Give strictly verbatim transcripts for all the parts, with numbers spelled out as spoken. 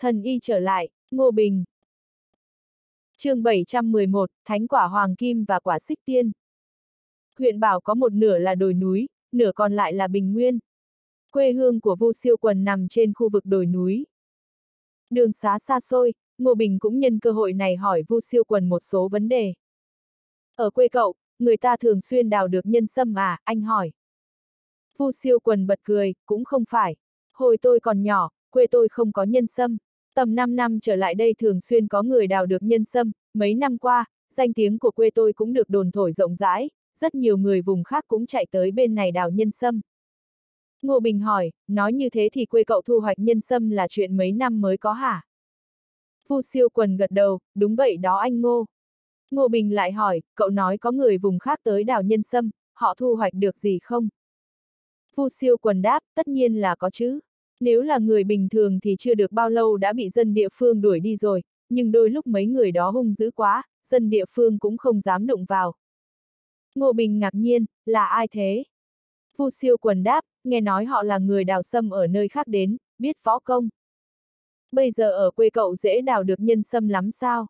Thần y trở lại, Ngô Bình. Chương bảy trăm mười một, Thánh quả Hoàng Kim và quả Xích Tiên. Huyện Bảo có một nửa là đồi núi, nửa còn lại là bình nguyên. Quê hương của Vu Siêu Quần nằm trên khu vực đồi núi. Đường xá xa xôi, Ngô Bình cũng nhân cơ hội này hỏi Vu Siêu Quần một số vấn đề. Ở quê cậu, người ta thường xuyên đào được nhân sâm à, anh hỏi. Vu Siêu Quần bật cười, cũng không phải. Hồi tôi còn nhỏ, quê tôi không có nhân sâm. Tầm năm năm trở lại đây thường xuyên có người đào được nhân sâm, mấy năm qua, danh tiếng của quê tôi cũng được đồn thổi rộng rãi, rất nhiều người vùng khác cũng chạy tới bên này đào nhân sâm. Ngô Bình hỏi, nói như thế thì quê cậu thu hoạch nhân sâm là chuyện mấy năm mới có hả? Vu Siêu Quần gật đầu, đúng vậy đó anh Ngô. Ngô Bình lại hỏi, cậu nói có người vùng khác tới đào nhân sâm, họ thu hoạch được gì không? Vu Siêu Quần đáp, tất nhiên là có chứ. Nếu là người bình thường thì chưa được bao lâu đã bị dân địa phương đuổi đi rồi, nhưng đôi lúc mấy người đó hung dữ quá, dân địa phương cũng không dám đụng vào. Ngô Bình ngạc nhiên, là ai thế? Vu Siêu Quần đáp, nghe nói họ là người đào sâm ở nơi khác đến, biết võ công. Bây giờ ở quê cậu dễ đào được nhân sâm lắm sao?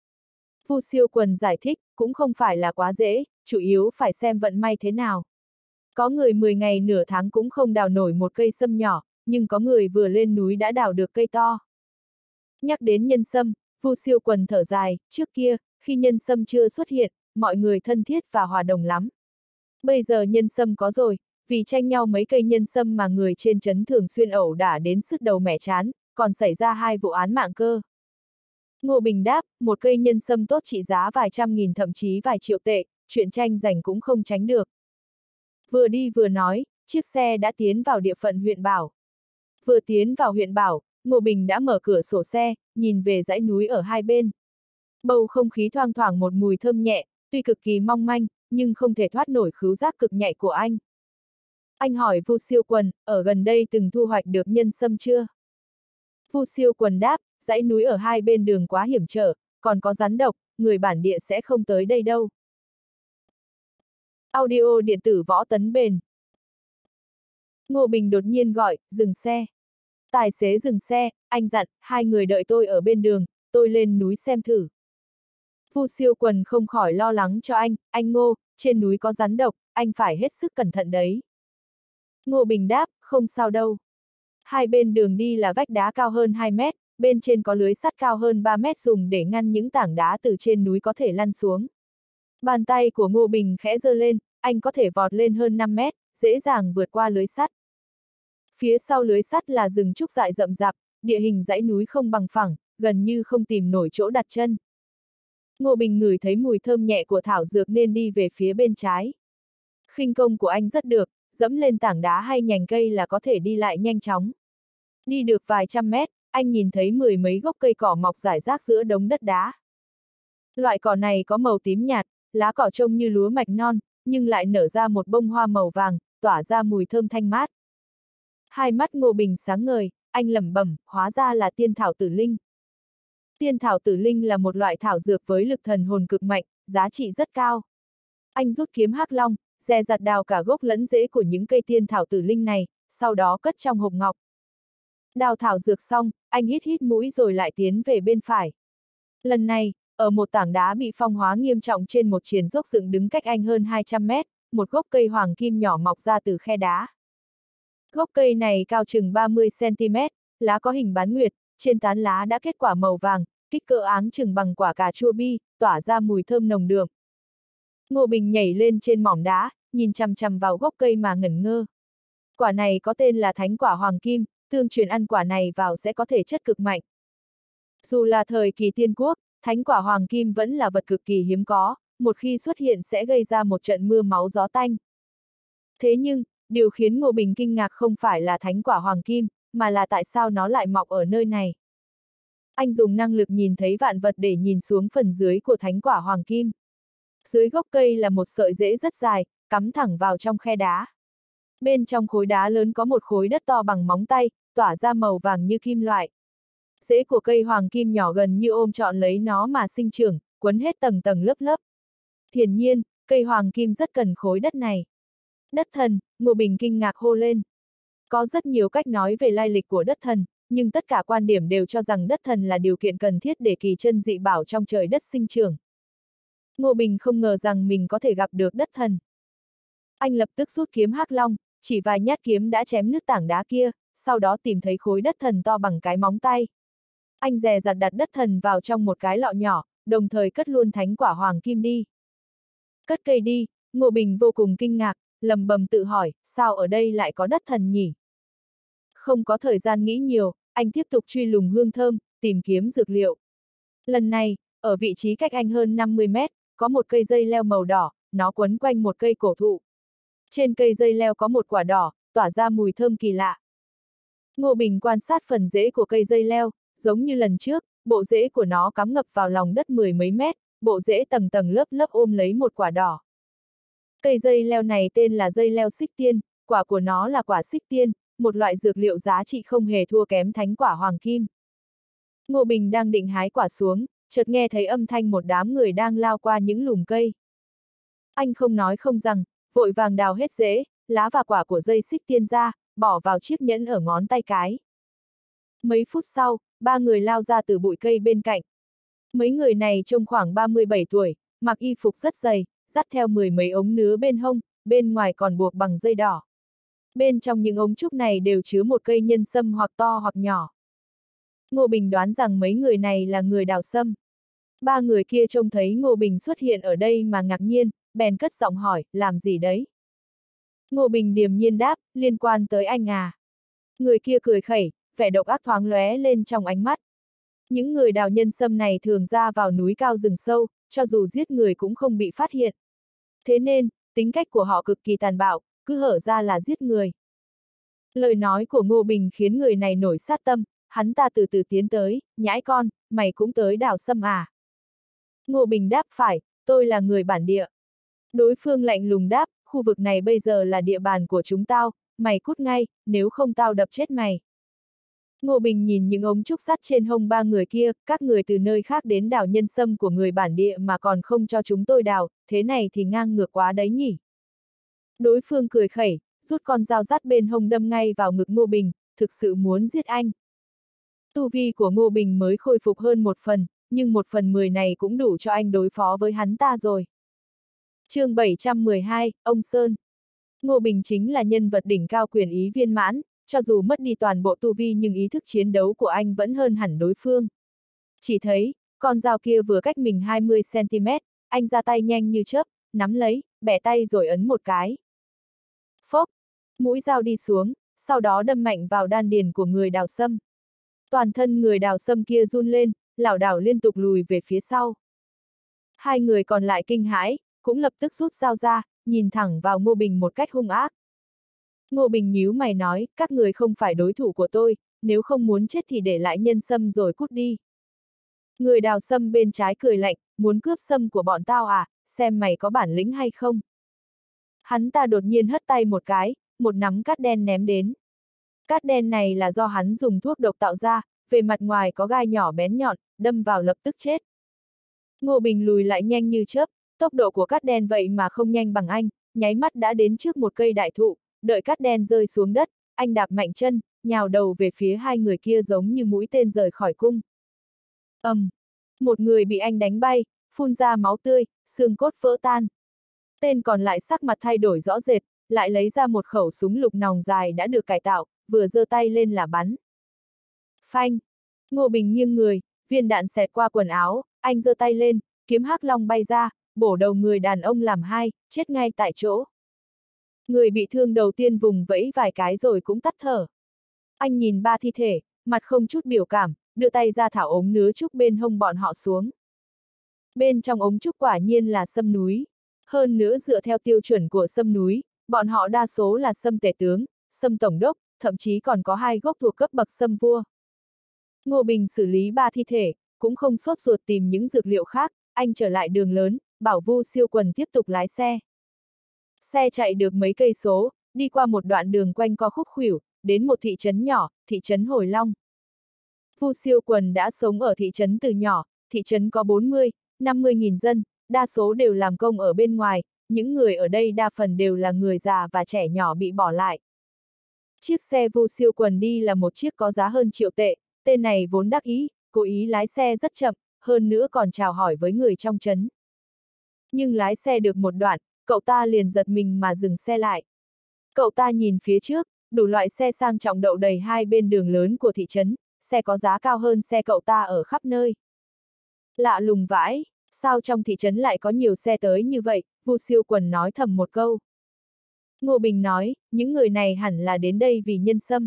Vu Siêu Quần giải thích, cũng không phải là quá dễ, chủ yếu phải xem vận may thế nào. Có người mười ngày nửa tháng cũng không đào nổi một cây sâm nhỏ, nhưng có người vừa lên núi đã đào được cây to. Nhắc đến nhân sâm, Vu Siêu Quần thở dài, trước kia, khi nhân sâm chưa xuất hiện, mọi người thân thiết và hòa đồng lắm. Bây giờ nhân sâm có rồi, vì tranh nhau mấy cây nhân sâm mà người trên trấn thường xuyên ẩu đả đến sứt đầu mẻ chán, còn xảy ra hai vụ án mạng cơ. Ngô Bình đáp, một cây nhân sâm tốt trị giá vài trăm nghìn thậm chí vài triệu tệ, chuyện tranh giành cũng không tránh được. Vừa đi vừa nói, chiếc xe đã tiến vào địa phận huyện Bảo. Vừa tiến vào huyện Bảo, Ngô Bình đã mở cửa sổ xe, nhìn về dãy núi ở hai bên. Bầu không khí thoang thoảng một mùi thơm nhẹ, tuy cực kỳ mong manh, nhưng không thể thoát nổi khứu giác cực nhạy của anh. Anh hỏi Vu Siêu Quần, ở gần đây từng thu hoạch được nhân sâm chưa? Vu Siêu Quần đáp, dãy núi ở hai bên đường quá hiểm trở, còn có rắn độc, người bản địa sẽ không tới đây đâu. Audio điện tử Võ Tấn Bền. Ngô Bình đột nhiên gọi, dừng xe. Tài xế dừng xe, anh dặn, hai người đợi tôi ở bên đường, tôi lên núi xem thử. Vu Siêu Quần không khỏi lo lắng cho anh, anh Ngô, trên núi có rắn độc, anh phải hết sức cẩn thận đấy. Ngô Bình đáp, không sao đâu. Hai bên đường đi là vách đá cao hơn hai mét, bên trên có lưới sắt cao hơn ba mét dùng để ngăn những tảng đá từ trên núi có thể lăn xuống. Bàn tay của Ngô Bình khẽ giơ lên, anh có thể vọt lên hơn năm mét, dễ dàng vượt qua lưới sắt. Phía sau lưới sắt là rừng trúc dại rậm rạp, địa hình dãy núi không bằng phẳng, gần như không tìm nổi chỗ đặt chân. Ngô Bình ngửi thấy mùi thơm nhẹ của thảo dược nên đi về phía bên trái. Khinh công của anh rất được, dẫm lên tảng đá hay nhành cây là có thể đi lại nhanh chóng. Đi được vài trăm mét, anh nhìn thấy mười mấy gốc cây cỏ mọc rải rác giữa đống đất đá. Loại cỏ này có màu tím nhạt, lá cỏ trông như lúa mạch non, nhưng lại nở ra một bông hoa màu vàng, tỏa ra mùi thơm thanh mát. Hai mắt Ngô Bình sáng ngời, anh lẩm bẩm, hóa ra là tiên thảo tử linh. Tiên thảo tử linh là một loại thảo dược với lực thần hồn cực mạnh, giá trị rất cao. Anh rút kiếm hắc long, dè dặt đào cả gốc lẫn rễ của những cây tiên thảo tử linh này, sau đó cất trong hộp ngọc. Đào thảo dược xong, anh hít hít mũi rồi lại tiến về bên phải. Lần này, ở một tảng đá bị phong hóa nghiêm trọng trên một triền dốc dựng đứng cách anh hơn hai trăm mét, một gốc cây hoàng kim nhỏ mọc ra từ khe đá. Gốc cây này cao chừng ba mươi xăng ti mét, lá có hình bán nguyệt, trên tán lá đã kết quả màu vàng, kích cỡ áng chừng bằng quả cà chua bi, tỏa ra mùi thơm nồng đượm. Ngô Bình nhảy lên trên mỏm đá, nhìn chằm chằm vào gốc cây mà ngẩn ngơ. Quả này có tên là thánh quả hoàng kim, tương truyền ăn quả này vào sẽ có thể chất cực mạnh. Dù là thời kỳ tiên quốc, thánh quả hoàng kim vẫn là vật cực kỳ hiếm có, một khi xuất hiện sẽ gây ra một trận mưa máu gió tanh. Thế nhưng, điều khiến Ngô Bình kinh ngạc không phải là thánh quả hoàng kim, mà là tại sao nó lại mọc ở nơi này. Anh dùng năng lực nhìn thấy vạn vật để nhìn xuống phần dưới của thánh quả hoàng kim. Dưới gốc cây là một sợi rễ rất dài, cắm thẳng vào trong khe đá. Bên trong khối đá lớn có một khối đất to bằng móng tay, tỏa ra màu vàng như kim loại. Rễ của cây hoàng kim nhỏ gần như ôm trọn lấy nó mà sinh trưởng, quấn hết tầng tầng lớp lớp. Hiển nhiên, cây hoàng kim rất cần khối đất này. Đất thần, Ngô Bình kinh ngạc hô lên. Có rất nhiều cách nói về lai lịch của đất thần, nhưng tất cả quan điểm đều cho rằng đất thần là điều kiện cần thiết để kỳ chân dị bảo trong trời đất sinh trưởng. Ngô Bình không ngờ rằng mình có thể gặp được đất thần. Anh lập tức rút kiếm Hắc Long, chỉ vài nhát kiếm đã chém nứt tảng đá kia, sau đó tìm thấy khối đất thần to bằng cái móng tay. Anh dè dặt đặt đất thần vào trong một cái lọ nhỏ, đồng thời cất luôn thánh quả hoàng kim đi. Cất cây đi, Ngô Bình vô cùng kinh ngạc, lầm bầm tự hỏi, sao ở đây lại có đất thần nhỉ? Không có thời gian nghĩ nhiều, anh tiếp tục truy lùng hương thơm, tìm kiếm dược liệu. Lần này, ở vị trí cách anh hơn năm mươi mét, có một cây dây leo màu đỏ, nó quấn quanh một cây cổ thụ. Trên cây dây leo có một quả đỏ, tỏa ra mùi thơm kỳ lạ. Ngô Bình quan sát phần rễ của cây dây leo, giống như lần trước, bộ rễ của nó cắm ngập vào lòng đất mười mấy mét, bộ rễ tầng tầng lớp lớp ôm lấy một quả đỏ. Cây dây leo này tên là dây leo xích tiên, quả của nó là quả xích tiên, một loại dược liệu giá trị không hề thua kém thánh quả hoàng kim. Ngô Bình đang định hái quả xuống, chợt nghe thấy âm thanh một đám người đang lao qua những lùm cây. Anh không nói không rằng, vội vàng đào hết rễ, lá và quả của dây xích tiên ra, bỏ vào chiếc nhẫn ở ngón tay cái. Mấy phút sau, ba người lao ra từ bụi cây bên cạnh. Mấy người này trông khoảng ba mươi bảy tuổi, mặc y phục rất dày, dắt theo mười mấy ống nứa bên hông, bên ngoài còn buộc bằng dây đỏ. Bên trong những ống trúc này đều chứa một cây nhân sâm hoặc to hoặc nhỏ. Ngô Bình đoán rằng mấy người này là người đào sâm. Ba người kia trông thấy Ngô Bình xuất hiện ở đây mà ngạc nhiên, bèn cất giọng hỏi, làm gì đấy? Ngô Bình điềm nhiên đáp, liên quan tới anh à. Người kia cười khẩy, vẻ độc ác thoáng lóe lên trong ánh mắt. Những người đào nhân sâm này thường ra vào núi cao rừng sâu, cho dù giết người cũng không bị phát hiện. Thế nên, tính cách của họ cực kỳ tàn bạo, cứ hở ra là giết người. Lời nói của Ngô Bình khiến người này nổi sát tâm, hắn ta từ từ tiến tới, nhãi con, mày cũng tới đào sâm à? Ngô Bình đáp phải, tôi là người bản địa. Đối phương lạnh lùng đáp, khu vực này bây giờ là địa bàn của chúng tao, mày cút ngay, nếu không tao đập chết mày. Ngô Bình nhìn những ống trúc sắt trên hông ba người kia, các người từ nơi khác đến đào nhân sâm của người bản địa mà còn không cho chúng tôi đào, thế này thì ngang ngược quá đấy nhỉ. Đối phương cười khẩy, rút con dao dắt bên hông đâm ngay vào ngực Ngô Bình, thực sự muốn giết anh. Tu vi của Ngô Bình mới khôi phục hơn một phần, nhưng một phần mười này cũng đủ cho anh đối phó với hắn ta rồi. Chương bảy trăm mười hai, ông Sơn. Ngô Bình chính là nhân vật đỉnh cao quyền ý viên mãn, cho dù mất đi toàn bộ tu vi nhưng ý thức chiến đấu của anh vẫn hơn hẳn đối phương. Chỉ thấy, con dao kia vừa cách mình hai mươi xăng ti mét, anh ra tay nhanh như chớp, nắm lấy, bẻ tay rồi ấn một cái. Phốc, mũi dao đi xuống, sau đó đâm mạnh vào đan điền của người đào sâm. Toàn thân người đào sâm kia run lên, lảo đảo liên tục lùi về phía sau. Hai người còn lại kinh hãi, cũng lập tức rút dao ra, nhìn thẳng vào Ngô Bình một cách hung ác. Ngô Bình nhíu mày nói, các người không phải đối thủ của tôi, nếu không muốn chết thì để lại nhân sâm rồi cút đi. Người đào sâm bên trái cười lạnh, muốn cướp sâm của bọn tao à, xem mày có bản lĩnh hay không. Hắn ta đột nhiên hất tay một cái, một nắm cát đen ném đến. Cát đen này là do hắn dùng thuốc độc tạo ra, về mặt ngoài có gai nhỏ bén nhọn, đâm vào lập tức chết. Ngô Bình lùi lại nhanh như chớp, tốc độ của cát đen vậy mà không nhanh bằng anh, nháy mắt đã đến trước một cây đại thụ, đợi cát đen rơi xuống đất, anh đạp mạnh chân, nhào đầu về phía hai người kia giống như mũi tên rời khỏi cung. Ầm, um, một người bị anh đánh bay, phun ra máu tươi, xương cốt vỡ tan. Tên còn lại sắc mặt thay đổi rõ rệt, lại lấy ra một khẩu súng lục nòng dài đã được cải tạo, vừa giơ tay lên là bắn. Phanh! Ngô Bình nghiêng người, viên đạn xẹt qua quần áo, anh giơ tay lên, kiếm Hắc Long bay ra, bổ đầu người đàn ông làm hai, chết ngay tại chỗ. Người bị thương đầu tiên vùng vẫy vài cái rồi cũng tắt thở. Anh nhìn ba thi thể, mặt không chút biểu cảm, đưa tay ra thảo ống nứa trúc bên hông bọn họ xuống. Bên trong ống trúc quả nhiên là sâm núi. Hơn nữa dựa theo tiêu chuẩn của sâm núi, bọn họ đa số là sâm tể tướng, sâm tổng đốc, thậm chí còn có hai gốc thuộc cấp bậc sâm vua. Ngô Bình xử lý ba thi thể, cũng không sốt ruột tìm những dược liệu khác, anh trở lại đường lớn, bảo Vu Siêu Quần tiếp tục lái xe. Xe chạy được mấy cây số, đi qua một đoạn đường quanh co khúc khuỷu, đến một thị trấn nhỏ, thị trấn Hồi Long. Vu Siêu Quần đã sống ở thị trấn từ nhỏ, thị trấn có bốn mươi, năm mươi nghìn dân, đa số đều làm công ở bên ngoài, những người ở đây đa phần đều là người già và trẻ nhỏ bị bỏ lại. Chiếc xe Vu Siêu Quần đi là một chiếc có giá hơn triệu tệ, tên này vốn đắc ý, cố ý lái xe rất chậm, hơn nữa còn chào hỏi với người trong trấn. Nhưng lái xe được một đoạn, cậu ta liền giật mình mà dừng xe lại. Cậu ta nhìn phía trước, đủ loại xe sang trọng đậu đầy hai bên đường lớn của thị trấn, xe có giá cao hơn xe cậu ta ở khắp nơi. Lạ lùng vãi, sao trong thị trấn lại có nhiều xe tới như vậy, Vu Siêu Quần nói thầm một câu. Ngô Bình nói, những người này hẳn là đến đây vì nhân sâm.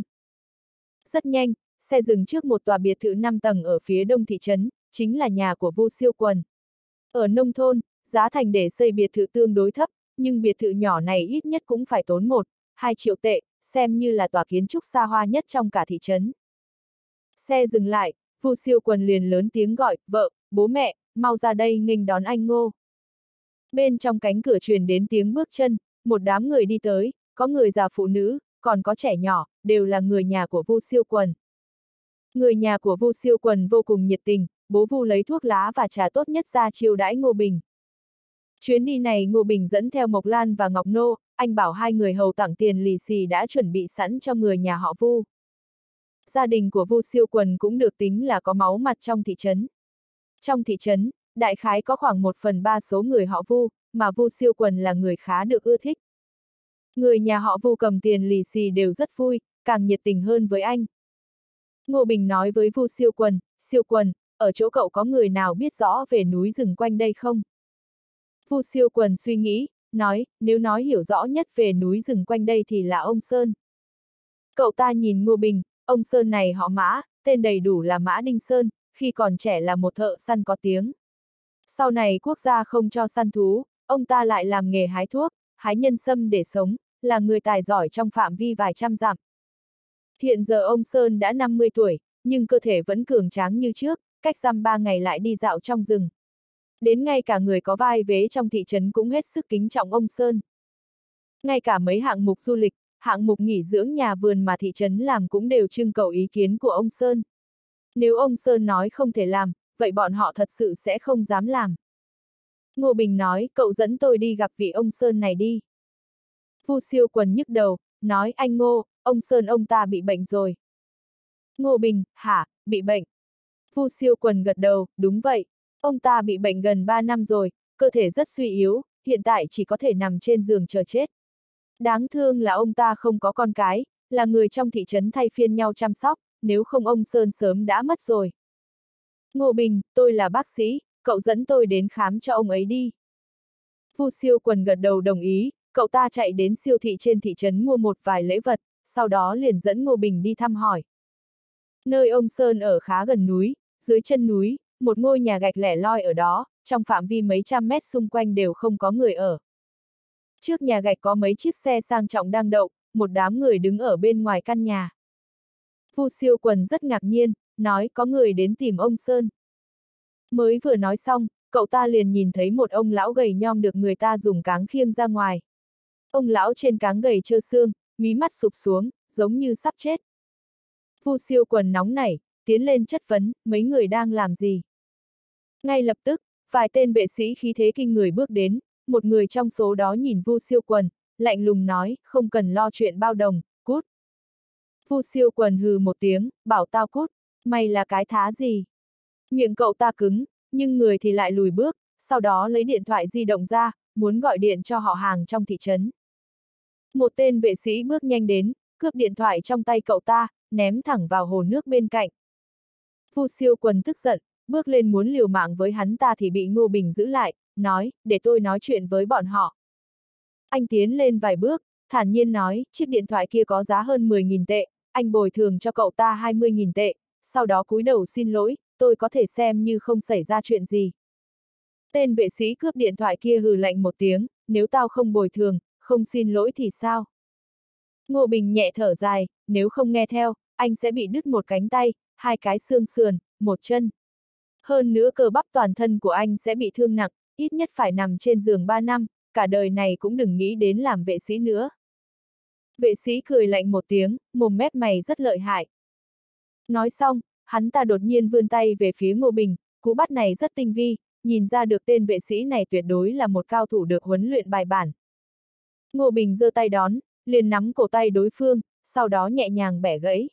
Rất nhanh, xe dừng trước một tòa biệt thự năm tầng ở phía đông thị trấn, chính là nhà của Vu Siêu Quần. Ở nông thôn, giá thành để xây biệt thự tương đối thấp, nhưng biệt thự nhỏ này ít nhất cũng phải tốn một, hai triệu tệ, xem như là tòa kiến trúc xa hoa nhất trong cả thị trấn. Xe dừng lại, Vu Siêu Quần liền lớn tiếng gọi, vợ, bố mẹ, mau ra đây nghênh đón anh Ngô. Bên trong cánh cửa truyền đến tiếng bước chân, một đám người đi tới, có người già phụ nữ, còn có trẻ nhỏ, đều là người nhà của Vu Siêu Quần. Người nhà của Vu Siêu Quần vô cùng nhiệt tình, bố Vu lấy thuốc lá và trà tốt nhất ra chiêu đãi Ngô Bình. Chuyến đi này Ngô Bình dẫn theo Mộc Lan và Ngọc Nô, anh bảo hai người hầu tặng tiền lì xì đã chuẩn bị sẵn cho người nhà họ Vu. Gia đình của Vu Siêu Quần cũng được tính là có máu mặt trong thị trấn. Trong thị trấn, đại khái có khoảng một phần ba số người họ Vu, mà Vu Siêu Quần là người khá được ưa thích. Người nhà họ Vu cầm tiền lì xì đều rất vui, càng nhiệt tình hơn với anh. Ngô Bình nói với Vu Siêu Quần, Siêu Quần, ở chỗ cậu có người nào biết rõ về núi rừng quanh đây không? Vu Siêu Quần suy nghĩ, nói, nếu nói hiểu rõ nhất về núi rừng quanh đây thì là ông Sơn. Cậu ta nhìn Ngô Bình, ông Sơn này họ Mã, tên đầy đủ là Mã Đinh Sơn, khi còn trẻ là một thợ săn có tiếng. Sau này quốc gia không cho săn thú, ông ta lại làm nghề hái thuốc, hái nhân sâm để sống, là người tài giỏi trong phạm vi vài trăm dặm. Hiện giờ ông Sơn đã năm mươi tuổi, nhưng cơ thể vẫn cường tráng như trước, cách dăm ba ngày lại đi dạo trong rừng. Đến ngay cả người có vai vế trong thị trấn cũng hết sức kính trọng ông Sơn. Ngay cả mấy hạng mục du lịch, hạng mục nghỉ dưỡng nhà vườn mà thị trấn làm cũng đều trưng cầu ý kiến của ông Sơn. Nếu ông Sơn nói không thể làm, vậy bọn họ thật sự sẽ không dám làm. Ngô Bình nói, cậu dẫn tôi đi gặp vị ông Sơn này đi. Vu Siêu Quần nhức đầu, nói anh Ngô, ông Sơn ông ta bị bệnh rồi. Ngô Bình, hả, bị bệnh? Vu Siêu Quần gật đầu, đúng vậy. Ông ta bị bệnh gần ba năm rồi, cơ thể rất suy yếu, hiện tại chỉ có thể nằm trên giường chờ chết. Đáng thương là ông ta không có con cái, là người trong thị trấn thay phiên nhau chăm sóc, nếu không ông Sơn sớm đã mất rồi. Ngô Bình, tôi là bác sĩ, cậu dẫn tôi đến khám cho ông ấy đi. Vu Siêu Quần gật đầu đồng ý, cậu ta chạy đến siêu thị trên thị trấn mua một vài lễ vật, sau đó liền dẫn Ngô Bình đi thăm hỏi. Nơi ông Sơn ở khá gần núi, dưới chân núi, một ngôi nhà gạch lẻ loi ở đó, trong phạm vi mấy trăm mét xung quanh đều không có người ở. Trước nhà gạch có mấy chiếc xe sang trọng đang đậu, một đám người đứng ở bên ngoài căn nhà. Vu Siêu Quần rất ngạc nhiên, nói có người đến tìm ông Sơn. Mới vừa nói xong, cậu ta liền nhìn thấy một ông lão gầy nhom được người ta dùng cáng khiêng ra ngoài. Ông lão trên cáng gầy trơ xương, mí mắt sụp xuống, giống như sắp chết. Vu Siêu Quần nóng nảy, tiến lên chất vấn, mấy người đang làm gì? Ngay lập tức, vài tên vệ sĩ khí thế kinh người bước đến, một người trong số đó nhìn Vu Siêu Quần, lạnh lùng nói, không cần lo chuyện bao đồng, cút. Vu Siêu Quần hừ một tiếng, bảo tao cút, mày là cái thá gì? Miệng cậu ta cứng, nhưng người thì lại lùi bước, sau đó lấy điện thoại di động ra, muốn gọi điện cho họ hàng trong thị trấn. Một tên vệ sĩ bước nhanh đến, cướp điện thoại trong tay cậu ta, ném thẳng vào hồ nước bên cạnh. Vu Siêu Quần tức giận, bước lên muốn liều mạng với hắn ta thì bị Ngô Bình giữ lại, nói, để tôi nói chuyện với bọn họ. Anh tiến lên vài bước, thản nhiên nói, chiếc điện thoại kia có giá hơn mười nghìn tệ, anh bồi thường cho cậu ta hai mươi nghìn tệ, sau đó cúi đầu xin lỗi, tôi có thể xem như không xảy ra chuyện gì. Tên vệ sĩ cướp điện thoại kia hừ lạnh một tiếng, nếu tao không bồi thường, không xin lỗi thì sao? Ngô Bình nhẹ thở dài, nếu không nghe theo, anh sẽ bị đứt một cánh tay, hai cái xương sườn, một chân. Hơn nữa cơ bắp toàn thân của anh sẽ bị thương nặng, ít nhất phải nằm trên giường ba năm, cả đời này cũng đừng nghĩ đến làm vệ sĩ nữa. Vệ sĩ cười lạnh một tiếng, mồm mép mày rất lợi hại. Nói xong, hắn ta đột nhiên vươn tay về phía Ngô Bình, cú bắt này rất tinh vi, nhìn ra được tên vệ sĩ này tuyệt đối là một cao thủ được huấn luyện bài bản. Ngô Bình giơ tay đón, liền nắm cổ tay đối phương, sau đó nhẹ nhàng bẻ gãy.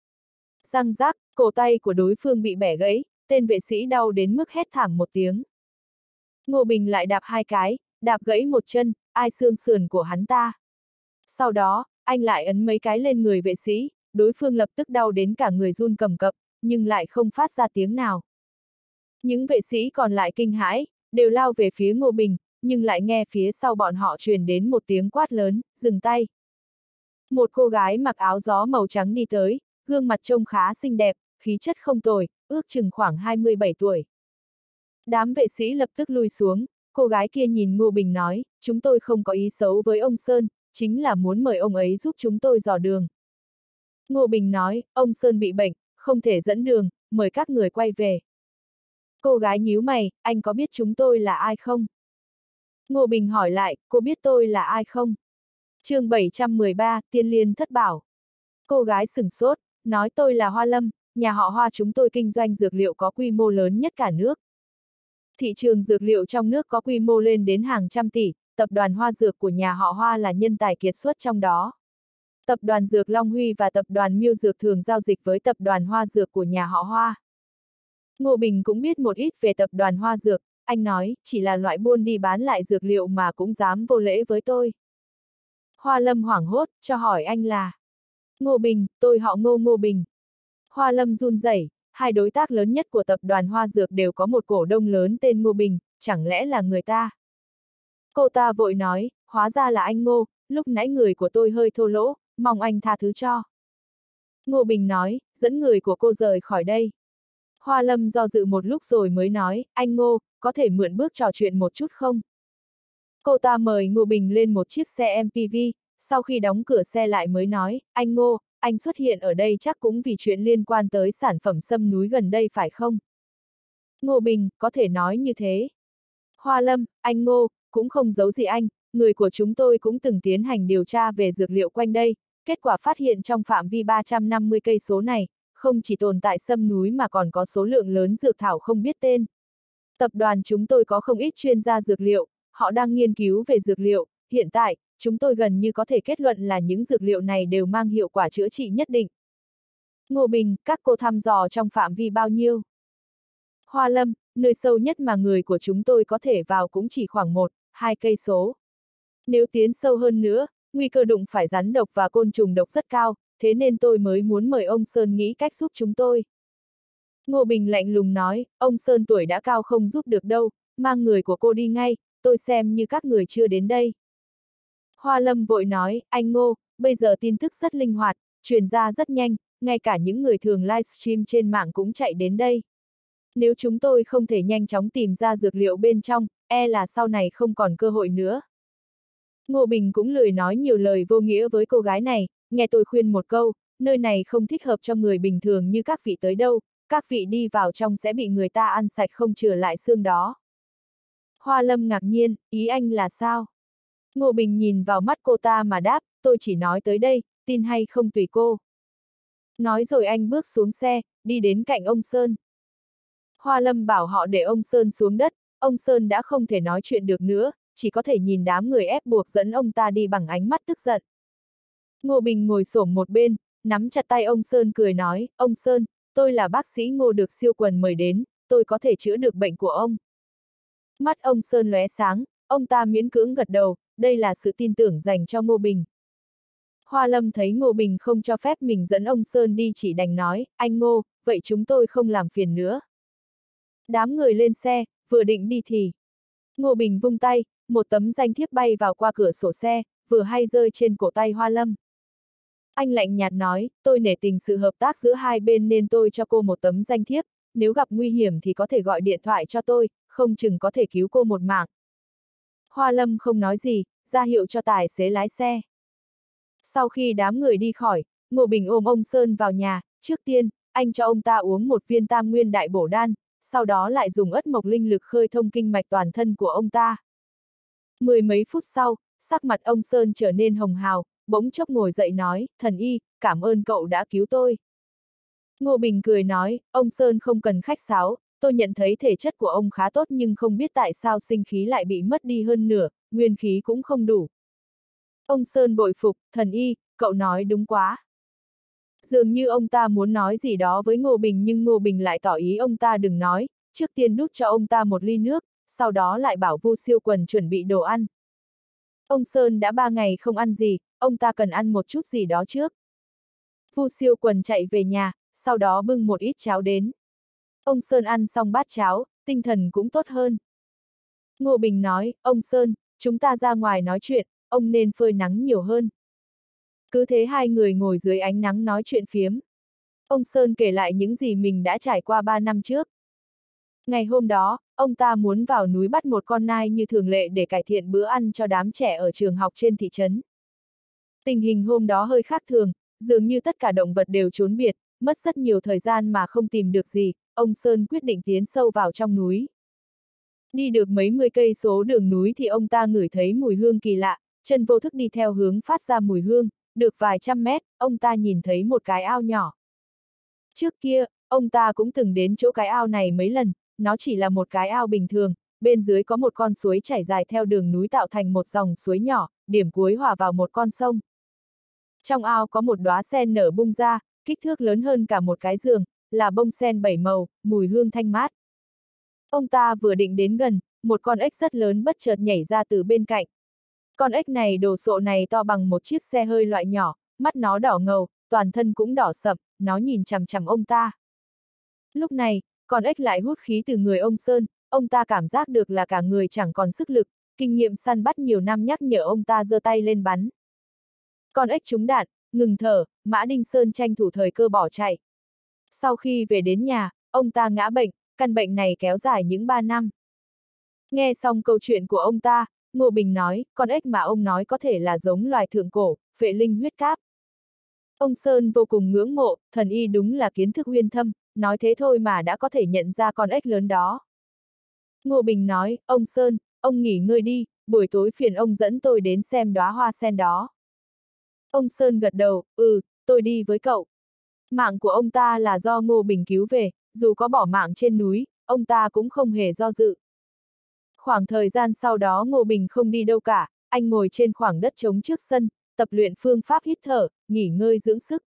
Răng rác, cổ tay của đối phương bị bẻ gãy, tên vệ sĩ đau đến mức hét thảm một tiếng. Ngô Bình lại đạp hai cái, đạp gãy một chân, ai xương sườn của hắn ta. Sau đó, anh lại ấn mấy cái lên người vệ sĩ, đối phương lập tức đau đến cả người run cầm cập, nhưng lại không phát ra tiếng nào. Những vệ sĩ còn lại kinh hãi, đều lao về phía Ngô Bình, nhưng lại nghe phía sau bọn họ truyền đến một tiếng quát lớn, dừng tay. Một cô gái mặc áo gió màu trắng đi tới, gương mặt trông khá xinh đẹp, khí chất không tồi, ước chừng khoảng hai mươi bảy tuổi. Đám vệ sĩ lập tức lui xuống, cô gái kia nhìn Ngô Bình nói, chúng tôi không có ý xấu với ông Sơn, chính là muốn mời ông ấy giúp chúng tôi dò đường. Ngô Bình nói, ông Sơn bị bệnh, không thể dẫn đường, mời các người quay về. Cô gái nhíu mày, anh có biết chúng tôi là ai không? Ngô Bình hỏi lại, cô biết tôi là ai không? chương bảy trăm mười ba, Tiên Liên Thất Bảo. Cô gái sửng sốt, nói tôi là Hoa Lâm, nhà họ Hoa chúng tôi kinh doanh dược liệu có quy mô lớn nhất cả nước. Thị trường dược liệu trong nước có quy mô lên đến hàng trăm tỷ, tập đoàn Hoa Dược của nhà họ Hoa là nhân tài kiệt xuất trong đó. Tập đoàn Dược Long Huy và tập đoàn Miêu Dược thường giao dịch với tập đoàn Hoa Dược của nhà họ Hoa. Ngô Bình cũng biết một ít về tập đoàn Hoa Dược, anh nói, chỉ là loại buôn đi bán lại dược liệu mà cũng dám vô lễ với tôi. Hoa Lâm hoảng hốt, cho hỏi anh là. Ngô Bình, tôi họ Ngô Ngô Bình. Hoa Lâm run rẩy, hai đối tác lớn nhất của tập đoàn Hoa Dược đều có một cổ đông lớn tên Ngô Bình, chẳng lẽ là người ta? Cô ta vội nói, hóa ra là anh Ngô, lúc nãy người của tôi hơi thô lỗ, mong anh tha thứ cho. Ngô Bình nói, dẫn người của cô rời khỏi đây. Hoa Lâm do dự một lúc rồi mới nói, anh Ngô, có thể mượn bước trò chuyện một chút không? Cô ta mời Ngô Bình lên một chiếc xe em pê vê, sau khi đóng cửa xe lại mới nói, anh Ngô, anh xuất hiện ở đây chắc cũng vì chuyện liên quan tới sản phẩm sâm núi gần đây phải không? Ngô Bình, có thể nói như thế. Hoa Lâm, anh Ngô, cũng không giấu gì anh, người của chúng tôi cũng từng tiến hành điều tra về dược liệu quanh đây, kết quả phát hiện trong phạm vi ba trăm năm mươi cây số này, không chỉ tồn tại sâm núi mà còn có số lượng lớn dược thảo không biết tên. Tập đoàn chúng tôi có không ít chuyên gia dược liệu, họ đang nghiên cứu về dược liệu, hiện tại, chúng tôi gần như có thể kết luận là những dược liệu này đều mang hiệu quả chữa trị nhất định. Ngô Bình, các cô thăm dò trong phạm vi bao nhiêu? Hoa Lâm, nơi sâu nhất mà người của chúng tôi có thể vào cũng chỉ khoảng một, hai cây số. Nếu tiến sâu hơn nữa, nguy cơ đụng phải rắn độc và côn trùng độc rất cao, thế nên tôi mới muốn mời ông Sơn nghĩ cách giúp chúng tôi. Ngô Bình lạnh lùng nói, ông Sơn tuổi đã cao không giúp được đâu, mang người của cô đi ngay, tôi xem như các người chưa đến đây. Hoa Lâm vội nói, anh Ngô, bây giờ tin tức rất linh hoạt, truyền ra rất nhanh, ngay cả những người thường livestream trên mạng cũng chạy đến đây. Nếu chúng tôi không thể nhanh chóng tìm ra dược liệu bên trong, e là sau này không còn cơ hội nữa. Ngô Bình cũng lười nói nhiều lời vô nghĩa với cô gái này, nghe tôi khuyên một câu, nơi này không thích hợp cho người bình thường như các vị tới đâu, các vị đi vào trong sẽ bị người ta ăn sạch không chừa lại xương đó. Hoa Lâm ngạc nhiên, ý anh là sao? Ngô Bình nhìn vào mắt cô ta mà đáp, tôi chỉ nói tới đây, tin hay không tùy cô. Nói rồi anh bước xuống xe, đi đến cạnh ông Sơn. Hoa Lâm bảo họ để ông Sơn xuống đất, ông Sơn đã không thể nói chuyện được nữa, chỉ có thể nhìn đám người ép buộc dẫn ông ta đi bằng ánh mắt tức giận. Ngô Bình ngồi xổm một bên, nắm chặt tay ông Sơn cười nói, ông Sơn, tôi là bác sĩ Ngô được Siêu Quần mời đến, tôi có thể chữa được bệnh của ông. Mắt ông Sơn lóe sáng, ông ta miễn cưỡng gật đầu, đây là sự tin tưởng dành cho Ngô Bình. Hoa Lâm thấy Ngô Bình không cho phép mình dẫn ông Sơn đi chỉ đành nói, anh Ngô, vậy chúng tôi không làm phiền nữa. Đám người lên xe, vừa định đi thì. Ngô Bình vung tay, một tấm danh thiếp bay vào qua cửa sổ xe, vừa hay rơi trên cổ tay Hoa Lâm. Anh lạnh nhạt nói, tôi nể tình sự hợp tác giữa hai bên nên tôi cho cô một tấm danh thiếp, nếu gặp nguy hiểm thì có thể gọi điện thoại cho tôi, không chừng có thể cứu cô một mạng. Hoa Lâm không nói gì, ra hiệu cho tài xế lái xe. Sau khi đám người đi khỏi, Ngô Bình ôm ông Sơn vào nhà, trước tiên, anh cho ông ta uống một viên tam nguyên đại bổ đan, sau đó lại dùng ất mộc linh lực khơi thông kinh mạch toàn thân của ông ta. Mười mấy phút sau, sắc mặt ông Sơn trở nên hồng hào, bỗng chốc ngồi dậy nói, thần y, cảm ơn cậu đã cứu tôi. Ngô Bình cười nói, ông Sơn không cần khách sáo, tôi nhận thấy thể chất của ông khá tốt nhưng không biết tại sao sinh khí lại bị mất đi hơn nửa, nguyên khí cũng không đủ. Ông Sơn bội phục, thần y, cậu nói đúng quá. Dường như ông ta muốn nói gì đó với Ngô Bình nhưng Ngô Bình lại tỏ ý ông ta đừng nói, trước tiên đút cho ông ta một ly nước, sau đó lại bảo Vu Siêu Quần chuẩn bị đồ ăn. Ông Sơn đã ba ngày không ăn gì, ông ta cần ăn một chút gì đó trước. Vu Siêu Quần chạy về nhà, sau đó bưng một ít cháo đến. Ông Sơn ăn xong bát cháo, tinh thần cũng tốt hơn. Ngô Bình nói, ông Sơn, chúng ta ra ngoài nói chuyện, ông nên phơi nắng nhiều hơn. Cứ thế hai người ngồi dưới ánh nắng nói chuyện phiếm. Ông Sơn kể lại những gì mình đã trải qua ba năm trước. Ngày hôm đó, ông ta muốn vào núi bắt một con nai như thường lệ để cải thiện bữa ăn cho đám trẻ ở trường học trên thị trấn. Tình hình hôm đó hơi khác thường, dường như tất cả động vật đều trốn biệt, mất rất nhiều thời gian mà không tìm được gì, ông Sơn quyết định tiến sâu vào trong núi. Đi được mấy mươi cây số đường núi thì ông ta ngửi thấy mùi hương kỳ lạ, chân vô thức đi theo hướng phát ra mùi hương, được vài trăm mét, ông ta nhìn thấy một cái ao nhỏ. Trước kia, ông ta cũng từng đến chỗ cái ao này mấy lần, nó chỉ là một cái ao bình thường, bên dưới có một con suối chảy dài theo đường núi tạo thành một dòng suối nhỏ, điểm cuối hòa vào một con sông. Trong ao có một đóa sen nở bung ra, kích thước lớn hơn cả một cái giường, là bông sen bảy màu, mùi hương thanh mát. Ông ta vừa định đến gần, một con ếch rất lớn bất chợt nhảy ra từ bên cạnh. Con ếch này đồ sộ này to bằng một chiếc xe hơi loại nhỏ, mắt nó đỏ ngầu, toàn thân cũng đỏ sậm, nó nhìn chằm chằm ông ta. Lúc này, con ếch lại hút khí từ người ông Sơn, ông ta cảm giác được là cả người chẳng còn sức lực, kinh nghiệm săn bắt nhiều năm nhắc nhở ông ta giơ tay lên bắn. Con ếch trúng đạn, ngừng thở, Mã Đinh Sơn tranh thủ thời cơ bỏ chạy. Sau khi về đến nhà, ông ta ngã bệnh, căn bệnh này kéo dài những ba năm. Nghe xong câu chuyện của ông ta, Ngô Bình nói, con ếch mà ông nói có thể là giống loài thượng cổ, phệ linh huyết cáp. Ông Sơn vô cùng ngưỡng mộ, thần y đúng là kiến thức uyên thâm, nói thế thôi mà đã có thể nhận ra con ếch lớn đó. Ngô Bình nói, ông Sơn, ông nghỉ ngơi đi, buổi tối phiền ông dẫn tôi đến xem đóa hoa sen đó. Ông Sơn gật đầu, ừ, tôi đi với cậu. Mạng của ông ta là do Ngô Bình cứu về, dù có bỏ mạng trên núi, ông ta cũng không hề do dự. Khoảng thời gian sau đó Ngô Bình không đi đâu cả, anh ngồi trên khoảng đất trống trước sân, tập luyện phương pháp hít thở, nghỉ ngơi dưỡng sức.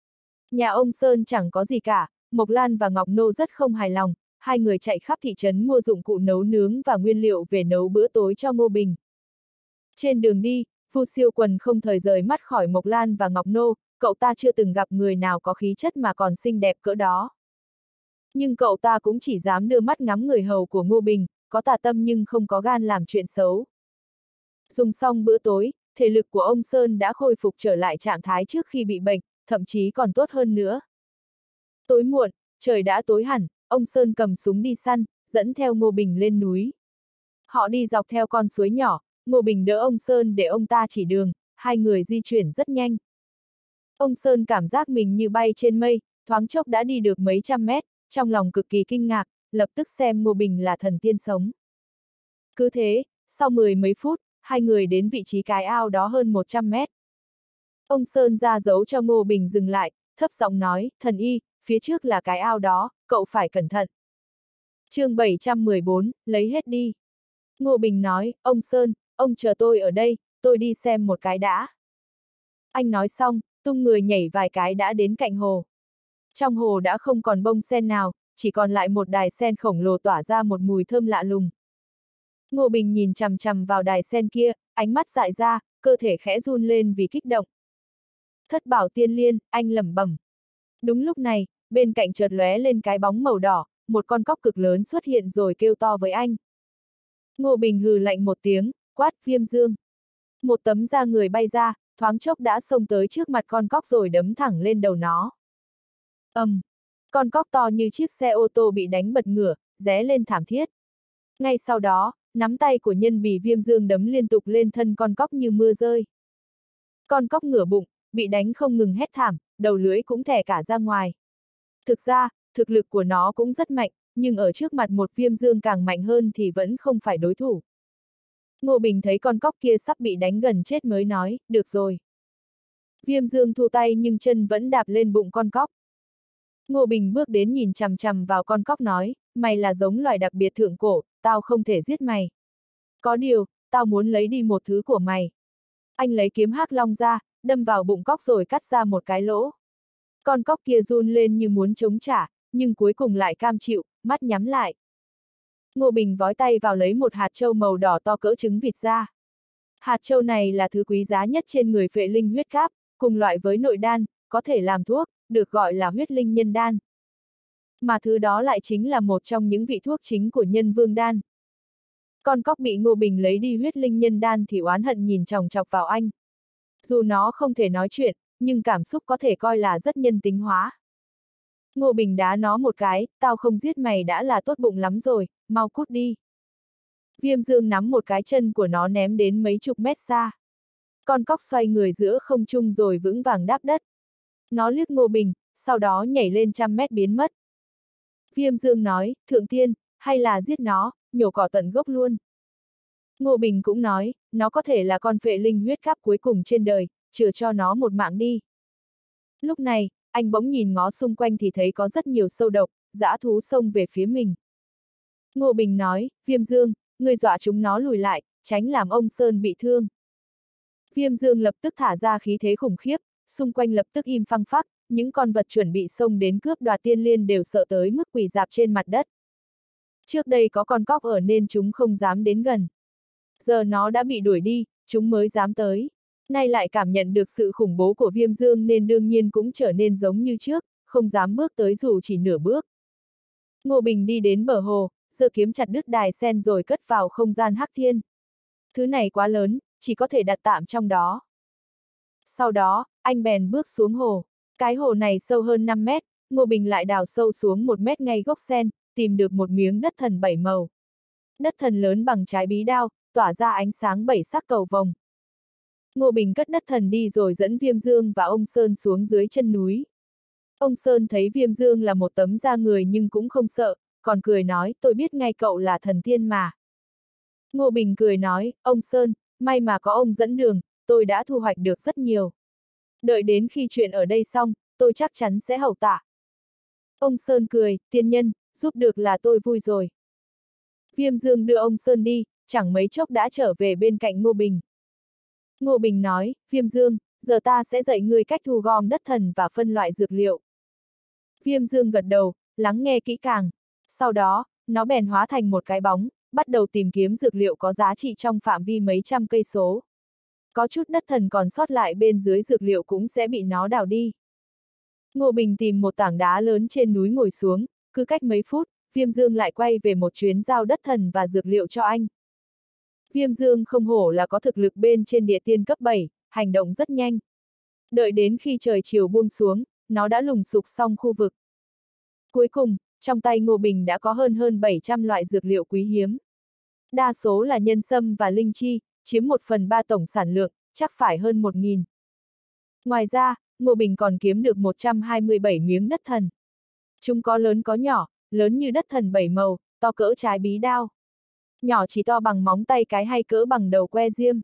Nhà ông Sơn chẳng có gì cả, Mộc Lan và Ngọc Nô rất không hài lòng, hai người chạy khắp thị trấn mua dụng cụ nấu nướng và nguyên liệu về nấu bữa tối cho Ngô Bình. Trên đường đi, Vu Siêu Quần không thời rời mắt khỏi Mộc Lan và Ngọc Nô, cậu ta chưa từng gặp người nào có khí chất mà còn xinh đẹp cỡ đó. Nhưng cậu ta cũng chỉ dám đưa mắt ngắm người hầu của Ngô Bình, có tà tâm nhưng không có gan làm chuyện xấu. Dùng xong bữa tối, thể lực của ông Sơn đã khôi phục trở lại trạng thái trước khi bị bệnh, thậm chí còn tốt hơn nữa. Tối muộn, trời đã tối hẳn, ông Sơn cầm súng đi săn, dẫn theo Ngô Bình lên núi. Họ đi dọc theo con suối nhỏ, Ngô Bình đỡ ông Sơn để ông ta chỉ đường, hai người di chuyển rất nhanh. Ông Sơn cảm giác mình như bay trên mây, thoáng chốc đã đi được mấy trăm mét, trong lòng cực kỳ kinh ngạc, lập tức xem Ngô Bình là thần tiên sống. Cứ thế, sau mười mấy phút, hai người đến vị trí cái ao đó hơn một trăm mét. Ông Sơn ra dấu cho Ngô Bình dừng lại, thấp giọng nói, thần y, phía trước là cái ao đó, cậu phải cẩn thận. chương bảy trăm mười bốn, lấy hết đi. Ngô Bình nói, ông Sơn, ông chờ tôi ở đây, tôi đi xem một cái đã. Anh nói xong, tung người nhảy vài cái đã đến cạnh hồ. Trong hồ đã không còn bông sen nào, chỉ còn lại một đài sen khổng lồ tỏa ra một mùi thơm lạ lùng. Ngô Bình nhìn chằm chằm vào đài sen kia, ánh mắt dại ra, cơ thể khẽ run lên vì kích động. Thất bảo tiên liên, anh lẩm bẩm. Đúng lúc này, bên cạnh chợt lóe lên cái bóng màu đỏ, một con cóc cực lớn xuất hiện rồi kêu to với anh. Ngô Bình hừ lạnh một tiếng, quát Viêm Dương. Một tấm da người bay ra, thoáng chốc đã xông tới trước mặt con cóc rồi đấm thẳng lên đầu nó. Ầm, um, con cóc to như chiếc xe ô tô bị đánh bật ngửa, ré lên thảm thiết. Ngay sau đó, nắm tay của nhân bì Viêm Dương đấm liên tục lên thân con cóc như mưa rơi. Con cóc ngửa bụng, bị đánh không ngừng hét thảm, đầu lưỡi cũng thè cả ra ngoài. Thực ra, thực lực của nó cũng rất mạnh, nhưng ở trước mặt một Viêm Dương càng mạnh hơn thì vẫn không phải đối thủ. Ngô Bình thấy con cóc kia sắp bị đánh gần chết mới nói, được rồi. Viêm Dương thu tay nhưng chân vẫn đạp lên bụng con cóc. Ngô Bình bước đến nhìn chằm chằm vào con cóc nói, mày là giống loài đặc biệt thượng cổ, tao không thể giết mày. Có điều, tao muốn lấy đi một thứ của mày. Anh lấy kiếm hắc long ra, đâm vào bụng cóc rồi cắt ra một cái lỗ. Con cóc kia run lên như muốn chống trả, nhưng cuối cùng lại cam chịu, mắt nhắm lại. Ngô Bình vói tay vào lấy một hạt châu màu đỏ to cỡ trứng vịt ra. Hạt châu này là thứ quý giá nhất trên người phệ linh huyết cáp, cùng loại với nội đan, có thể làm thuốc, được gọi là huyết linh nhân đan. Mà thứ đó lại chính là một trong những vị thuốc chính của nhân vương đan. Con cóc bị Ngô Bình lấy đi huyết linh nhân đan thì oán hận nhìn chòng chọc vào anh. Dù nó không thể nói chuyện, nhưng cảm xúc có thể coi là rất nhân tính hóa. Ngô Bình đá nó một cái, tao không giết mày đã là tốt bụng lắm rồi, mau cút đi. Viêm Dương nắm một cái chân của nó ném đến mấy chục mét xa. Con cóc xoay người giữa không trung rồi vững vàng đáp đất. Nó liếc Ngô Bình, sau đó nhảy lên trăm mét biến mất. Viêm Dương nói, Thượng Tiên, hay là giết nó, nhổ cỏ tận gốc luôn. Ngô Bình cũng nói, nó có thể là con phệ linh huyết cáp cuối cùng trên đời, chừa cho nó một mạng đi. Lúc này, anh bỗng nhìn ngó xung quanh thì thấy có rất nhiều sâu độc, dã thú xông về phía mình. Ngô Bình nói, Viêm Dương, ngươi dọa chúng nó lùi lại, tránh làm ông Sơn bị thương. Viêm Dương lập tức thả ra khí thế khủng khiếp, xung quanh lập tức im phăng phắc, những con vật chuẩn bị xông đến cướp đoạt tiên liên đều sợ tới mức quỳ rạp trên mặt đất. Trước đây có con cóc ở nên chúng không dám đến gần. Giờ nó đã bị đuổi đi, chúng mới dám tới. Nay lại cảm nhận được sự khủng bố của Viêm Dương nên đương nhiên cũng trở nên giống như trước, không dám bước tới dù chỉ nửa bước. Ngô Bình đi đến bờ hồ, giơ kiếm chặt đứt đài sen rồi cất vào không gian hắc thiên. Thứ này quá lớn, chỉ có thể đặt tạm trong đó. Sau đó, anh bèn bước xuống hồ. Cái hồ này sâu hơn năm mét, Ngô Bình lại đào sâu xuống một mét ngay gốc sen, tìm được một miếng đất thần bảy màu. Đất thần lớn bằng trái bí đao, tỏa ra ánh sáng bảy sắc cầu vồng. Ngô Bình cất đất thần đi rồi dẫn Viêm Dương và ông Sơn xuống dưới chân núi. Ông Sơn thấy Viêm Dương là một tấm da người nhưng cũng không sợ, còn cười nói, tôi biết ngay cậu là thần tiên mà. Ngô Bình cười nói, ông Sơn, may mà có ông dẫn đường, tôi đã thu hoạch được rất nhiều. Đợi đến khi chuyện ở đây xong, tôi chắc chắn sẽ hậu tạ. Ông Sơn cười, tiên nhân, giúp được là tôi vui rồi. Viêm Dương đưa ông Sơn đi, chẳng mấy chốc đã trở về bên cạnh Ngô Bình. Ngô Bình nói, Viêm Dương, giờ ta sẽ dạy ngươi cách thu gom đất thần và phân loại dược liệu. Viêm Dương gật đầu, lắng nghe kỹ càng. Sau đó, nó bèn hóa thành một cái bóng, bắt đầu tìm kiếm dược liệu có giá trị trong phạm vi mấy trăm cây số. Có chút đất thần còn sót lại bên dưới dược liệu cũng sẽ bị nó đào đi. Ngô Bình tìm một tảng đá lớn trên núi ngồi xuống, cứ cách mấy phút, Viêm Dương lại quay về một chuyến giao đất thần và dược liệu cho anh. Viêm Dương không hổ là có thực lực bên trên địa tiên cấp bảy, hành động rất nhanh. Đợi đến khi trời chiều buông xuống, nó đã lùng sục xong khu vực. Cuối cùng, trong tay Ngô Bình đã có hơn hơn bảy trăm loại dược liệu quý hiếm. Đa số là nhân sâm và linh chi, chiếm một phần ba tổng sản lượng, chắc phải hơn một nghìn. Ngoài ra, Ngô Bình còn kiếm được một trăm hai mươi bảy miếng đất thần. Chúng có lớn có nhỏ, lớn như đất thần bảy màu, to cỡ trái bí đao. Nhỏ chỉ to bằng móng tay cái hay cỡ bằng đầu que diêm.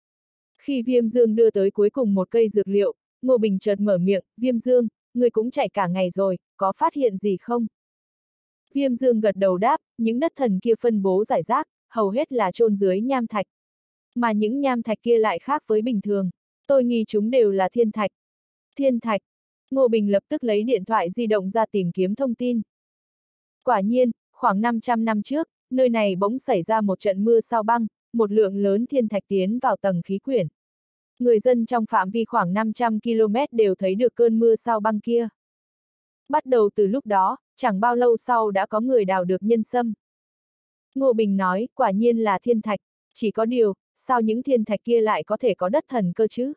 Khi Viêm Dương đưa tới cuối cùng một cây dược liệu, Ngô Bình chợt mở miệng, Viêm Dương, ngươi cũng chạy cả ngày rồi, có phát hiện gì không? Viêm Dương gật đầu đáp, những đất thần kia phân bố rải rác, hầu hết là chôn dưới nham thạch. Mà những nham thạch kia lại khác với bình thường, tôi nghi chúng đều là thiên thạch. Thiên thạch. Ngô Bình lập tức lấy điện thoại di động ra tìm kiếm thông tin. Quả nhiên, khoảng năm trăm năm trước, nơi này bỗng xảy ra một trận mưa sao băng, một lượng lớn thiên thạch tiến vào tầng khí quyển. Người dân trong phạm vi khoảng năm trăm ki lô mét đều thấy được cơn mưa sao băng kia. Bắt đầu từ lúc đó, chẳng bao lâu sau đã có người đào được nhân sâm. Ngô Bình nói, quả nhiên là thiên thạch, chỉ có điều, sao những thiên thạch kia lại có thể có đất thần cơ chứ?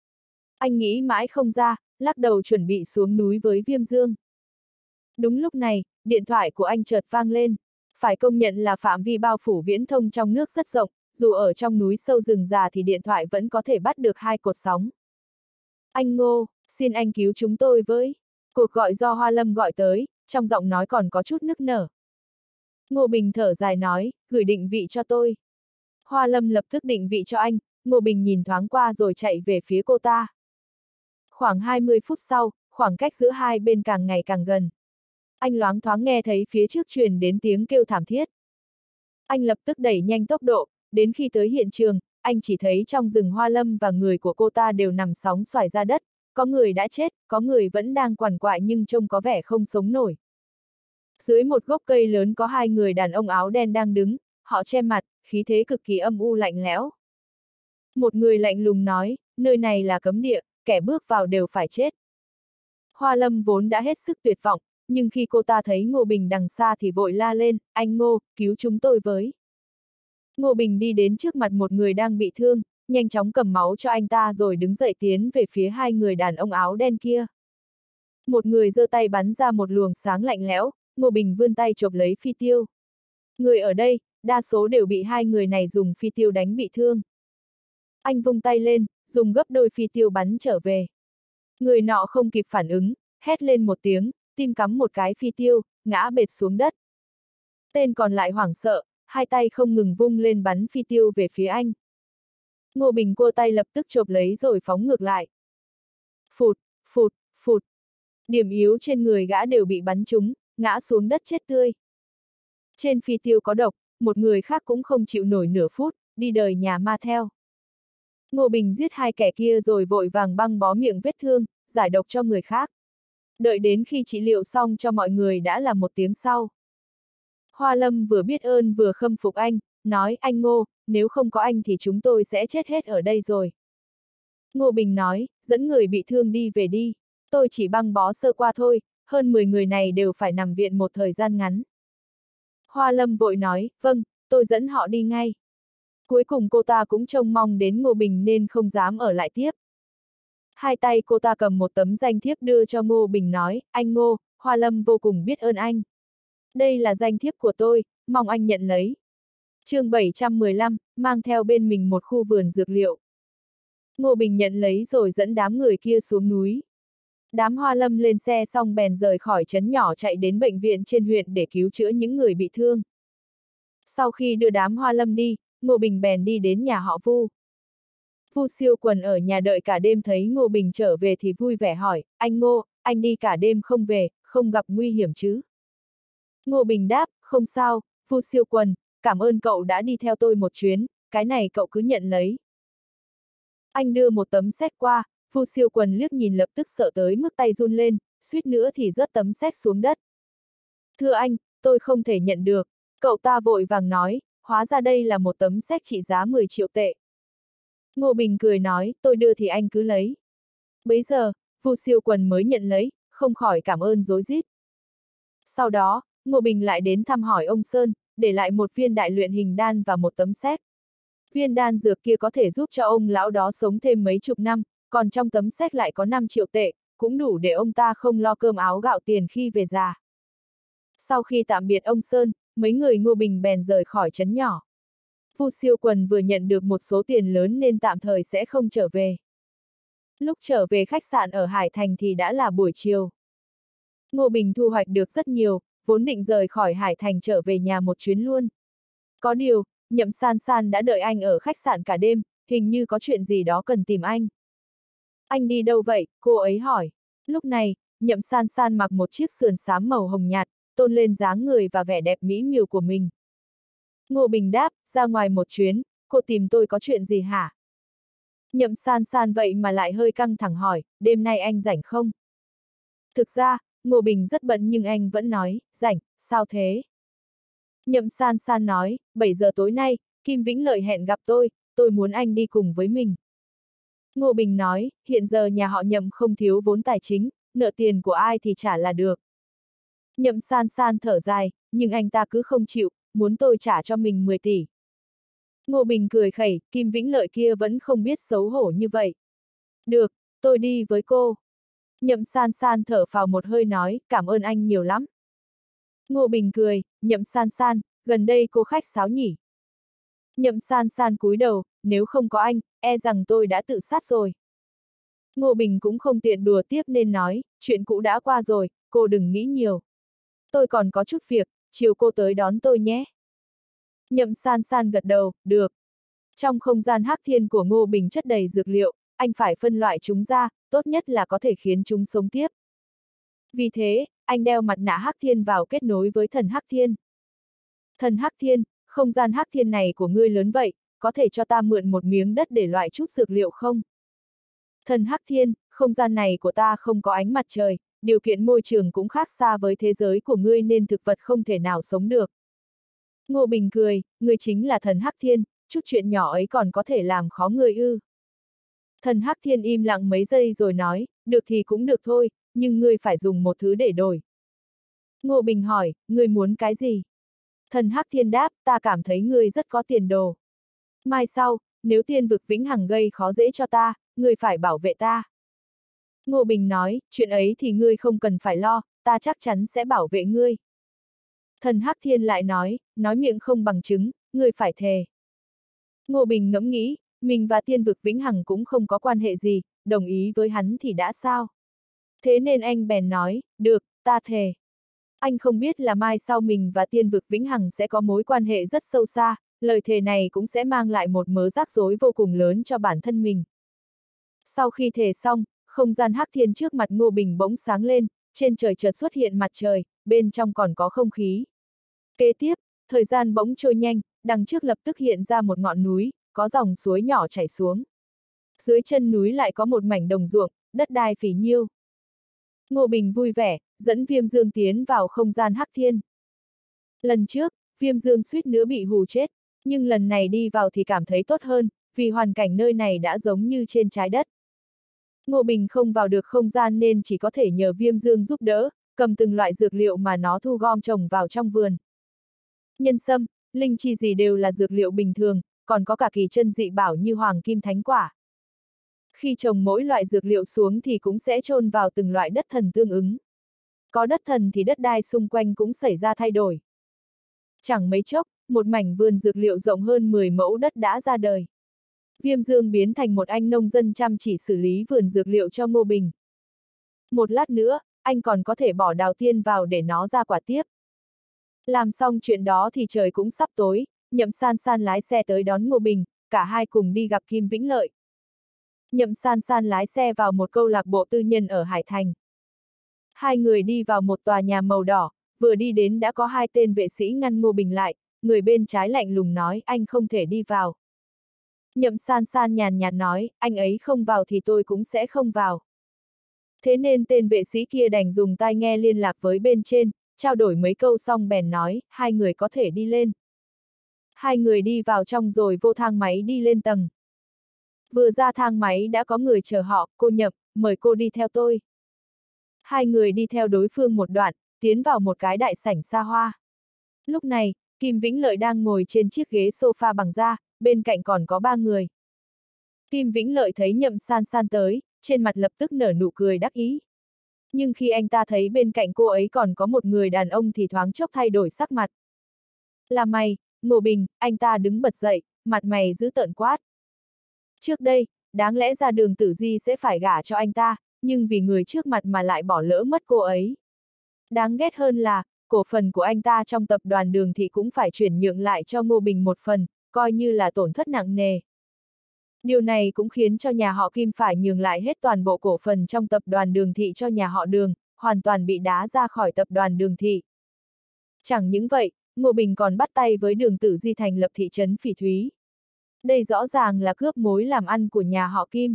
Anh nghĩ mãi không ra, lắc đầu chuẩn bị xuống núi với Viêm Dương. Đúng lúc này, điện thoại của anh chợt vang lên. Phải công nhận là phạm vi bao phủ viễn thông trong nước rất rộng, dù ở trong núi sâu rừng già thì điện thoại vẫn có thể bắt được hai cột sóng. Anh Ngô, xin anh cứu chúng tôi với. Cuộc gọi do Hoa Lâm gọi tới, trong giọng nói còn có chút nức nở. Ngô Bình thở dài nói, gửi định vị cho tôi. Hoa Lâm lập tức định vị cho anh, Ngô Bình nhìn thoáng qua rồi chạy về phía cô ta. Khoảng hai mươi phút sau, khoảng cách giữa hai bên càng ngày càng gần. Anh loáng thoáng nghe thấy phía trước truyền đến tiếng kêu thảm thiết. Anh lập tức đẩy nhanh tốc độ, đến khi tới hiện trường, anh chỉ thấy trong rừng Hoa Lâm và người của cô ta đều nằm sóng xoài ra đất, có người đã chết, có người vẫn đang quằn quại nhưng trông có vẻ không sống nổi. Dưới một gốc cây lớn có hai người đàn ông áo đen đang đứng, họ che mặt, khí thế cực kỳ âm u lạnh lẽo. Một người lạnh lùng nói, nơi này là cấm địa, kẻ bước vào đều phải chết. Hoa Lâm vốn đã hết sức tuyệt vọng, nhưng khi cô ta thấy Ngô Bình đằng xa thì vội la lên, anh Ngô, cứu chúng tôi với. Ngô Bình đi đến trước mặt một người đang bị thương, nhanh chóng cầm máu cho anh ta rồi đứng dậy tiến về phía hai người đàn ông áo đen kia. Một người giơ tay bắn ra một luồng sáng lạnh lẽo, Ngô Bình vươn tay chộp lấy phi tiêu. Người ở đây, đa số đều bị hai người này dùng phi tiêu đánh bị thương. Anh vung tay lên, dùng gấp đôi phi tiêu bắn trở về. Người nọ không kịp phản ứng, hét lên một tiếng, tim cắm một cái phi tiêu, ngã bệt xuống đất. Tên còn lại hoảng sợ, hai tay không ngừng vung lên bắn phi tiêu về phía anh. Ngô Bình cua tay lập tức chộp lấy rồi phóng ngược lại. Phụt, phụt, phụt. Điểm yếu trên người gã đều bị bắn trúng, ngã xuống đất chết tươi. Trên phi tiêu có độc, một người khác cũng không chịu nổi nửa phút, đi đời nhà ma theo. Ngô Bình giết hai kẻ kia rồi vội vàng băng bó miệng vết thương, giải độc cho người khác. Đợi đến khi trị liệu xong cho mọi người đã là một tiếng sau. Hoa Lâm vừa biết ơn vừa khâm phục anh, nói anh Ngô, nếu không có anh thì chúng tôi sẽ chết hết ở đây rồi. Ngô Bình nói, dẫn người bị thương đi về đi, tôi chỉ băng bó sơ qua thôi, hơn mười người này đều phải nằm viện một thời gian ngắn. Hoa Lâm vội nói, vâng, tôi dẫn họ đi ngay. Cuối cùng cô ta cũng trông mong đến Ngô Bình nên không dám ở lại tiếp. Hai tay cô ta cầm một tấm danh thiếp đưa cho Ngô Bình nói, anh Ngô, Hoa Lâm vô cùng biết ơn anh. Đây là danh thiếp của tôi, mong anh nhận lấy. chương bảy trăm mười lăm, mang theo bên mình một khu vườn dược liệu. Ngô Bình nhận lấy rồi dẫn đám người kia xuống núi. Đám Hoa Lâm lên xe xong bèn rời khỏi trấn nhỏ chạy đến bệnh viện trên huyện để cứu chữa những người bị thương. Sau khi đưa đám Hoa Lâm đi, Ngô Bình bèn đi đến nhà họ Vu. Vu Siêu Quần ở nhà đợi cả đêm thấy Ngô Bình trở về thì vui vẻ hỏi, anh Ngô, anh đi cả đêm không về, không gặp nguy hiểm chứ? Ngô Bình đáp, không sao, Vu Siêu Quần, cảm ơn cậu đã đi theo tôi một chuyến, cái này cậu cứ nhận lấy. Anh đưa một tấm séc qua, Vu Siêu Quần liếc nhìn lập tức sợ tới mức tay run lên, suýt nữa thì rớt tấm séc xuống đất. Thưa anh, tôi không thể nhận được, cậu ta vội vàng nói, hóa ra đây là một tấm séc trị giá mười triệu tệ. Ngô Bình cười nói, tôi đưa thì anh cứ lấy. Bấy giờ, Vu Siêu Quần mới nhận lấy, không khỏi cảm ơn rối rít. Sau đó, Ngô Bình lại đến thăm hỏi ông Sơn, để lại một viên đại luyện hình đan và một tấm séc. Viên đan dược kia có thể giúp cho ông lão đó sống thêm mấy chục năm, còn trong tấm séc lại có năm triệu tệ, cũng đủ để ông ta không lo cơm áo gạo tiền khi về già. Sau khi tạm biệt ông Sơn, mấy người Ngô Bình bèn rời khỏi trấn nhỏ. Vu Siêu Quần vừa nhận được một số tiền lớn nên tạm thời sẽ không trở về. Lúc trở về khách sạn ở Hải Thành thì đã là buổi chiều. Ngô Bình thu hoạch được rất nhiều, vốn định rời khỏi Hải Thành trở về nhà một chuyến luôn. Có điều, Nhậm San San đã đợi anh ở khách sạn cả đêm, hình như có chuyện gì đó cần tìm anh. Anh đi đâu vậy? Cô ấy hỏi. Lúc này, Nhậm San San mặc một chiếc sườn xám màu hồng nhạt, tôn lên dáng người và vẻ đẹp mỹ miều của mình. Ngô Bình đáp, ra ngoài một chuyến, cô tìm tôi có chuyện gì hả? Nhậm San San vậy mà lại hơi căng thẳng hỏi, đêm nay anh rảnh không? Thực ra, Ngô Bình rất bận nhưng anh vẫn nói, rảnh, sao thế? Nhậm San San nói, bảy giờ tối nay, Kim Vĩnh Lợi hẹn gặp tôi, tôi muốn anh đi cùng với mình. Ngô Bình nói, hiện giờ nhà họ Nhậm không thiếu vốn tài chính, nợ tiền của ai thì trả là được. Nhậm San San thở dài, nhưng anh ta cứ không chịu, muốn tôi trả cho mình mười tỷ. Ngô Bình cười khẩy, Kim Vĩnh Lợi kia vẫn không biết xấu hổ như vậy. Được, tôi đi với cô. Nhậm San San thở phào một hơi nói, cảm ơn anh nhiều lắm. Ngô Bình cười, Nhậm San San, gần đây cô khách sáo nhỉ. Nhậm San San cúi đầu, nếu không có anh, e rằng tôi đã tự sát rồi. Ngô Bình cũng không tiện đùa tiếp nên nói, chuyện cũ đã qua rồi, cô đừng nghĩ nhiều. Tôi còn có chút việc, chiều cô tới đón tôi nhé. Nhậm San San gật đầu, được. Trong không gian hắc thiên của Ngô Bình chất đầy dược liệu, anh phải phân loại chúng ra, tốt nhất là có thể khiến chúng sống tiếp. Vì thế, anh đeo mặt nạ hắc thiên vào kết nối với thần hắc thiên. Thần hắc thiên, không gian hắc thiên này của ngươi lớn vậy, có thể cho ta mượn một miếng đất để loại chút dược liệu không? Thần hắc thiên, không gian này của ta không có ánh mặt trời, điều kiện môi trường cũng khác xa với thế giới của ngươi nên thực vật không thể nào sống được. Ngô Bình cười, ngươi chính là thần Hắc Thiên, chút chuyện nhỏ ấy còn có thể làm khó ngươi ư. Thần Hắc Thiên im lặng mấy giây rồi nói, được thì cũng được thôi, nhưng ngươi phải dùng một thứ để đổi. Ngô Bình hỏi, ngươi muốn cái gì? Thần Hắc Thiên đáp, ta cảm thấy ngươi rất có tiền đồ. Mai sau, nếu tiên vực vĩnh hằng gây khó dễ cho ta, ngươi phải bảo vệ ta. Ngô Bình nói, chuyện ấy thì ngươi không cần phải lo, ta chắc chắn sẽ bảo vệ ngươi. Thần Hắc Thiên lại nói, nói miệng không bằng chứng, ngươi phải thề. Ngô Bình ngẫm nghĩ, mình và tiên vực vĩnh hằng cũng không có quan hệ gì, đồng ý với hắn thì đã sao? Thế nên anh bèn nói, được, ta thề. Anh không biết là mai sau mình và tiên vực vĩnh hằng sẽ có mối quan hệ rất sâu xa, lời thề này cũng sẽ mang lại một mớ rắc rối vô cùng lớn cho bản thân mình. Sau khi thề xong, không gian Hắc Thiên trước mặt Ngô Bình bỗng sáng lên, trên trời chợt xuất hiện mặt trời, bên trong còn có không khí. Kế tiếp, thời gian bỗng trôi nhanh, đằng trước lập tức hiện ra một ngọn núi, có dòng suối nhỏ chảy xuống. Dưới chân núi lại có một mảnh đồng ruộng, đất đai phì nhiêu. Ngô Bình vui vẻ, dẫn Viêm Dương tiến vào không gian Hắc Thiên. Lần trước, Viêm Dương suýt nữa bị hù chết, nhưng lần này đi vào thì cảm thấy tốt hơn, vì hoàn cảnh nơi này đã giống như trên trái đất. Ngô Bình không vào được không gian nên chỉ có thể nhờ Viêm Dương giúp đỡ, cầm từng loại dược liệu mà nó thu gom trồng vào trong vườn. Nhân sâm, linh chi gì đều là dược liệu bình thường, còn có cả kỳ chân dị bảo như hoàng kim thánh quả. Khi trồng mỗi loại dược liệu xuống thì cũng sẽ chôn vào từng loại đất thần tương ứng. Có đất thần thì đất đai xung quanh cũng xảy ra thay đổi. Chẳng mấy chốc, một mảnh vườn dược liệu rộng hơn mười mẫu đất đã ra đời. Viêm Dương biến thành một anh nông dân chăm chỉ xử lý vườn dược liệu cho Ngô Bình. Một lát nữa, anh còn có thể bỏ đào tiên vào để nó ra quả tiếp. Làm xong chuyện đó thì trời cũng sắp tối, Nhậm San San lái xe tới đón Ngô Bình, cả hai cùng đi gặp Kim Vĩnh Lợi. Nhậm San San lái xe vào một câu lạc bộ tư nhân ở Hải Thành. Hai người đi vào một tòa nhà màu đỏ, vừa đi đến đã có hai tên vệ sĩ ngăn Ngô Bình lại, người bên trái lạnh lùng nói anh không thể đi vào. Nhậm San San nhàn nhạt nói, anh ấy không vào thì tôi cũng sẽ không vào. Thế nên tên vệ sĩ kia đành dùng tai nghe liên lạc với bên trên, trao đổi mấy câu xong bèn nói, hai người có thể đi lên. Hai người đi vào trong rồi vô thang máy đi lên tầng. Vừa ra thang máy đã có người chờ họ, cô Nhậm, mời cô đi theo tôi. Hai người đi theo đối phương một đoạn, tiến vào một cái đại sảnh xa hoa. Lúc này, Kim Vĩnh Lợi đang ngồi trên chiếc ghế sofa bằng da, bên cạnh còn có ba người. Kim Vĩnh Lợi thấy Nhậm San San tới, trên mặt lập tức nở nụ cười đắc ý. Nhưng khi anh ta thấy bên cạnh cô ấy còn có một người đàn ông thì thoáng chốc thay đổi sắc mặt. Là mày, Ngô Bình, anh ta đứng bật dậy, mặt mày dữ tợn quát. Trước đây, đáng lẽ ra Đường Tử Di sẽ phải gả cho anh ta, nhưng vì người trước mặt mà lại bỏ lỡ mất cô ấy. Đáng ghét hơn là, cổ phần của anh ta trong tập đoàn Đường Thị cũng phải chuyển nhượng lại cho Ngô Bình một phần, coi như là tổn thất nặng nề. Điều này cũng khiến cho nhà họ Kim phải nhường lại hết toàn bộ cổ phần trong tập đoàn Đường Thị cho nhà họ Đường, hoàn toàn bị đá ra khỏi tập đoàn Đường Thị. Chẳng những vậy, Ngô Bình còn bắt tay với Đường Tử Di thành lập thị trấn Phỉ Thúy. Đây rõ ràng là cướp mối làm ăn của nhà họ Kim.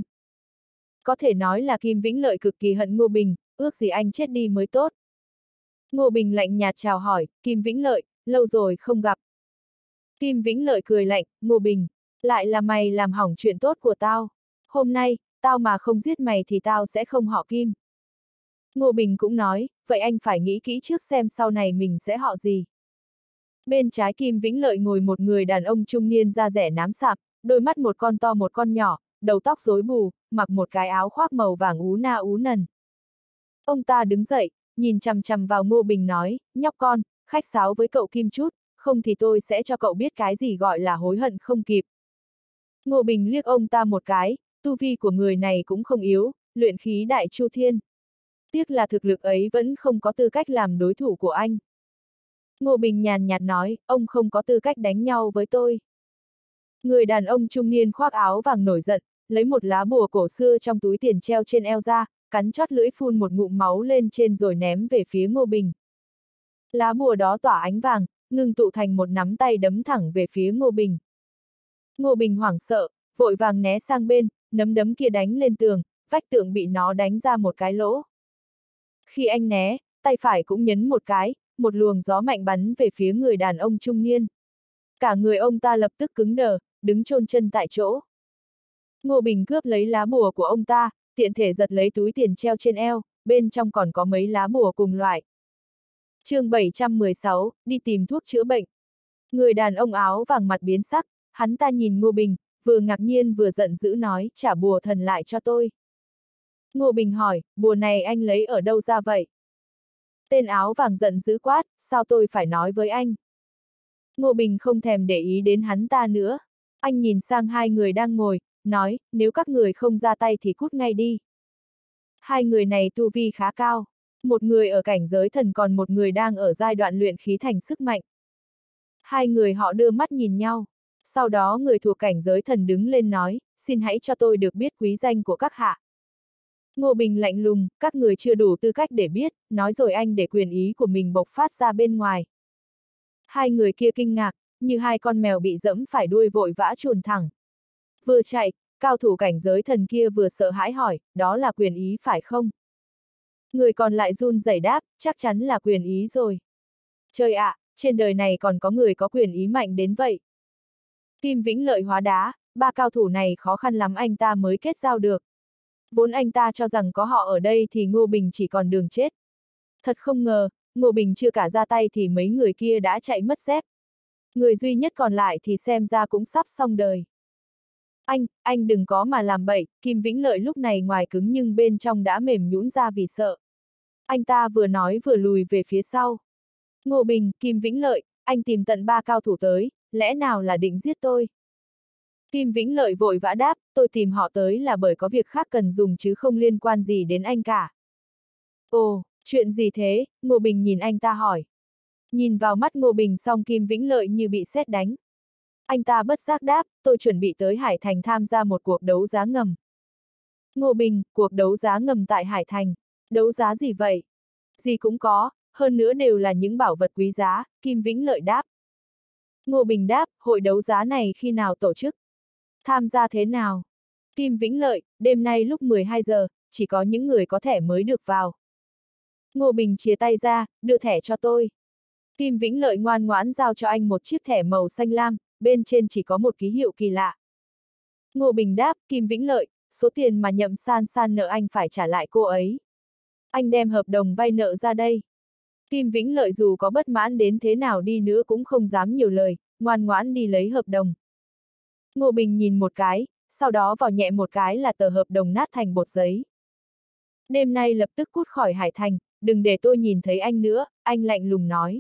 Có thể nói là Kim Vĩnh Lợi cực kỳ hận Ngô Bình, ước gì anh chết đi mới tốt. Ngô Bình lạnh nhạt chào hỏi, Kim Vĩnh Lợi, lâu rồi không gặp. Kim Vĩnh Lợi cười lạnh, Ngô Bình, lại là mày làm hỏng chuyện tốt của tao. Hôm nay, tao mà không giết mày thì tao sẽ không họ Kim. Ngô Bình cũng nói, vậy anh phải nghĩ kỹ trước xem sau này mình sẽ họ gì. Bên trái Kim Vĩnh Lợi ngồi một người đàn ông trung niên da rẻ nám sạm, đôi mắt một con to một con nhỏ, đầu tóc rối bù, mặc một cái áo khoác màu vàng ú na ú nần. Ông ta đứng dậy, nhìn chằm chằm vào Ngô Bình nói, nhóc con, khách sáo với cậu Kim chút, không thì tôi sẽ cho cậu biết cái gì gọi là hối hận không kịp. Ngô Bình liếc ông ta một cái, tu vi của người này cũng không yếu, luyện khí đại chu thiên. Tiếc là thực lực ấy vẫn không có tư cách làm đối thủ của anh. Ngô Bình nhàn nhạt nói, ông không có tư cách đánh nhau với tôi. Người đàn ông trung niên khoác áo vàng nổi giận, lấy một lá bùa cổ xưa trong túi tiền treo trên eo ra, cắn chót lưỡi phun một ngụm máu lên trên rồi ném về phía Ngô Bình. Lá bùa đó tỏa ánh vàng, ngưng tụ thành một nắm tay đấm thẳng về phía Ngô Bình. Ngô Bình hoảng sợ, vội vàng né sang bên, nắm đấm kia đánh lên tường, vách tường bị nó đánh ra một cái lỗ. Khi anh né, tay phải cũng nhấn một cái, một luồng gió mạnh bắn về phía người đàn ông trung niên. Cả người ông ta lập tức cứng đờ, đứng chôn chân tại chỗ. Ngô Bình cướp lấy lá bùa của ông ta, tiện thể giật lấy túi tiền treo trên eo, bên trong còn có mấy lá bùa cùng loại. chương bảy trăm mười sáu, đi tìm thuốc chữa bệnh. Người đàn ông áo vàng mặt biến sắc, hắn ta nhìn Ngô Bình, vừa ngạc nhiên vừa giận dữ nói, trả bùa thần lại cho tôi. Ngô Bình hỏi, bùa này anh lấy ở đâu ra vậy? Tên áo vàng giận dữ quát, sao tôi phải nói với anh? Ngô Bình không thèm để ý đến hắn ta nữa. Anh nhìn sang hai người đang ngồi, nói, nếu các người không ra tay thì cút ngay đi. Hai người này tu vi khá cao. Một người ở cảnh giới thần còn một người đang ở giai đoạn luyện khí thành sức mạnh. Hai người họ đưa mắt nhìn nhau. Sau đó người thuộc cảnh giới thần đứng lên nói, xin hãy cho tôi được biết quý danh của các hạ. Ngô Bình lạnh lùng, các người chưa đủ tư cách để biết, nói rồi anh để quyền ý của mình bộc phát ra bên ngoài. Hai người kia kinh ngạc, như hai con mèo bị dẫm phải đuôi vội vã chuồn thẳng. Vừa chạy, cao thủ cảnh giới thần kia vừa sợ hãi hỏi, đó là quyền ý phải không? Người còn lại run rẩy đáp, chắc chắn là quyền ý rồi. Trời ạ, à, trên đời này còn có người có quyền ý mạnh đến vậy. Kim Vĩnh Lợi hóa đá, ba cao thủ này khó khăn lắm anh ta mới kết giao được. Vốn anh ta cho rằng có họ ở đây thì Ngô Bình chỉ còn đường chết. Thật không ngờ, Ngô Bình chưa cả ra tay thì mấy người kia đã chạy mất dép. Người duy nhất còn lại thì xem ra cũng sắp xong đời. Anh, anh đừng có mà làm bậy, Kim Vĩnh Lợi lúc này ngoài cứng nhưng bên trong đã mềm nhũn ra vì sợ. Anh ta vừa nói vừa lùi về phía sau. Ngô Bình, Kim Vĩnh Lợi, anh tìm tận ba cao thủ tới, lẽ nào là định giết tôi? Kim Vĩnh Lợi vội vã đáp, tôi tìm họ tới là bởi có việc khác cần dùng chứ không liên quan gì đến anh cả. Ồ, chuyện gì thế? Ngô Bình nhìn anh ta hỏi. Nhìn vào mắt Ngô Bình xong Kim Vĩnh Lợi như bị sét đánh. Anh ta bất giác đáp, tôi chuẩn bị tới Hải Thành tham gia một cuộc đấu giá ngầm. Ngô Bình, cuộc đấu giá ngầm tại Hải Thành. Đấu giá gì vậy? Gì cũng có, hơn nữa đều là những bảo vật quý giá, Kim Vĩnh Lợi đáp. Ngô Bình đáp, hội đấu giá này khi nào tổ chức? Tham gia thế nào? Kim Vĩnh Lợi, đêm nay lúc mười hai giờ, chỉ có những người có thẻ mới được vào. Ngô Bình chia tay ra, đưa thẻ cho tôi. Kim Vĩnh Lợi ngoan ngoãn giao cho anh một chiếc thẻ màu xanh lam, bên trên chỉ có một ký hiệu kỳ lạ. Ngô Bình đáp, Kim Vĩnh Lợi, số tiền mà Nhậm San San nợ anh phải trả lại cô ấy. Anh đem hợp đồng vay nợ ra đây. Kim Vĩnh Lợi dù có bất mãn đến thế nào đi nữa cũng không dám nhiều lời, ngoan ngoãn đi lấy hợp đồng. Ngô Bình nhìn một cái, sau đó vào nhẹ một cái là tờ hợp đồng nát thành bột giấy. Đêm nay lập tức cút khỏi Hải Thành, đừng để tôi nhìn thấy anh nữa, anh lạnh lùng nói.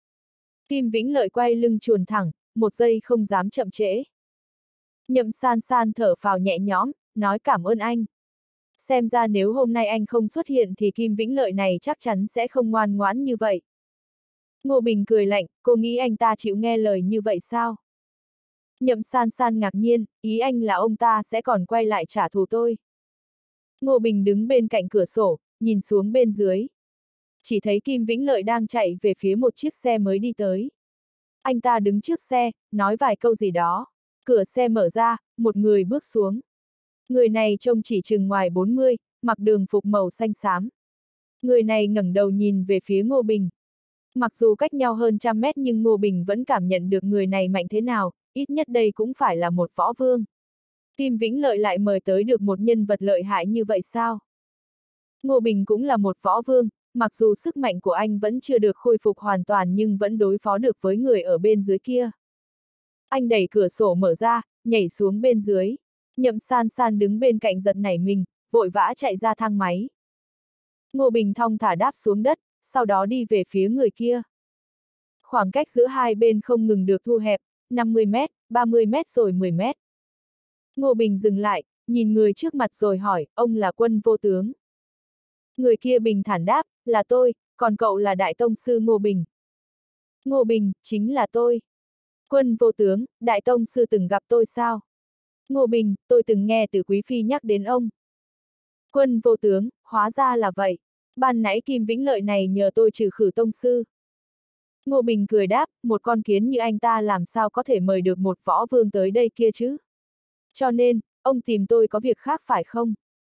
Kim Vĩnh Lợi quay lưng chuồn thẳng, một giây không dám chậm trễ. Nhậm San San thở phào nhẹ nhõm, nói cảm ơn anh. Xem ra nếu hôm nay anh không xuất hiện thì Kim Vĩnh Lợi này chắc chắn sẽ không ngoan ngoãn như vậy. Ngô Bình cười lạnh, cô nghĩ anh ta chịu nghe lời như vậy sao? Nhậm San San ngạc nhiên, ý anh là ông ta sẽ còn quay lại trả thù tôi. Ngô Bình đứng bên cạnh cửa sổ, nhìn xuống bên dưới. Chỉ thấy Kim Vĩnh Lợi đang chạy về phía một chiếc xe mới đi tới. Anh ta đứng trước xe, nói vài câu gì đó. Cửa xe mở ra, một người bước xuống. Người này trông chỉ chừng ngoài bốn mươi, mặc đường phục màu xanh xám. Người này ngẩng đầu nhìn về phía Ngô Bình. Mặc dù cách nhau hơn trăm mét nhưng Ngô Bình vẫn cảm nhận được người này mạnh thế nào, ít nhất đây cũng phải là một võ vương. Kim Vĩnh Lợi lại mời tới được một nhân vật lợi hại như vậy sao? Ngô Bình cũng là một võ vương, mặc dù sức mạnh của anh vẫn chưa được khôi phục hoàn toàn nhưng vẫn đối phó được với người ở bên dưới kia. Anh đẩy cửa sổ mở ra, nhảy xuống bên dưới. Nhậm San San đứng bên cạnh giật nảy mình, vội vã chạy ra thang máy. Ngô Bình thong thả đáp xuống đất, sau đó đi về phía người kia. Khoảng cách giữa hai bên không ngừng được thu hẹp, năm mươi mét, ba mươi mét rồi mười mét. Ngô Bình dừng lại, nhìn người trước mặt rồi hỏi, ông là Quân Vô Tướng. Người kia bình thản đáp, là tôi, còn cậu là Đại Tông Sư Ngô Bình. Ngô Bình, chính là tôi. Quân Vô Tướng, Đại Tông Sư từng gặp tôi sao? Ngô Bình, tôi từng nghe từ Quý Phi nhắc đến ông. Quân Vô Tướng, hóa ra là vậy. Ban nãy Kim Vĩnh Lợi này nhờ tôi trừ khử Tông Sư. Ngô Bình cười đáp, một con kiến như anh ta làm sao có thể mời được một võ vương tới đây kia chứ? Cho nên, ông tìm tôi có việc khác phải không?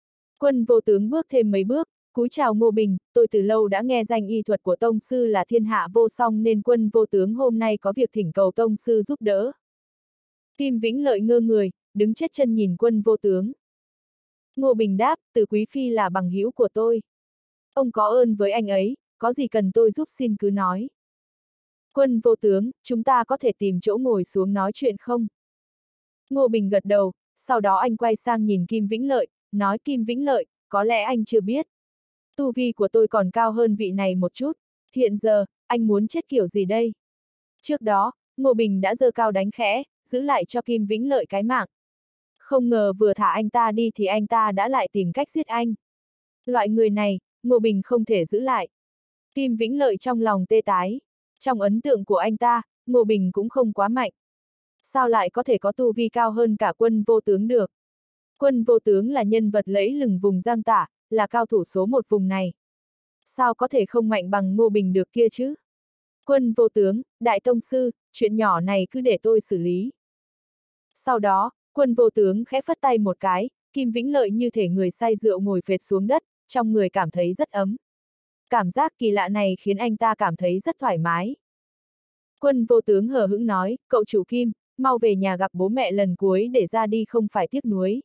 Quân vô tướng bước thêm mấy bước, cúi chào Ngô Bình, tôi từ lâu đã nghe danh y thuật của tông sư là thiên hạ vô song nên quân vô tướng hôm nay có việc thỉnh cầu tông sư giúp đỡ. Kim Vĩnh Lợi ngơ người, đứng chết chân nhìn quân vô tướng. Ngô Bình đáp, Từ Quý Phi là bằng hữu của tôi. Ông có ơn với anh ấy, có gì cần tôi giúp xin cứ nói. Quân vô tướng, chúng ta có thể tìm chỗ ngồi xuống nói chuyện không? Ngô Bình gật đầu, sau đó anh quay sang nhìn Kim Vĩnh Lợi, nói Kim Vĩnh Lợi, có lẽ anh chưa biết. Tu vi của tôi còn cao hơn vị này một chút, hiện giờ, anh muốn chết kiểu gì đây? Trước đó, Ngô Bình đã giơ cao đánh khẽ, giữ lại cho Kim Vĩnh Lợi cái mạng. Không ngờ vừa thả anh ta đi thì anh ta đã lại tìm cách giết anh. Loại người này, Ngô Bình không thể giữ lại. Kim Vĩnh Lợi trong lòng tê tái. Trong ấn tượng của anh ta, Ngô Bình cũng không quá mạnh. Sao lại có thể có tu vi cao hơn cả quân vô tướng được? Quân vô tướng là nhân vật lẫy lừng vùng Giang Tả, là cao thủ số một vùng này. Sao có thể không mạnh bằng Ngô Bình được kia chứ? Quân vô tướng, đại tông sư, chuyện nhỏ này cứ để tôi xử lý. Sau đó, quân vô tướng khẽ phất tay một cái, Kim Vĩnh Lợi như thể người say rượu ngồi phệt xuống đất, trong người cảm thấy rất ấm. Cảm giác kỳ lạ này khiến anh ta cảm thấy rất thoải mái. Quân vô tướng hờ hững nói, cậu chủ Kim, mau về nhà gặp bố mẹ lần cuối để ra đi không phải tiếc nuối.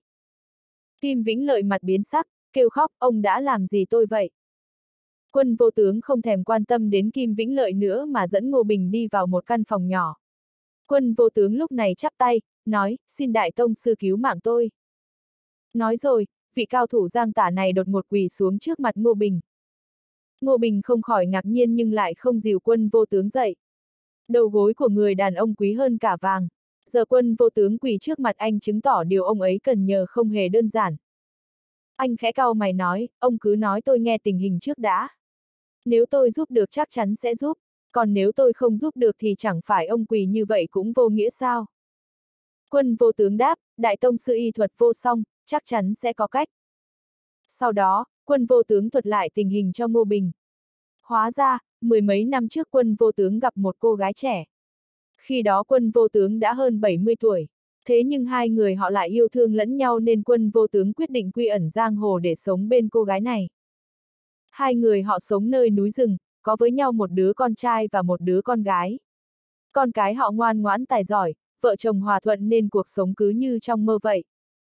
Kim Vĩnh Lợi mặt biến sắc, kêu khóc, ông đã làm gì tôi vậy? Quân vô tướng không thèm quan tâm đến Kim Vĩnh Lợi nữa mà dẫn Ngô Bình đi vào một căn phòng nhỏ. Quân vô tướng lúc này chắp tay, nói, xin đại tông sư cứu mạng tôi. Nói rồi, vị cao thủ Giang Tả này đột ngột quỳ xuống trước mặt Ngô Bình. Ngô Bình không khỏi ngạc nhiên nhưng lại không dìu quân vô tướng dậy. Đầu gối của người đàn ông quý hơn cả vàng. Giờ quân vô tướng quỳ trước mặt anh chứng tỏ điều ông ấy cần nhờ không hề đơn giản. Anh khẽ cau mày nói, ông cứ nói tôi nghe tình hình trước đã. Nếu tôi giúp được chắc chắn sẽ giúp, còn nếu tôi không giúp được thì chẳng phải ông quỳ như vậy cũng vô nghĩa sao. Quân vô tướng đáp, đại tông sư y thuật vô song, chắc chắn sẽ có cách. Sau đó, quân vô tướng thuật lại tình hình cho Ngô Bình. Hóa ra, mười mấy năm trước quân vô tướng gặp một cô gái trẻ. Khi đó quân vô tướng đã hơn bảy mươi tuổi. Thế nhưng hai người họ lại yêu thương lẫn nhau nên quân vô tướng quyết định quy ẩn giang hồ để sống bên cô gái này. Hai người họ sống nơi núi rừng, có với nhau một đứa con trai và một đứa con gái. Con cái họ ngoan ngoãn tài giỏi, vợ chồng hòa thuận nên cuộc sống cứ như trong mơ vậy.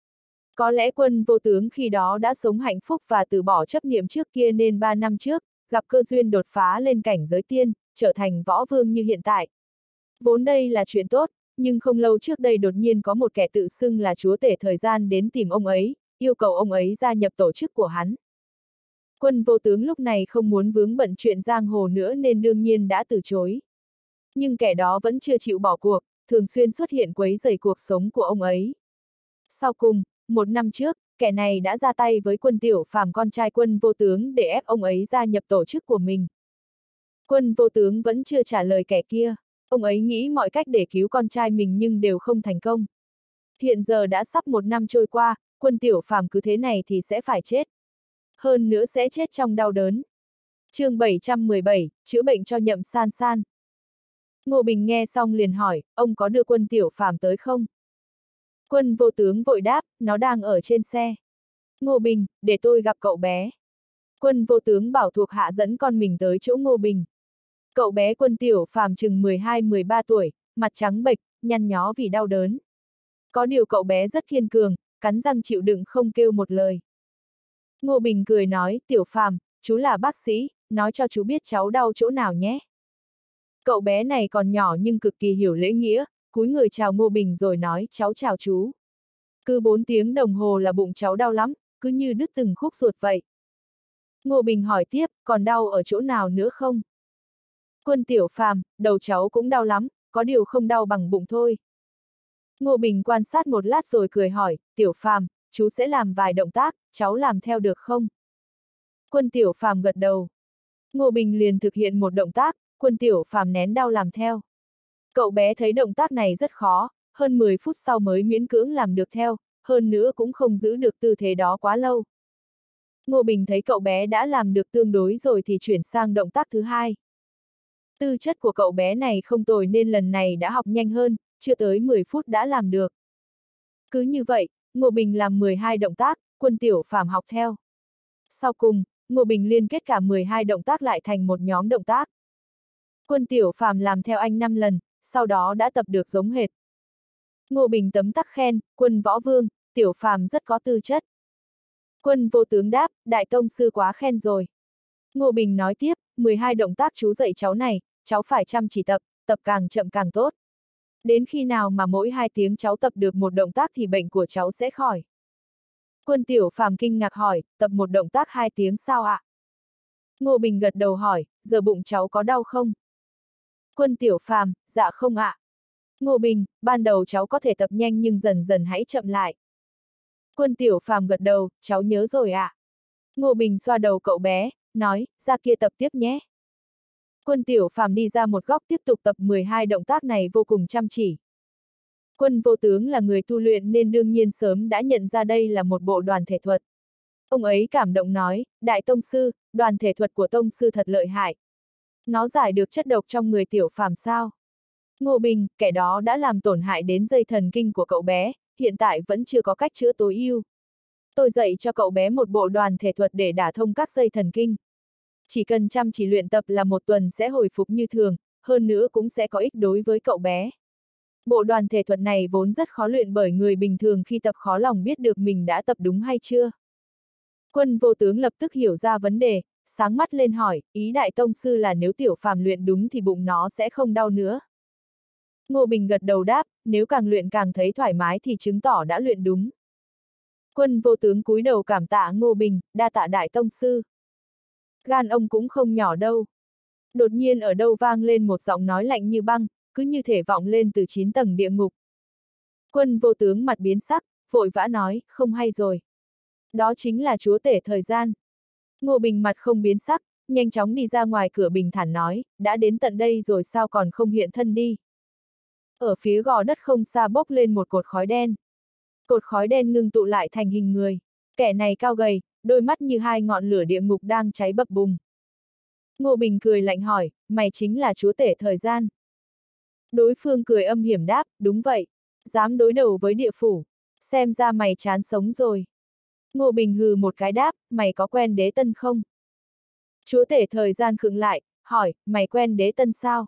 Có lẽ quân vô tướng khi đó đã sống hạnh phúc và từ bỏ chấp niệm trước kia nên ba năm trước, gặp cơ duyên đột phá lên cảnh giới tiên, trở thành võ vương như hiện tại. Vốn đây là chuyện tốt, nhưng không lâu trước đây đột nhiên có một kẻ tự xưng là chúa tể thời gian đến tìm ông ấy, yêu cầu ông ấy gia nhập tổ chức của hắn. Quân vô tướng lúc này không muốn vướng bận chuyện giang hồ nữa nên đương nhiên đã từ chối. Nhưng kẻ đó vẫn chưa chịu bỏ cuộc, thường xuyên xuất hiện quấy rầy cuộc sống của ông ấy. Sau cùng, một năm trước, kẻ này đã ra tay với quân tiểu phàm con trai quân vô tướng để ép ông ấy gia nhập tổ chức của mình. Quân vô tướng vẫn chưa trả lời kẻ kia, ông ấy nghĩ mọi cách để cứu con trai mình nhưng đều không thành công. Hiện giờ đã sắp một năm trôi qua, quân tiểu phàm cứ thế này thì sẽ phải chết. Hơn nữa sẽ chết trong đau đớn. Chương bảy trăm mười bảy, chữa bệnh cho Nhậm San San. Ngô Bình nghe xong liền hỏi, ông có đưa quân tiểu phàm tới không? Quân vô tướng vội đáp, nó đang ở trên xe. Ngô Bình, để tôi gặp cậu bé. Quân vô tướng bảo thuộc hạ dẫn con mình tới chỗ Ngô Bình. Cậu bé quân tiểu phàm chừng mười hai mười ba tuổi, mặt trắng bệch, nhăn nhó vì đau đớn. Có điều cậu bé rất kiên cường, cắn răng chịu đựng không kêu một lời. Ngô Bình cười nói, tiểu phàm, chú là bác sĩ, nói cho chú biết cháu đau chỗ nào nhé. Cậu bé này còn nhỏ nhưng cực kỳ hiểu lễ nghĩa, cúi người chào Ngô Bình rồi nói, cháu chào chú. Cứ bốn tiếng đồng hồ là bụng cháu đau lắm, cứ như đứt từng khúc ruột vậy. Ngô Bình hỏi tiếp, còn đau ở chỗ nào nữa không? Quân tiểu phàm, đầu cháu cũng đau lắm, có điều không đau bằng bụng thôi. Ngô Bình quan sát một lát rồi cười hỏi, tiểu phàm, chú sẽ làm vài động tác, cháu làm theo được không? Quân tiểu phàm gật đầu. Ngô Bình liền thực hiện một động tác, quân tiểu phàm nén đau làm theo. Cậu bé thấy động tác này rất khó, hơn mười phút sau mới miễn cưỡng làm được theo, hơn nữa cũng không giữ được tư thế đó quá lâu. Ngô Bình thấy cậu bé đã làm được tương đối rồi thì chuyển sang động tác thứ hai. Tư chất của cậu bé này không tồi nên lần này đã học nhanh hơn, chưa tới mười phút đã làm được. Cứ như vậy, Ngô Bình làm mười hai động tác, Quân Tiểu Phàm học theo. Sau cùng, Ngô Bình liên kết cả mười hai động tác lại thành một nhóm động tác. Quân Tiểu Phàm làm theo anh năm lần, sau đó đã tập được giống hệt. Ngô Bình tấm tắc khen, Quân Võ Vương, Tiểu Phàm rất có tư chất. Quân Vô Tướng đáp, Đại Tông Sư quá khen rồi. Ngô Bình nói tiếp, mười hai động tác chú dạy cháu này, cháu phải chăm chỉ tập, tập càng chậm càng tốt. Đến khi nào mà mỗi hai tiếng cháu tập được một động tác thì bệnh của cháu sẽ khỏi. Quân Tiểu Phàm kinh ngạc hỏi, tập một động tác hai tiếng sao ạ? Ngô Bình gật đầu hỏi, giờ bụng cháu có đau không? Quân Tiểu Phàm, dạ không ạ. Ngô Bình, ban đầu cháu có thể tập nhanh nhưng dần dần hãy chậm lại. Quân Tiểu Phàm gật đầu, cháu nhớ rồi ạ. Ngô Bình xoa đầu cậu bé, nói, ra kia tập tiếp nhé. Quân Tiểu Phàm đi ra một góc tiếp tục tập mười hai động tác này vô cùng chăm chỉ. Quân Vô Tướng là người tu luyện nên đương nhiên sớm đã nhận ra đây là một bộ đoàn thể thuật. Ông ấy cảm động nói, Đại Tông Sư, đoàn thể thuật của Tông Sư thật lợi hại. Nó giải được chất độc trong người Tiểu Phàm sao? Ngô Bình, kẻ đó đã làm tổn hại đến dây thần kinh của cậu bé, hiện tại vẫn chưa có cách chữa tối ưu. Tôi dạy cho cậu bé một bộ đoàn thể thuật để đả thông các dây thần kinh. Chỉ cần chăm chỉ luyện tập là một tuần sẽ hồi phục như thường, hơn nữa cũng sẽ có ích đối với cậu bé. Bộ đoàn thể thuật này vốn rất khó luyện bởi người bình thường khi tập khó lòng biết được mình đã tập đúng hay chưa. Quân Vô Tướng lập tức hiểu ra vấn đề, sáng mắt lên hỏi, ý Đại Tông Sư là nếu Tiểu Phàm luyện đúng thì bụng nó sẽ không đau nữa. Ngô Bình gật đầu đáp, nếu càng luyện càng thấy thoải mái thì chứng tỏ đã luyện đúng. Quân Vô Tướng cúi đầu cảm tạ Ngô Bình, đa tạ Đại Tông Sư. Gan ông cũng không nhỏ đâu. Đột nhiên ở đâu vang lên một giọng nói lạnh như băng, cứ như thể vọng lên từ chín tầng địa ngục. Quân Vô Tướng mặt biến sắc, vội vã nói, không hay rồi. Đó chính là chúa tể thời gian. Ngô Bình mặt không biến sắc, nhanh chóng đi ra ngoài cửa bình thản nói, đã đến tận đây rồi sao còn không hiện thân đi. Ở phía gò đất không xa bốc lên một cột khói đen. Cột khói đen ngưng tụ lại thành hình người. Kẻ này cao gầy, đôi mắt như hai ngọn lửa địa ngục đang cháy bập bùng. Ngô Bình cười lạnh hỏi, mày chính là chúa tể thời gian. Đối phương cười âm hiểm đáp, đúng vậy. Dám đối đầu với địa phủ. Xem ra mày chán sống rồi. Ngô Bình hừ một cái đáp, mày có quen Đế Tân không? Chúa tể thời gian khựng lại, hỏi, mày quen Đế Tân sao?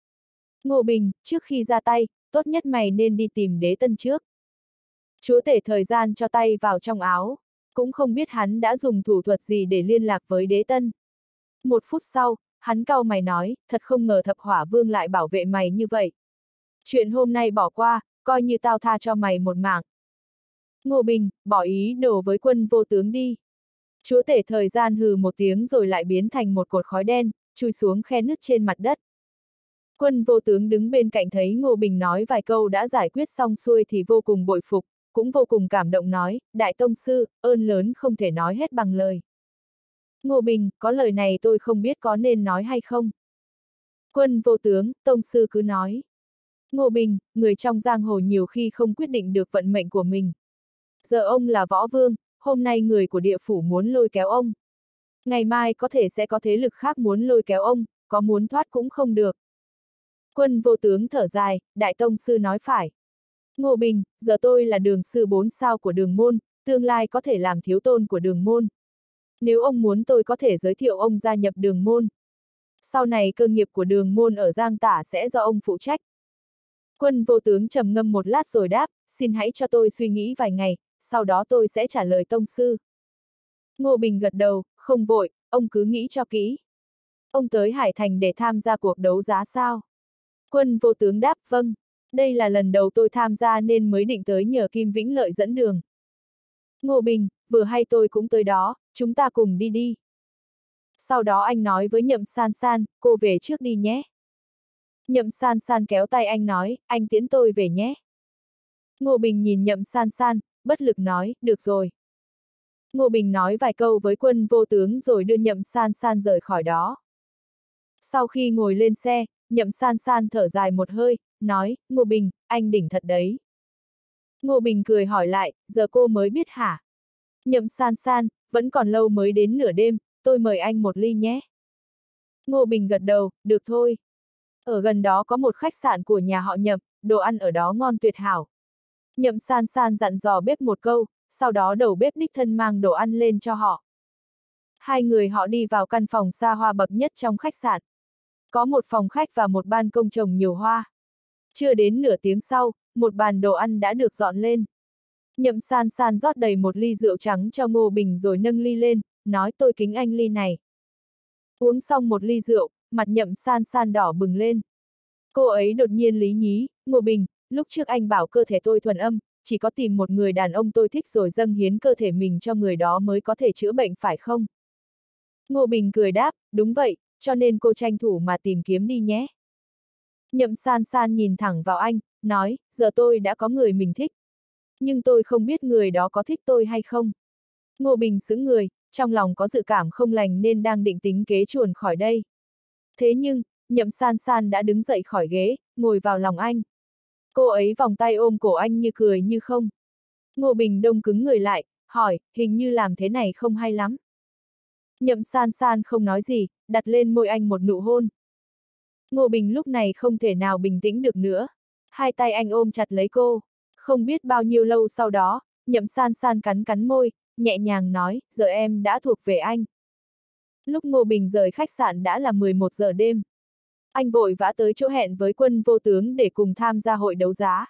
Ngô Bình, trước khi ra tay, tốt nhất mày nên đi tìm Đế Tân trước. Chúa tể thời gian cho tay vào trong áo, cũng không biết hắn đã dùng thủ thuật gì để liên lạc với Đế Tân. Một phút sau, hắn cau mày nói, thật không ngờ Thập Hỏa Vương lại bảo vệ mày như vậy. Chuyện hôm nay bỏ qua, coi như tao tha cho mày một mạng. Ngô Bình, bỏ ý đồ với Quân Vô Tướng đi. Chúa tể thời gian hừ một tiếng rồi lại biến thành một cột khói đen, chui xuống khe nứt trên mặt đất. Quân Vô Tướng đứng bên cạnh thấy Ngô Bình nói vài câu đã giải quyết xong xuôi thì vô cùng bội phục, cũng vô cùng cảm động nói, Đại Tông Sư, ơn lớn không thể nói hết bằng lời. Ngô Bình, có lời này tôi không biết có nên nói hay không. Quân Vô Tướng, Tông Sư cứ nói. Ngô Bình, người trong giang hồ nhiều khi không quyết định được vận mệnh của mình. Giờ ông là võ vương, hôm nay người của địa phủ muốn lôi kéo ông. Ngày mai có thể sẽ có thế lực khác muốn lôi kéo ông, có muốn thoát cũng không được. Quân Vô Tướng thở dài, Đại Tông Sư nói phải. Ngô Bình, giờ tôi là đường sư bốn sao của đường môn, tương lai có thể làm thiếu tôn của đường môn. Nếu ông muốn tôi có thể giới thiệu ông gia nhập đường môn. Sau này cơ nghiệp của đường môn ở Giang Tả sẽ do ông phụ trách. Quân Vô Tướng trầm ngâm một lát rồi đáp, xin hãy cho tôi suy nghĩ vài ngày, sau đó tôi sẽ trả lời Tông Sư. Ngô Bình gật đầu, không vội, ông cứ nghĩ cho kỹ. Ông tới Hải Thành để tham gia cuộc đấu giá sao? Quân Vô Tướng đáp, vâng. Đây là lần đầu tôi tham gia nên mới định tới nhờ Kim Vĩnh Lợi dẫn đường. Ngô Bình, vừa hay tôi cũng tới đó, chúng ta cùng đi đi. Sau đó anh nói với Nhậm San San, cô về trước đi nhé. Nhậm San San kéo tay anh nói, anh tiễn tôi về nhé. Ngô Bình nhìn Nhậm San San, bất lực nói, được rồi. Ngô Bình nói vài câu với Quân Vô Tướng rồi đưa Nhậm San San rời khỏi đó. Sau khi ngồi lên xe, Nhậm San San thở dài một hơi, nói, Ngô Bình, anh đỉnh thật đấy. Ngô Bình cười hỏi lại, giờ cô mới biết hả? Nhậm San San, vẫn còn lâu mới đến nửa đêm, tôi mời anh một ly nhé. Ngô Bình gật đầu, được thôi. Ở gần đó có một khách sạn của nhà họ Nhậm, đồ ăn ở đó ngon tuyệt hảo. Nhậm San San dặn dò bếp một câu, sau đó đầu bếp đích thân mang đồ ăn lên cho họ. Hai người họ đi vào căn phòng xa hoa bậc nhất trong khách sạn. Có một phòng khách và một ban công trồng nhiều hoa. Chưa đến nửa tiếng sau, một bàn đồ ăn đã được dọn lên. Nhậm San San rót đầy một ly rượu trắng cho Ngô Bình rồi nâng ly lên, nói tôi kính anh ly này. Uống xong một ly rượu, mặt Nhậm San San đỏ bừng lên. Cô ấy đột nhiên lý nhí, Ngô Bình, lúc trước anh bảo cơ thể tôi thuần âm, chỉ có tìm một người đàn ông tôi thích rồi dâng hiến cơ thể mình cho người đó mới có thể chữa bệnh phải không? Ngô Bình cười đáp, đúng vậy, cho nên cô tranh thủ mà tìm kiếm đi nhé. Nhậm San San nhìn thẳng vào anh, nói, giờ tôi đã có người mình thích. Nhưng tôi không biết người đó có thích tôi hay không. Ngô Bình sững người, trong lòng có dự cảm không lành nên đang định tính kế chuồn khỏi đây. Thế nhưng, Nhậm San San đã đứng dậy khỏi ghế, ngồi vào lòng anh. Cô ấy vòng tay ôm cổ anh như cười như không. Ngô Bình đông cứng người lại, hỏi, hình như làm thế này không hay lắm. Nhậm San San không nói gì, đặt lên môi anh một nụ hôn. Ngô Bình lúc này không thể nào bình tĩnh được nữa. Hai tay anh ôm chặt lấy cô. Không biết bao nhiêu lâu sau đó, Nhậm San San cắn cắn môi, nhẹ nhàng nói, giờ em đã thuộc về anh. Lúc Ngô Bình rời khách sạn đã là mười một giờ đêm. Anh vội vã tới chỗ hẹn với Quân Vô Tướng để cùng tham gia hội đấu giá.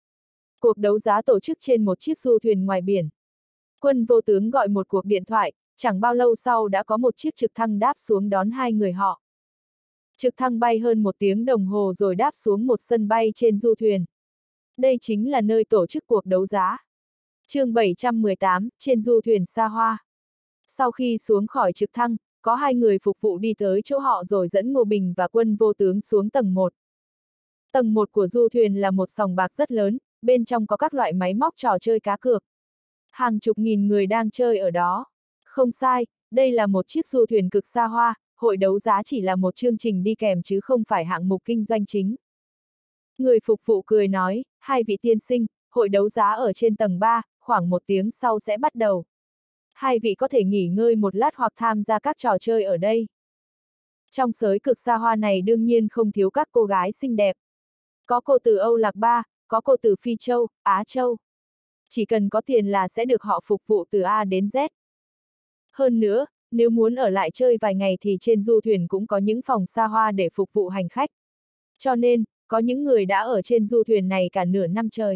Cuộc đấu giá tổ chức trên một chiếc du thuyền ngoài biển. Quân Vô Tướng gọi một cuộc điện thoại, chẳng bao lâu sau đã có một chiếc trực thăng đáp xuống đón hai người họ. Trực thăng bay hơn một tiếng đồng hồ rồi đáp xuống một sân bay trên du thuyền. Đây chính là nơi tổ chức cuộc đấu giá. Chương bảy trăm mười tám, trên du thuyền xa hoa. Sau khi xuống khỏi trực thăng, có hai người phục vụ đi tới chỗ họ rồi dẫn Ngô Bình và Quân Vô Tướng xuống tầng một. Tầng một của du thuyền là một sòng bạc rất lớn, bên trong có các loại máy móc trò chơi cá cược. Hàng chục nghìn người đang chơi ở đó. Không sai, đây là một chiếc du thuyền cực xa hoa, hội đấu giá chỉ là một chương trình đi kèm chứ không phải hạng mục kinh doanh chính. Người phục vụ cười nói, hai vị tiên sinh, hội đấu giá ở trên tầng ba, khoảng một tiếng sau sẽ bắt đầu. Hai vị có thể nghỉ ngơi một lát hoặc tham gia các trò chơi ở đây. Trong sới cực xa hoa này đương nhiên không thiếu các cô gái xinh đẹp. Có cô từ Âu Lạc Ba, có cô từ Phi Châu, Á Châu. Chỉ cần có tiền là sẽ được họ phục vụ từ A đến Z. Hơn nữa, nếu muốn ở lại chơi vài ngày thì trên du thuyền cũng có những phòng xa hoa để phục vụ hành khách. Cho nên, có những người đã ở trên du thuyền này cả nửa năm trời.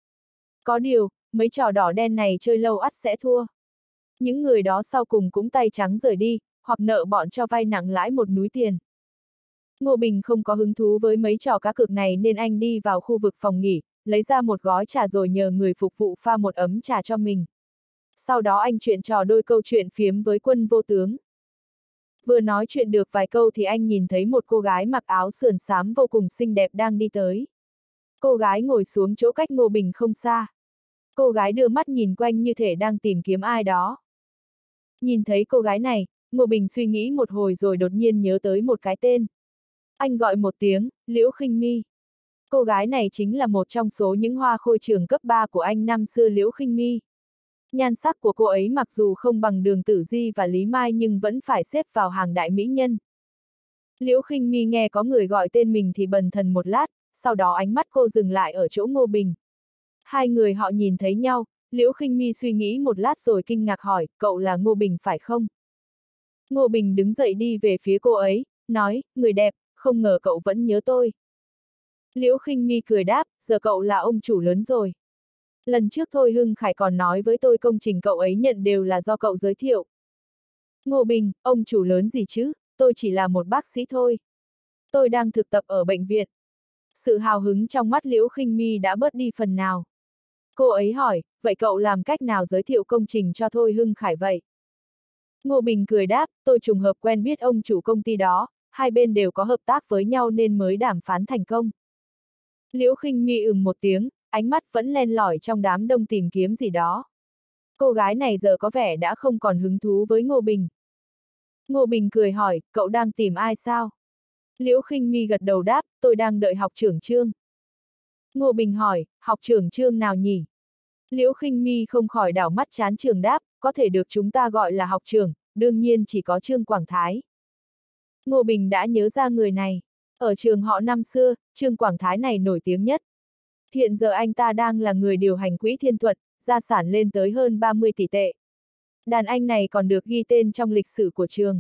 Có điều, mấy trò đỏ đen này chơi lâu ắt sẽ thua. Những người đó sau cùng cũng tay trắng rời đi, hoặc nợ bọn cho vay nặng lãi một núi tiền. Ngô Bình không có hứng thú với mấy trò cá cược này nên anh đi vào khu vực phòng nghỉ, lấy ra một gói trà rồi nhờ người phục vụ pha một ấm trà cho mình. Sau đó anh chuyện trò đôi câu chuyện phiếm với Quân Vô Tướng. Vừa nói chuyện được vài câu thì anh nhìn thấy một cô gái mặc áo sườn xám vô cùng xinh đẹp đang đi tới. Cô gái ngồi xuống chỗ cách Ngô Bình không xa. Cô gái đưa mắt nhìn quanh như thể đang tìm kiếm ai đó. Nhìn thấy cô gái này, Ngô Bình suy nghĩ một hồi rồi đột nhiên nhớ tới một cái tên. Anh gọi một tiếng, Liễu Khinh Mi. Cô gái này chính là một trong số những hoa khôi trường cấp ba của anh năm xưa, Liễu Khinh Mi. Nhan sắc của cô ấy mặc dù không bằng Đường Tử Di và Lý Mai nhưng vẫn phải xếp vào hàng đại mỹ nhân. Liễu Khinh Mi nghe có người gọi tên mình thì bần thần một lát, sau đó ánh mắt cô dừng lại ở chỗ Ngô Bình. Hai người họ nhìn thấy nhau, Liễu Khinh Mi suy nghĩ một lát rồi kinh ngạc hỏi, cậu là Ngô Bình phải không? Ngô Bình đứng dậy đi về phía cô ấy, nói, người đẹp, không ngờ cậu vẫn nhớ tôi. Liễu Khinh Mi cười đáp, giờ cậu là ông chủ lớn rồi. Lần trước Thôi Hưng Khải còn nói với tôi công trình cậu ấy nhận đều là do cậu giới thiệu. Ngô Bình, ông chủ lớn gì chứ, tôi chỉ là một bác sĩ thôi. Tôi đang thực tập ở bệnh viện. Sự hào hứng trong mắt Liễu Khinh Mi đã bớt đi phần nào. Cô ấy hỏi, vậy cậu làm cách nào giới thiệu công trình cho Thôi Hưng Khải vậy? Ngô Bình cười đáp, tôi trùng hợp quen biết ông chủ công ty đó, hai bên đều có hợp tác với nhau nên mới đàm phán thành công. Liễu Khinh Mi ừm một tiếng, ánh mắt vẫn len lỏi trong đám đông tìm kiếm gì đó. Cô gái này giờ có vẻ đã không còn hứng thú với Ngô Bình. Ngô Bình cười hỏi, cậu đang tìm ai sao? Liễu Khinh Mi gật đầu đáp, tôi đang đợi học trưởng Trương. Ngô Bình hỏi, học trưởng Trương nào nhỉ? Liễu Khinh Mi không khỏi đảo mắt chán trường đáp, có thể được chúng ta gọi là học trưởng, đương nhiên chỉ có Trương Quảng Thái. Ngô Bình đã nhớ ra người này. Ở trường họ năm xưa, Trương Quảng Thái này nổi tiếng nhất. Hiện giờ anh ta đang là người điều hành quỹ Thiên Thuật, gia sản lên tới hơn ba mươi tỷ tệ. Đàn anh này còn được ghi tên trong lịch sử của trường.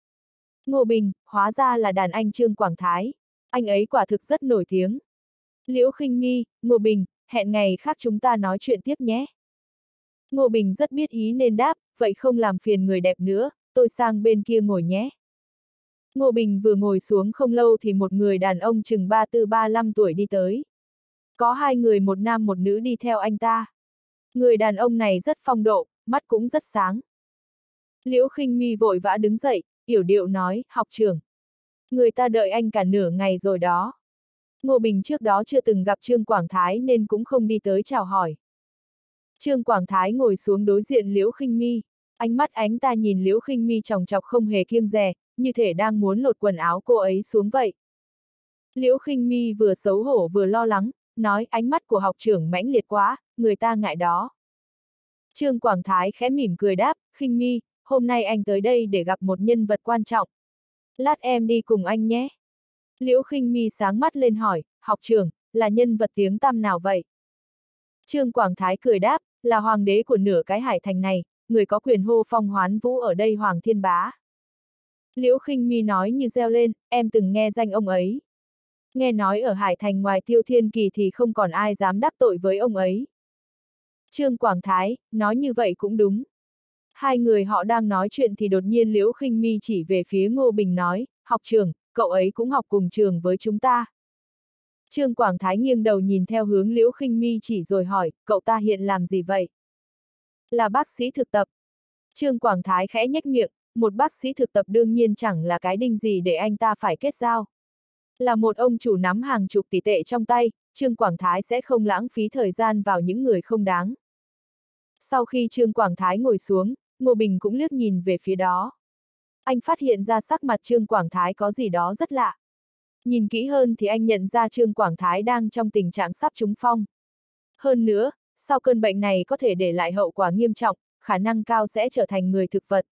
Ngô Bình, hóa ra là đàn anh Trương Quảng Thái. Anh ấy quả thực rất nổi tiếng. Liễu Khinh My, Ngô Bình, hẹn ngày khác chúng ta nói chuyện tiếp nhé. Ngô Bình rất biết ý nên đáp, vậy không làm phiền người đẹp nữa, tôi sang bên kia ngồi nhé. Ngô Bình vừa ngồi xuống không lâu thì một người đàn ông chừng ba tư ba lăm tuổi đi tới. Có hai người một nam một nữ đi theo anh ta. Người đàn ông này rất phong độ, mắt cũng rất sáng. Liễu Khinh My vội vã đứng dậy, yểu điệu nói, học trưởng. Người ta đợi anh cả nửa ngày rồi đó. Ngô Bình trước đó chưa từng gặp Trương Quảng Thái nên cũng không đi tới chào hỏi. Trương Quảng Thái ngồi xuống đối diện Liễu Khinh My, ánh mắt anh ta nhìn Liễu Khinh My chòng chọc không hề kiêng dè, như thể đang muốn lột quần áo cô ấy xuống vậy. Liễu Khinh My vừa xấu hổ vừa lo lắng, nói ánh mắt của học trưởng mãnh liệt quá, người ta ngại đó. Trương Quảng Thái khẽ mỉm cười đáp, Khinh My, hôm nay anh tới đây để gặp một nhân vật quan trọng. Lát em đi cùng anh nhé. Liễu Khinh My sáng mắt lên hỏi, học trưởng, là nhân vật tiếng tăm nào vậy? Trương Quảng Thái cười đáp, là hoàng đế của nửa cái hải thành này, người có quyền hô phong hoán vũ ở đây Hoàng Thiên Bá. Liễu Khinh My nói như reo lên, em từng nghe danh ông ấy. Nghe nói ở hải thành ngoài Tiêu Thiên Kỳ thì không còn ai dám đắc tội với ông ấy. Trương Quảng Thái, nói như vậy cũng đúng. Hai người họ đang nói chuyện thì đột nhiên Liễu Khinh My chỉ về phía Ngô Bình nói, học trưởng, cậu ấy cũng học cùng trường với chúng ta. Trương Quảng Thái nghiêng đầu nhìn theo hướng Liễu Khinh My chỉ rồi hỏi, cậu ta hiện làm gì vậy? Là bác sĩ thực tập. Trương Quảng Thái khẽ nhếch miệng, một bác sĩ thực tập đương nhiên chẳng là cái đinh gì để anh ta phải kết giao. Là một ông chủ nắm hàng chục tỷ tệ trong tay, Trương Quảng Thái sẽ không lãng phí thời gian vào những người không đáng. Sau khi Trương Quảng Thái ngồi xuống, Ngô Bình cũng liếc nhìn về phía đó. Anh phát hiện ra sắc mặt Trương Quảng Thái có gì đó rất lạ. Nhìn kỹ hơn thì anh nhận ra Trương Quảng Thái đang trong tình trạng sắp trúng phong. Hơn nữa, sau cơn bệnh này có thể để lại hậu quả nghiêm trọng, khả năng cao sẽ trở thành người thực vật.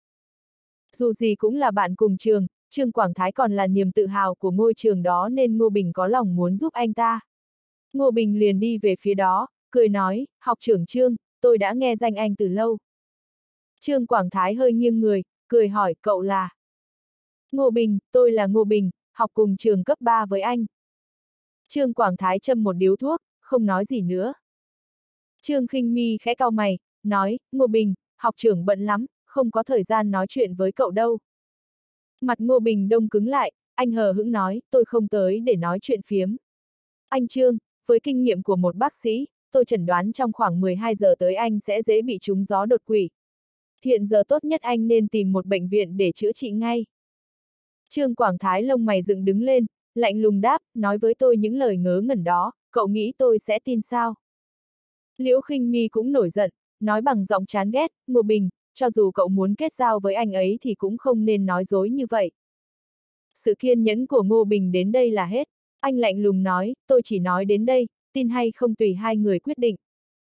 Dù gì cũng là bạn cùng trường, Trương Quảng Thái còn là niềm tự hào của ngôi trường đó nên Ngô Bình có lòng muốn giúp anh ta. Ngô Bình liền đi về phía đó, cười nói, học trưởng Trương, tôi đã nghe danh anh từ lâu. Trương Quảng Thái hơi nghiêng người, cười hỏi, cậu là? Ngô Bình, tôi là Ngô Bình, học cùng trường cấp ba với anh. Trương Quảng Thái châm một điếu thuốc, không nói gì nữa. Trương Khinh My khẽ cau mày, nói, Ngô Bình, học trưởng bận lắm, không có thời gian nói chuyện với cậu đâu. Mặt Ngô Bình đông cứng lại, anh hờ hững nói, tôi không tới để nói chuyện phiếm. Anh Trương, với kinh nghiệm của một bác sĩ, tôi chẩn đoán trong khoảng mười hai giờ tới anh sẽ dễ bị trúng gió đột quỵ. Hiện giờ tốt nhất anh nên tìm một bệnh viện để chữa trị ngay. Trương Quảng Thái lông mày dựng đứng lên, lạnh lùng đáp, nói với tôi những lời ngớ ngẩn đó, cậu nghĩ tôi sẽ tin sao? Liễu Khinh My cũng nổi giận, nói bằng giọng chán ghét, Ngô Bình, cho dù cậu muốn kết giao với anh ấy thì cũng không nên nói dối như vậy. Sự kiên nhẫn của Ngô Bình đến đây là hết, anh lạnh lùng nói, tôi chỉ nói đến đây, tin hay không tùy hai người quyết định.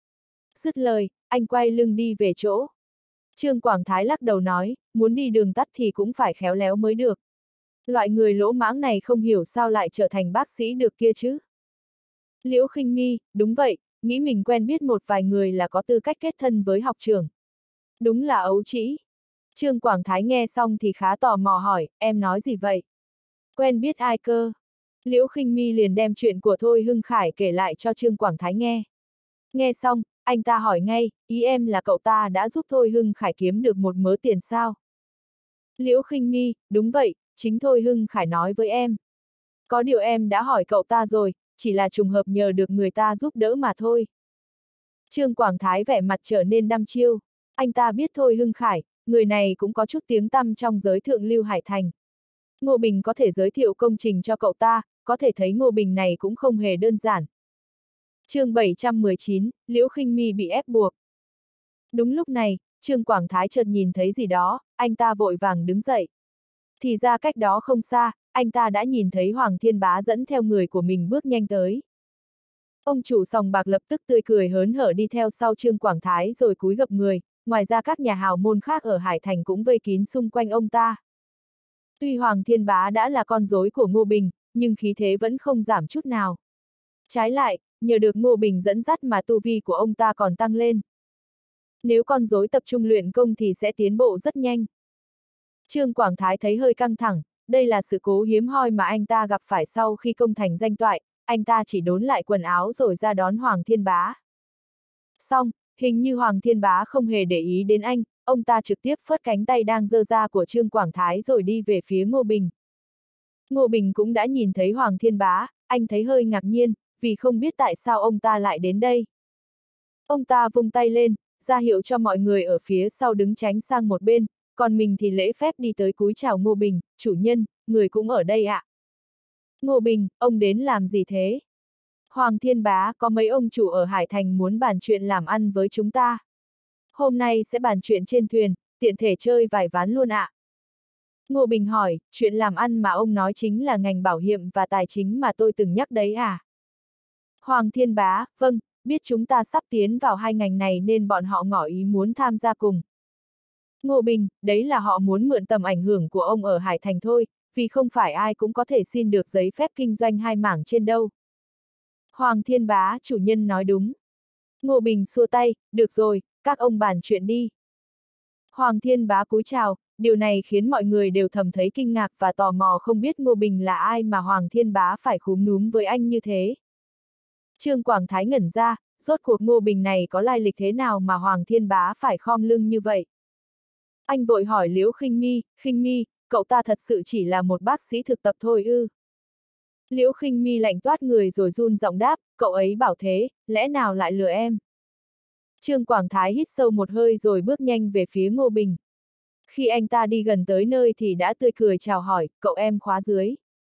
Dứt lời, anh quay lưng đi về chỗ. Trương Quảng Thái lắc đầu nói, muốn đi đường tắt thì cũng phải khéo léo mới được. Loại người lỗ mãng này không hiểu sao lại trở thành bác sĩ được kia chứ. Liễu Khinh My, đúng vậy, nghĩ mình quen biết một vài người là có tư cách kết thân với học trưởng. Đúng là ấu trĩ. Trương Quảng Thái nghe xong thì khá tò mò hỏi, em nói gì vậy? Quen biết ai cơ? Liễu Khinh My liền đem chuyện của Thôi Hưng Khải kể lại cho Trương Quảng Thái nghe. Nghe xong, anh ta hỏi ngay, ý em là cậu ta đã giúp Thôi Hưng Khải kiếm được một mớ tiền sao? Liễu Khinh My, đúng vậy, chính Thôi Hưng Khải nói với em. Có điều em đã hỏi cậu ta rồi, chỉ là trùng hợp nhờ được người ta giúp đỡ mà thôi. Trương Quảng Thái vẻ mặt trở nên đăm chiêu, anh ta biết Thôi Hưng Khải, người này cũng có chút tiếng tăm trong giới thượng lưu Hải Thành. Ngô Bình có thể giới thiệu công trình cho cậu ta, có thể thấy Ngô Bình này cũng không hề đơn giản. Chương bảy trăm mười chín, Liễu Khinh My bị ép buộc. Đúng lúc này, Trương Quảng Thái chợt nhìn thấy gì đó, anh ta vội vàng đứng dậy. Thì ra cách đó không xa, anh ta đã nhìn thấy Hoàng Thiên Bá dẫn theo người của mình bước nhanh tới. Ông chủ sòng bạc lập tức tươi cười hớn hở đi theo sau Trương Quảng Thái rồi cúi gập người, ngoài ra các nhà hào môn khác ở Hải Thành cũng vây kín xung quanh ông ta. Tuy Hoàng Thiên Bá đã là con rối của Ngô Bình, nhưng khí thế vẫn không giảm chút nào. Trái lại, nhờ được Ngô Bình dẫn dắt mà tu vi của ông ta còn tăng lên. Nếu con rối tập trung luyện công thì sẽ tiến bộ rất nhanh. Trương Quảng Thái thấy hơi căng thẳng, đây là sự cố hiếm hoi mà anh ta gặp phải sau khi công thành danh toại, anh ta chỉ đốn lại quần áo rồi ra đón Hoàng Thiên Bá. Xong, hình như Hoàng Thiên Bá không hề để ý đến anh, ông ta trực tiếp phớt cánh tay đang giơ ra của Trương Quảng Thái rồi đi về phía Ngô Bình. Ngô Bình cũng đã nhìn thấy Hoàng Thiên Bá, anh thấy hơi ngạc nhiên, vì không biết tại sao ông ta lại đến đây. Ông ta vung tay lên, ra hiệu cho mọi người ở phía sau đứng tránh sang một bên, còn mình thì lễ phép đi tới cúi chào Ngô Bình, chủ nhân, người cũng ở đây ạ. À? Ngô Bình, ông đến làm gì thế? Hoàng Thiên Bá, có mấy ông chủ ở Hải Thành muốn bàn chuyện làm ăn với chúng ta. Hôm nay sẽ bàn chuyện trên thuyền, tiện thể chơi vài ván luôn ạ. À? Ngô Bình hỏi, chuyện làm ăn mà ông nói chính là ngành bảo hiểm và tài chính mà tôi từng nhắc đấy à? Hoàng Thiên Bá, vâng, biết chúng ta sắp tiến vào hai ngành này nên bọn họ ngỏ ý muốn tham gia cùng. Ngô Bình, đấy là họ muốn mượn tầm ảnh hưởng của ông ở Hải Thành thôi, vì không phải ai cũng có thể xin được giấy phép kinh doanh hai mảng trên đâu. Hoàng Thiên Bá, chủ nhân nói đúng. Ngô Bình xua tay, được rồi, các ông bàn chuyện đi. Hoàng Thiên Bá cúi chào, điều này khiến mọi người đều thầm thấy kinh ngạc và tò mò không biết Ngô Bình là ai mà Hoàng Thiên Bá phải khúm núm với anh như thế. Trương Quảng Thái ngẩn ra, rốt cuộc Ngô Bình này có lai lịch thế nào mà Hoàng Thiên Bá phải khom lưng như vậy. Anh vội hỏi Liễu Khinh Mi, Khinh Mi, cậu ta thật sự chỉ là một bác sĩ thực tập thôi ư? Liễu Khinh Mi lạnh toát người rồi run giọng đáp, cậu ấy bảo thế, lẽ nào lại lừa em? Trương Quảng Thái hít sâu một hơi rồi bước nhanh về phía Ngô Bình. Khi anh ta đi gần tới nơi thì đã tươi cười chào hỏi, cậu em khóa dưới.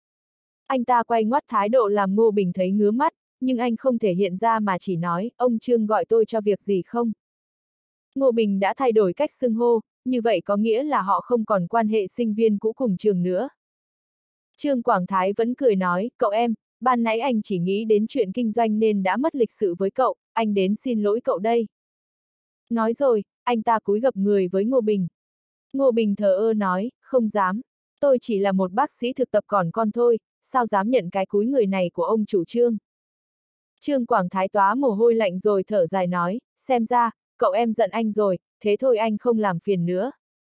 Anh ta quay ngoắt thái độ làm Ngô Bình thấy ngứa mắt, nhưng anh không thể hiện ra mà chỉ nói, ông Trương gọi tôi cho việc gì không? Ngô Bình đã thay đổi cách xưng hô, như vậy có nghĩa là họ không còn quan hệ sinh viên cũ cùng trường nữa. Trương Quảng Thái vẫn cười nói, cậu em, ban nãy anh chỉ nghĩ đến chuyện kinh doanh nên đã mất lịch sự với cậu, anh đến xin lỗi cậu đây. Nói rồi, anh ta cúi gập người với Ngô Bình. Ngô Bình thờ ơ nói, không dám, tôi chỉ là một bác sĩ thực tập còn con thôi, sao dám nhận cái cúi người này của ông chủ Trương. Trương Quảng Thái tóa mồ hôi lạnh rồi thở dài nói, xem ra, cậu em giận anh rồi, thế thôi anh không làm phiền nữa.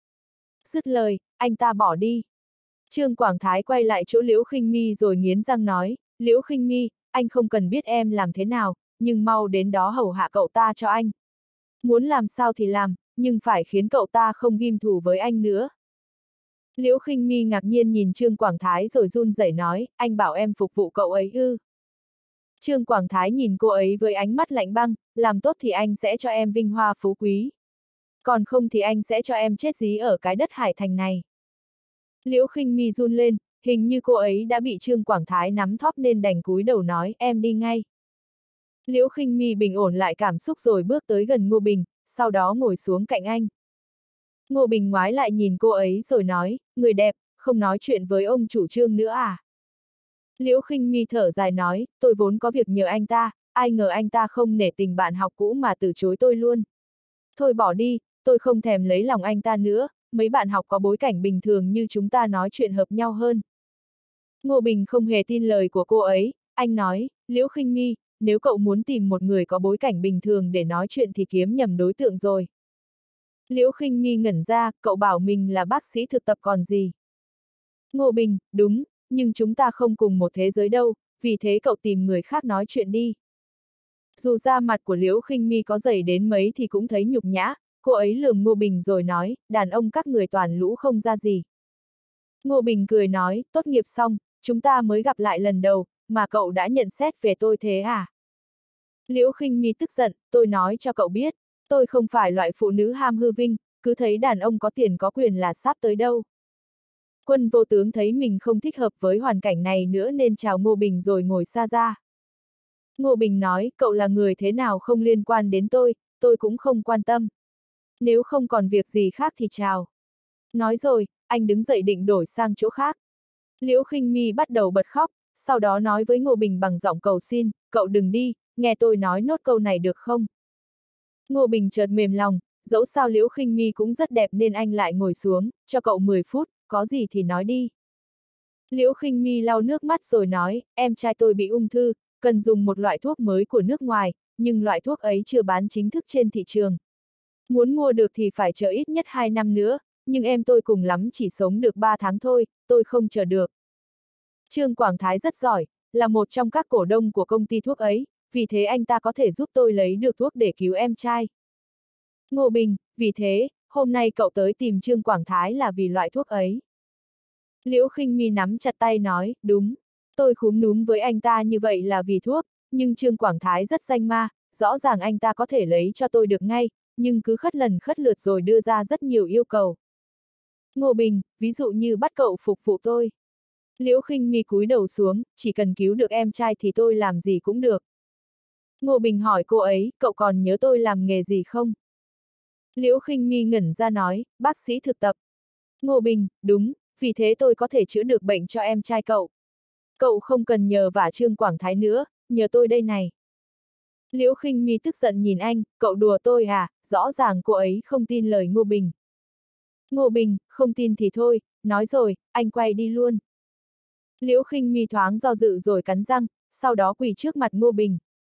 Dứt lời, anh ta bỏ đi. Trương Quảng Thái quay lại chỗ Liễu Khinh Mi rồi nghiến răng nói, Liễu Khinh Mi, anh không cần biết em làm thế nào, nhưng mau đến đó hầu hạ cậu ta cho anh. Muốn làm sao thì làm, nhưng phải khiến cậu ta không ghim thù với anh nữa. Liễu Khinh Mi ngạc nhiên nhìn Trương Quảng Thái rồi run rẩy nói, anh bảo em phục vụ cậu ấy ư. Trương Quảng Thái nhìn cô ấy với ánh mắt lạnh băng, làm tốt thì anh sẽ cho em vinh hoa phú quý. Còn không thì anh sẽ cho em chết dí ở cái đất Hải Thành này. Liễu Khinh Mi run lên, hình như cô ấy đã bị Trương Quảng Thái nắm thóp nên đành cúi đầu nói, em đi ngay. Liễu Khinh Mi bình ổn lại cảm xúc rồi bước tới gần Ngô Bình, sau đó ngồi xuống cạnh anh. Ngô Bình ngoái lại nhìn cô ấy rồi nói, người đẹp, không nói chuyện với ông chủ Trương nữa à? Liễu Khinh Mi thở dài nói, tôi vốn có việc nhờ anh ta, ai ngờ anh ta không nể tình bạn học cũ mà từ chối tôi luôn. Thôi bỏ đi, tôi không thèm lấy lòng anh ta nữa, mấy bạn học có bối cảnh bình thường như chúng ta nói chuyện hợp nhau hơn. Ngô Bình không hề tin lời của cô ấy, anh nói, Liễu Khinh Mi, nếu cậu muốn tìm một người có bối cảnh bình thường để nói chuyện thì kiếm nhầm đối tượng rồi. Liễu Khinh Mi ngẩn ra, cậu bảo mình là bác sĩ thực tập còn gì. Ngô Bình, đúng, nhưng chúng ta không cùng một thế giới đâu, vì thế cậu tìm người khác nói chuyện đi. Dù da mặt của Liễu Khinh Mi có dày đến mấy thì cũng thấy nhục nhã, cô ấy lườm Ngô Bình rồi nói, đàn ông các người toàn lũ không ra gì. Ngô Bình cười nói, tốt nghiệp xong, chúng ta mới gặp lại lần đầu, mà cậu đã nhận xét về tôi thế à? Liễu Khinh Mi tức giận, tôi nói cho cậu biết, tôi không phải loại phụ nữ ham hư vinh, cứ thấy đàn ông có tiền có quyền là sắp tới đâu. Quân vô tướng thấy mình không thích hợp với hoàn cảnh này nữa nên chào Ngô Bình rồi ngồi xa ra. Ngô Bình nói, cậu là người thế nào không liên quan đến tôi, tôi cũng không quan tâm. Nếu không còn việc gì khác thì chào. Nói rồi, anh đứng dậy định đổi sang chỗ khác. Liễu Khinh Mi bắt đầu bật khóc, sau đó nói với Ngô Bình bằng giọng cầu xin, cậu đừng đi, nghe tôi nói nốt câu này được không? Ngô Bình chợt mềm lòng, dẫu sao Liễu Khinh Mi cũng rất đẹp nên anh lại ngồi xuống, cho cậu mười phút, có gì thì nói đi. Liễu Khinh Mi lau nước mắt rồi nói, em trai tôi bị ung thư, cần dùng một loại thuốc mới của nước ngoài, nhưng loại thuốc ấy chưa bán chính thức trên thị trường. Muốn mua được thì phải chờ ít nhất hai năm nữa, nhưng em tôi cùng lắm chỉ sống được ba tháng thôi, tôi không chờ được. Trương Quảng Thái rất giỏi, là một trong các cổ đông của công ty thuốc ấy, vì thế anh ta có thể giúp tôi lấy được thuốc để cứu em trai. Ngô Bình, vì thế, hôm nay cậu tới tìm Trương Quảng Thái là vì loại thuốc ấy. Liễu Khinh Mi nắm chặt tay nói, đúng, tôi khúm núm với anh ta như vậy là vì thuốc, nhưng Trương Quảng Thái rất danh ma, rõ ràng anh ta có thể lấy cho tôi được ngay, nhưng cứ khất lần khất lượt rồi đưa ra rất nhiều yêu cầu. Ngô Bình, ví dụ như bắt cậu phục vụ tôi. Liễu Khinh Mi cúi đầu xuống, chỉ cần cứu được em trai thì tôi làm gì cũng được. Ngô Bình hỏi cô ấy, cậu còn nhớ tôi làm nghề gì không? Liễu Khinh Mi ngẩn ra nói, bác sĩ thực tập. Ngô Bình, đúng, vì thế tôi có thể chữa được bệnh cho em trai cậu. Cậu không cần nhờ vả Trương Quảng Thái nữa, nhờ tôi đây này. Liễu Khinh Mi tức giận nhìn anh, cậu đùa tôi à, rõ ràng cô ấy không tin lời Ngô Bình. Ngô Bình, không tin thì thôi, nói rồi, anh quay đi luôn. Liễu Khinh Mi thoáng do dự rồi cắn răng, sau đó quỳ trước mặt Ngô Bình.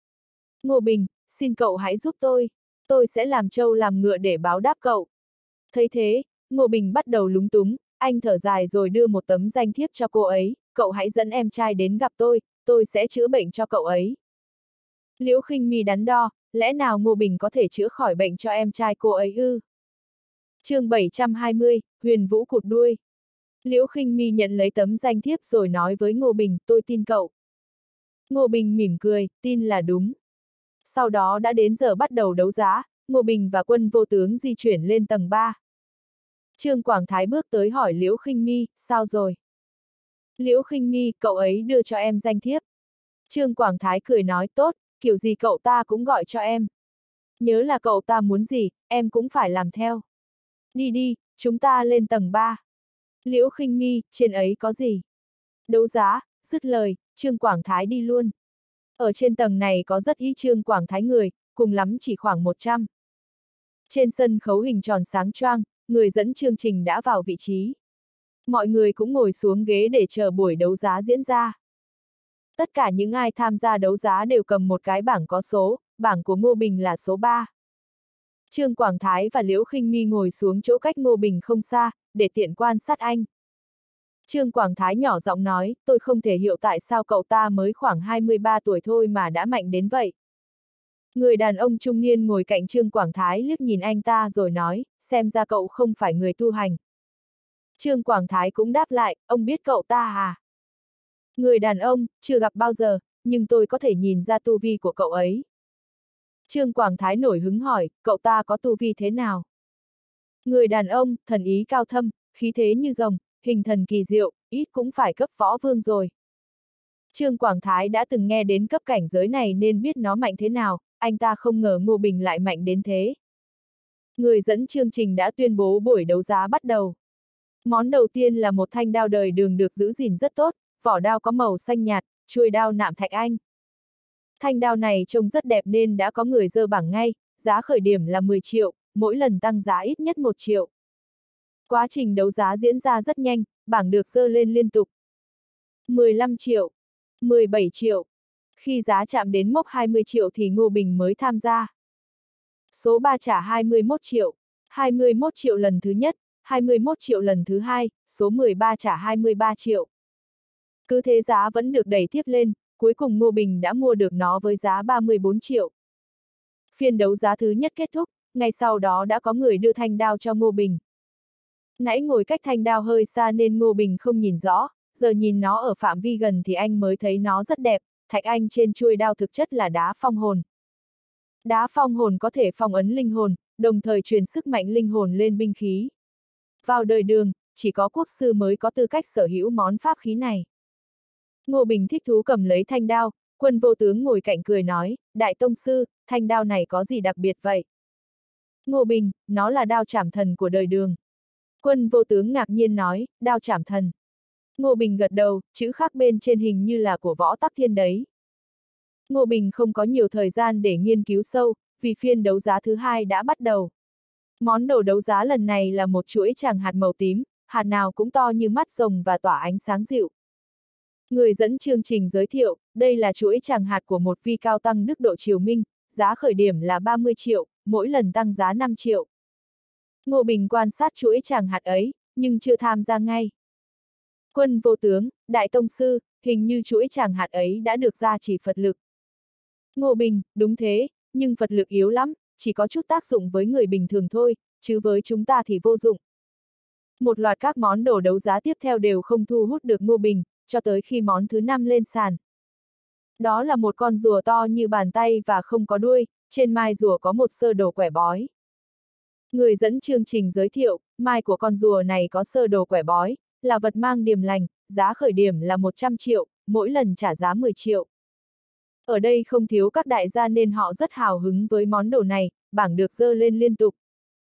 Ngô Bình, xin cậu hãy giúp tôi, tôi sẽ làm trâu làm ngựa để báo đáp cậu. Thấy thế, Ngô Bình bắt đầu lúng túng, anh thở dài rồi đưa một tấm danh thiếp cho cô ấy, cậu hãy dẫn em trai đến gặp tôi, tôi sẽ chữa bệnh cho cậu ấy. Liễu Khinh Mi đắn đo, lẽ nào Ngô Bình có thể chữa khỏi bệnh cho em trai cô ấy ư? Chương bảy trăm hai mươi, Huyền Vũ cụt đuôi. Liễu Khinh Mi nhận lấy tấm danh thiếp rồi nói với Ngô Bình, tôi tin cậu. Ngô Bình mỉm cười, tin là đúng. Sau đó đã đến giờ bắt đầu đấu giá, Ngô Bình và Quân Vô Tướng di chuyển lên tầng ba. Trương Quảng Thái bước tới hỏi Liễu Khinh Mi, sao rồi? Liễu Khinh Mi, cậu ấy đưa cho em danh thiếp. Trương Quảng Thái cười nói, tốt, kiểu gì cậu ta cũng gọi cho em. Nhớ là cậu ta muốn gì, em cũng phải làm theo. Đi đi, chúng ta lên tầng ba. Liễu Khinh Mi, trên ấy có gì? Đấu giá, dứt lời, Trương Quảng Thái đi luôn. Ở trên tầng này có rất ít Trương Quảng Thái người, cùng lắm chỉ khoảng một trăm. Trên sân khấu hình tròn sáng choang, người dẫn chương trình đã vào vị trí. Mọi người cũng ngồi xuống ghế để chờ buổi đấu giá diễn ra. Tất cả những ai tham gia đấu giá đều cầm một cái bảng có số, bảng của Ngô Bình là số ba. Trương Quảng Thái và Liễu Khinh Mi ngồi xuống chỗ cách Ngô Bình không xa, để tiện quan sát anh. Trương Quảng Thái nhỏ giọng nói, tôi không thể hiểu tại sao cậu ta mới khoảng hai mươi ba tuổi thôi mà đã mạnh đến vậy. Người đàn ông trung niên ngồi cạnh Trương Quảng Thái liếc nhìn anh ta rồi nói, xem ra cậu không phải người tu hành. Trương Quảng Thái cũng đáp lại, ông biết cậu ta à? Người đàn ông, chưa gặp bao giờ, nhưng tôi có thể nhìn ra tu vi của cậu ấy. Trương Quảng Thái nổi hứng hỏi, cậu ta có tu vi thế nào? Người đàn ông, thần ý cao thâm, khí thế như rồng, hình thần kỳ diệu, ít cũng phải cấp võ vương rồi. Trương Quảng Thái đã từng nghe đến cấp cảnh giới này nên biết nó mạnh thế nào, anh ta không ngờ Ngô Bình lại mạnh đến thế. Người dẫn chương trình đã tuyên bố buổi đấu giá bắt đầu. Món đầu tiên là một thanh đao đời đường được giữ gìn rất tốt, vỏ đao có màu xanh nhạt, chuôi đao nạm thạch anh. Thanh đao này trông rất đẹp nên đã có người dơ bảng ngay, giá khởi điểm là mười triệu, mỗi lần tăng giá ít nhất một triệu. Quá trình đấu giá diễn ra rất nhanh, bảng được dơ lên liên tục. mười lăm triệu, mười bảy triệu. Khi giá chạm đến mốc hai mươi triệu thì Ngô Bình mới tham gia. Số ba trả hai mươi mốt triệu, hai mươi mốt triệu lần thứ nhất, hai mươi mốt triệu lần thứ hai, số mười ba trả hai mươi ba triệu. Cứ thế giá vẫn được đẩy tiếp lên, cuối cùng Ngô Bình đã mua được nó với giá ba mươi bốn triệu. Phiên đấu giá thứ nhất kết thúc, ngay sau đó đã có người đưa thanh đao cho Ngô Bình. Nãy ngồi cách thanh đao hơi xa nên Ngô Bình không nhìn rõ, giờ nhìn nó ở phạm vi gần thì anh mới thấy nó rất đẹp, thạch anh trên chuôi đao thực chất là đá phong hồn. Đá phong hồn có thể phong ấn linh hồn, đồng thời truyền sức mạnh linh hồn lên binh khí. Vào đời Đường, chỉ có quốc sư mới có tư cách sở hữu món pháp khí này. Ngô Bình thích thú cầm lấy thanh đao, Quân Vô Tướng ngồi cạnh cười nói, Đại Tông Sư, thanh đao này có gì đặc biệt vậy? Ngô Bình, nó là đao trảm thần của đời Đường. Quân Vô Tướng ngạc nhiên nói, đao trảm thần. Ngô Bình gật đầu, chữ khắc bên trên hình như là của Võ Tắc Thiên đấy. Ngô Bình không có nhiều thời gian để nghiên cứu sâu, vì phiên đấu giá thứ hai đã bắt đầu. Món đồ đấu giá lần này là một chuỗi tràng hạt màu tím, hạt nào cũng to như mắt rồng và tỏa ánh sáng dịu. Người dẫn chương trình giới thiệu, đây là chuỗi tràng hạt của một vi cao tăng đức độ triều Minh, giá khởi điểm là ba mươi triệu, mỗi lần tăng giá năm triệu. Ngô Bình quan sát chuỗi tràng hạt ấy, nhưng chưa tham gia ngay. Quân vô tướng, đại tông sư, hình như chuỗi tràng hạt ấy đã được gia trì Phật lực. Ngô Bình, đúng thế, nhưng Phật lực yếu lắm, chỉ có chút tác dụng với người bình thường thôi, chứ với chúng ta thì vô dụng. Một loạt các món đồ đấu giá tiếp theo đều không thu hút được Ngô Bình, cho tới khi món thứ năm lên sàn. Đó là một con rùa to như bàn tay và không có đuôi, trên mai rùa có một sơ đồ quẻ bói. Người dẫn chương trình giới thiệu, mai của con rùa này có sơ đồ quẻ bói, là vật mang điềm lành, giá khởi điểm là một trăm triệu, mỗi lần trả giá mười triệu. Ở đây không thiếu các đại gia nên họ rất hào hứng với món đồ này, bảng được dơ lên liên tục.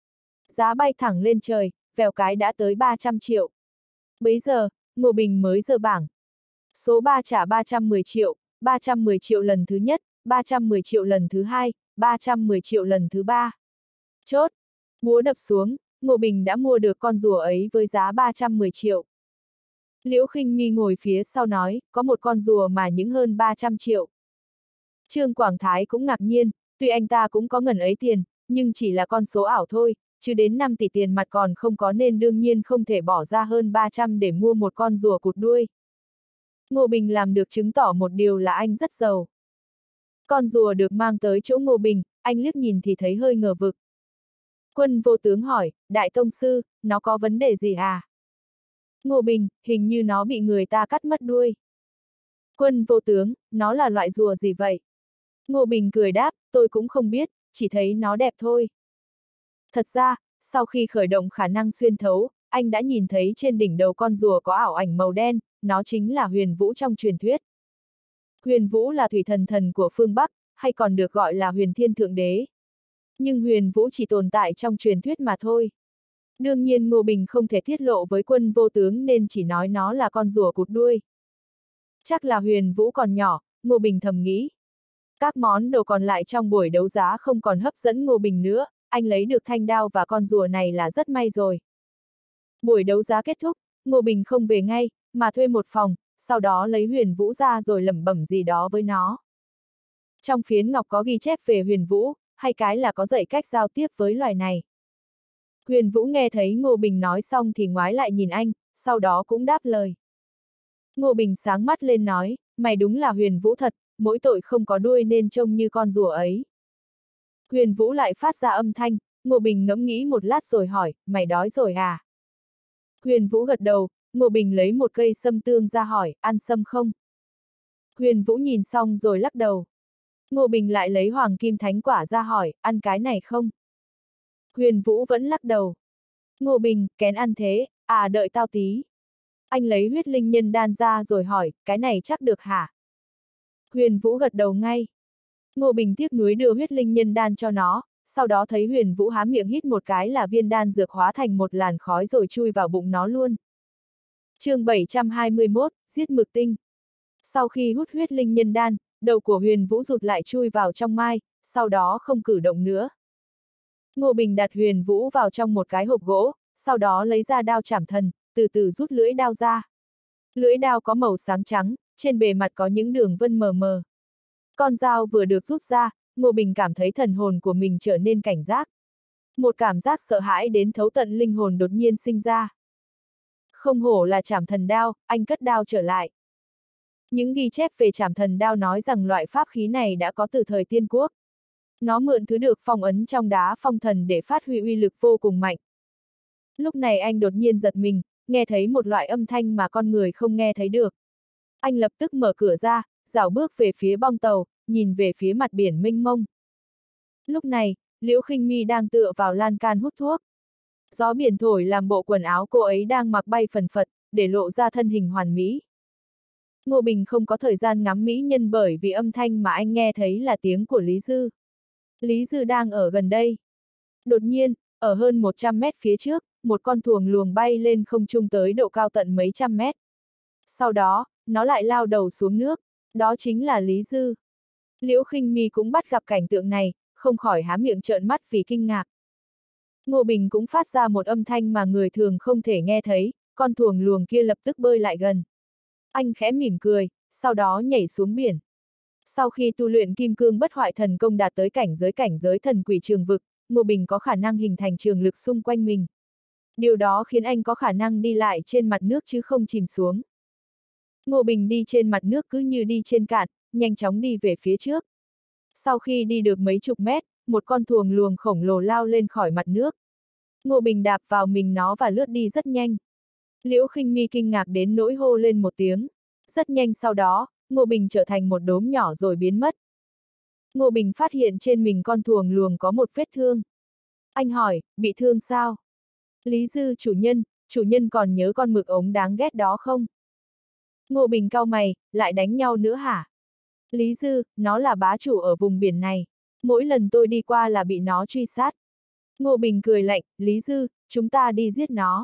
Giá bay thẳng lên trời, vèo cái đã tới ba trăm triệu. Bấy giờ, Ngô Bình mới dơ bảng. Số ba trả ba trăm mười triệu, ba trăm mười triệu lần thứ nhất, ba trăm mười triệu lần thứ hai, ba trăm mười triệu lần thứ ba. Chốt! Búa đập xuống, Ngô Bình đã mua được con rùa ấy với giá ba trăm mười triệu. Liễu Khinh My ngồi phía sau nói, có một con rùa mà những hơn ba trăm triệu. Trương Quảng Thái cũng ngạc nhiên, tuy anh ta cũng có ngần ấy tiền, nhưng chỉ là con số ảo thôi, chứ đến năm tỷ tiền mặt còn không có nên đương nhiên không thể bỏ ra hơn ba trăm để mua một con rùa cụt đuôi. Ngô Bình làm được chứng tỏ một điều là anh rất giàu. Con rùa được mang tới chỗ Ngô Bình, anh liếc nhìn thì thấy hơi ngờ vực. Quân vô tướng hỏi, đại tông sư, nó có vấn đề gì à? Ngô Bình, hình như nó bị người ta cắt mất đuôi. Quân vô tướng, nó là loại rùa gì vậy? Ngô Bình cười đáp, tôi cũng không biết, chỉ thấy nó đẹp thôi. Thật ra, sau khi khởi động khả năng xuyên thấu, anh đã nhìn thấy trên đỉnh đầu con rùa có ảo ảnh màu đen, nó chính là Huyền Vũ trong truyền thuyết. Huyền Vũ là thủy thần thần của phương Bắc, hay còn được gọi là Huyền Thiên Thượng Đế. Nhưng Huyền Vũ chỉ tồn tại trong truyền thuyết mà thôi. Đương nhiên Ngô Bình không thể tiết lộ với quân vô tướng nên chỉ nói nó là con rùa cụt đuôi. Chắc là Huyền Vũ còn nhỏ, Ngô Bình thầm nghĩ. Các món đồ còn lại trong buổi đấu giá không còn hấp dẫn Ngô Bình nữa, anh lấy được thanh đao và con rùa này là rất may rồi. Buổi đấu giá kết thúc, Ngô Bình không về ngay, mà thuê một phòng, sau đó lấy Huyền Vũ ra rồi lẩm bẩm gì đó với nó. Trong phiến ngọc có ghi chép về Huyền Vũ, hay cái là có dạy cách giao tiếp với loài này. Huyền Vũ nghe thấy Ngô Bình nói xong thì ngoái lại nhìn anh, sau đó cũng đáp lời. Ngô Bình sáng mắt lên nói, mày đúng là Huyền Vũ thật, mỗi tội không có đuôi nên trông như con rùa ấy. Huyền Vũ lại phát ra âm thanh, Ngô Bình ngẫm nghĩ một lát rồi hỏi, mày đói rồi à? Huyền Vũ gật đầu, Ngô Bình lấy một cây sâm tương ra hỏi, ăn sâm không? Huyền Vũ nhìn xong rồi lắc đầu. Ngô Bình lại lấy hoàng kim thánh quả ra hỏi, ăn cái này không? Huyền Vũ vẫn lắc đầu. Ngô Bình, kén ăn thế, à đợi tao tí. Anh lấy huyết linh nhân đan ra rồi hỏi, cái này chắc được hả? Huyền Vũ gật đầu ngay. Ngô Bình tiếc nuối đưa huyết linh nhân đan cho nó, sau đó thấy Huyền Vũ há miệng hít một cái là viên đan dược hóa thành một làn khói rồi chui vào bụng nó luôn. Chương bảy trăm hai mươi mốt, giết mực tinh. Sau khi hút huyết linh nhân đan, đầu của Huyền Vũ rụt lại chui vào trong mai, sau đó không cử động nữa. Ngô Bình đặt Huyền Vũ vào trong một cái hộp gỗ, sau đó lấy ra đao chảm thần, từ từ rút lưỡi đao ra. Lưỡi đao có màu sáng trắng, trên bề mặt có những đường vân mờ mờ. Con dao vừa được rút ra, Ngô Bình cảm thấy thần hồn của mình trở nên cảnh giác. Một cảm giác sợ hãi đến thấu tận linh hồn đột nhiên sinh ra. Không hổ là trảm thần đao, anh cất đao trở lại. Những ghi chép về trảm thần đao nói rằng loại pháp khí này đã có từ thời Tiên Quốc. Nó mượn thứ được phong ấn trong đá phong thần để phát huy uy lực vô cùng mạnh. Lúc này anh đột nhiên giật mình, nghe thấy một loại âm thanh mà con người không nghe thấy được. Anh lập tức mở cửa ra, rảo bước về phía bong tàu, nhìn về phía mặt biển mênh mông. Lúc này, Liễu Khinh My đang tựa vào lan can hút thuốc. Gió biển thổi làm bộ quần áo cô ấy đang mặc bay phần phật, để lộ ra thân hình hoàn mỹ. Ngô Bình không có thời gian ngắm mỹ nhân bởi vì âm thanh mà anh nghe thấy là tiếng của Lý Dư. Lý Dư đang ở gần đây. Đột nhiên, ở hơn một trăm mét phía trước, một con thuồng luồng bay lên không trung tới độ cao tận mấy trăm mét. Sau đó, nó lại lao đầu xuống nước, đó chính là Lý Dư. Liễu Khinh My cũng bắt gặp cảnh tượng này, không khỏi há miệng trợn mắt vì kinh ngạc. Ngô Bình cũng phát ra một âm thanh mà người thường không thể nghe thấy, con thuồng luồng kia lập tức bơi lại gần. Anh khẽ mỉm cười, sau đó nhảy xuống biển. Sau khi tu luyện kim cương bất hoại thần công đạt tới cảnh giới cảnh giới thần quỷ trường vực, Ngô Bình có khả năng hình thành trường lực xung quanh mình. Điều đó khiến anh có khả năng đi lại trên mặt nước chứ không chìm xuống. Ngô Bình đi trên mặt nước cứ như đi trên cạn, nhanh chóng đi về phía trước. Sau khi đi được mấy chục mét, một con thuồng luồng khổng lồ lao lên khỏi mặt nước. Ngô Bình đạp vào mình nó và lướt đi rất nhanh. Liễu Khinh Mi kinh ngạc đến nỗi hô lên một tiếng. Rất nhanh sau đó, Ngô Bình trở thành một đốm nhỏ rồi biến mất. Ngô Bình phát hiện trên mình con thuồng luồng có một vết thương. Anh hỏi, bị thương sao? Lý Dư chủ nhân, chủ nhân còn nhớ con mực ống đáng ghét đó không? Ngô Bình cau mày, lại đánh nhau nữa hả? Lý Dư, nó là bá chủ ở vùng biển này. Mỗi lần tôi đi qua là bị nó truy sát. Ngô Bình cười lạnh, Lý Dư, chúng ta đi giết nó.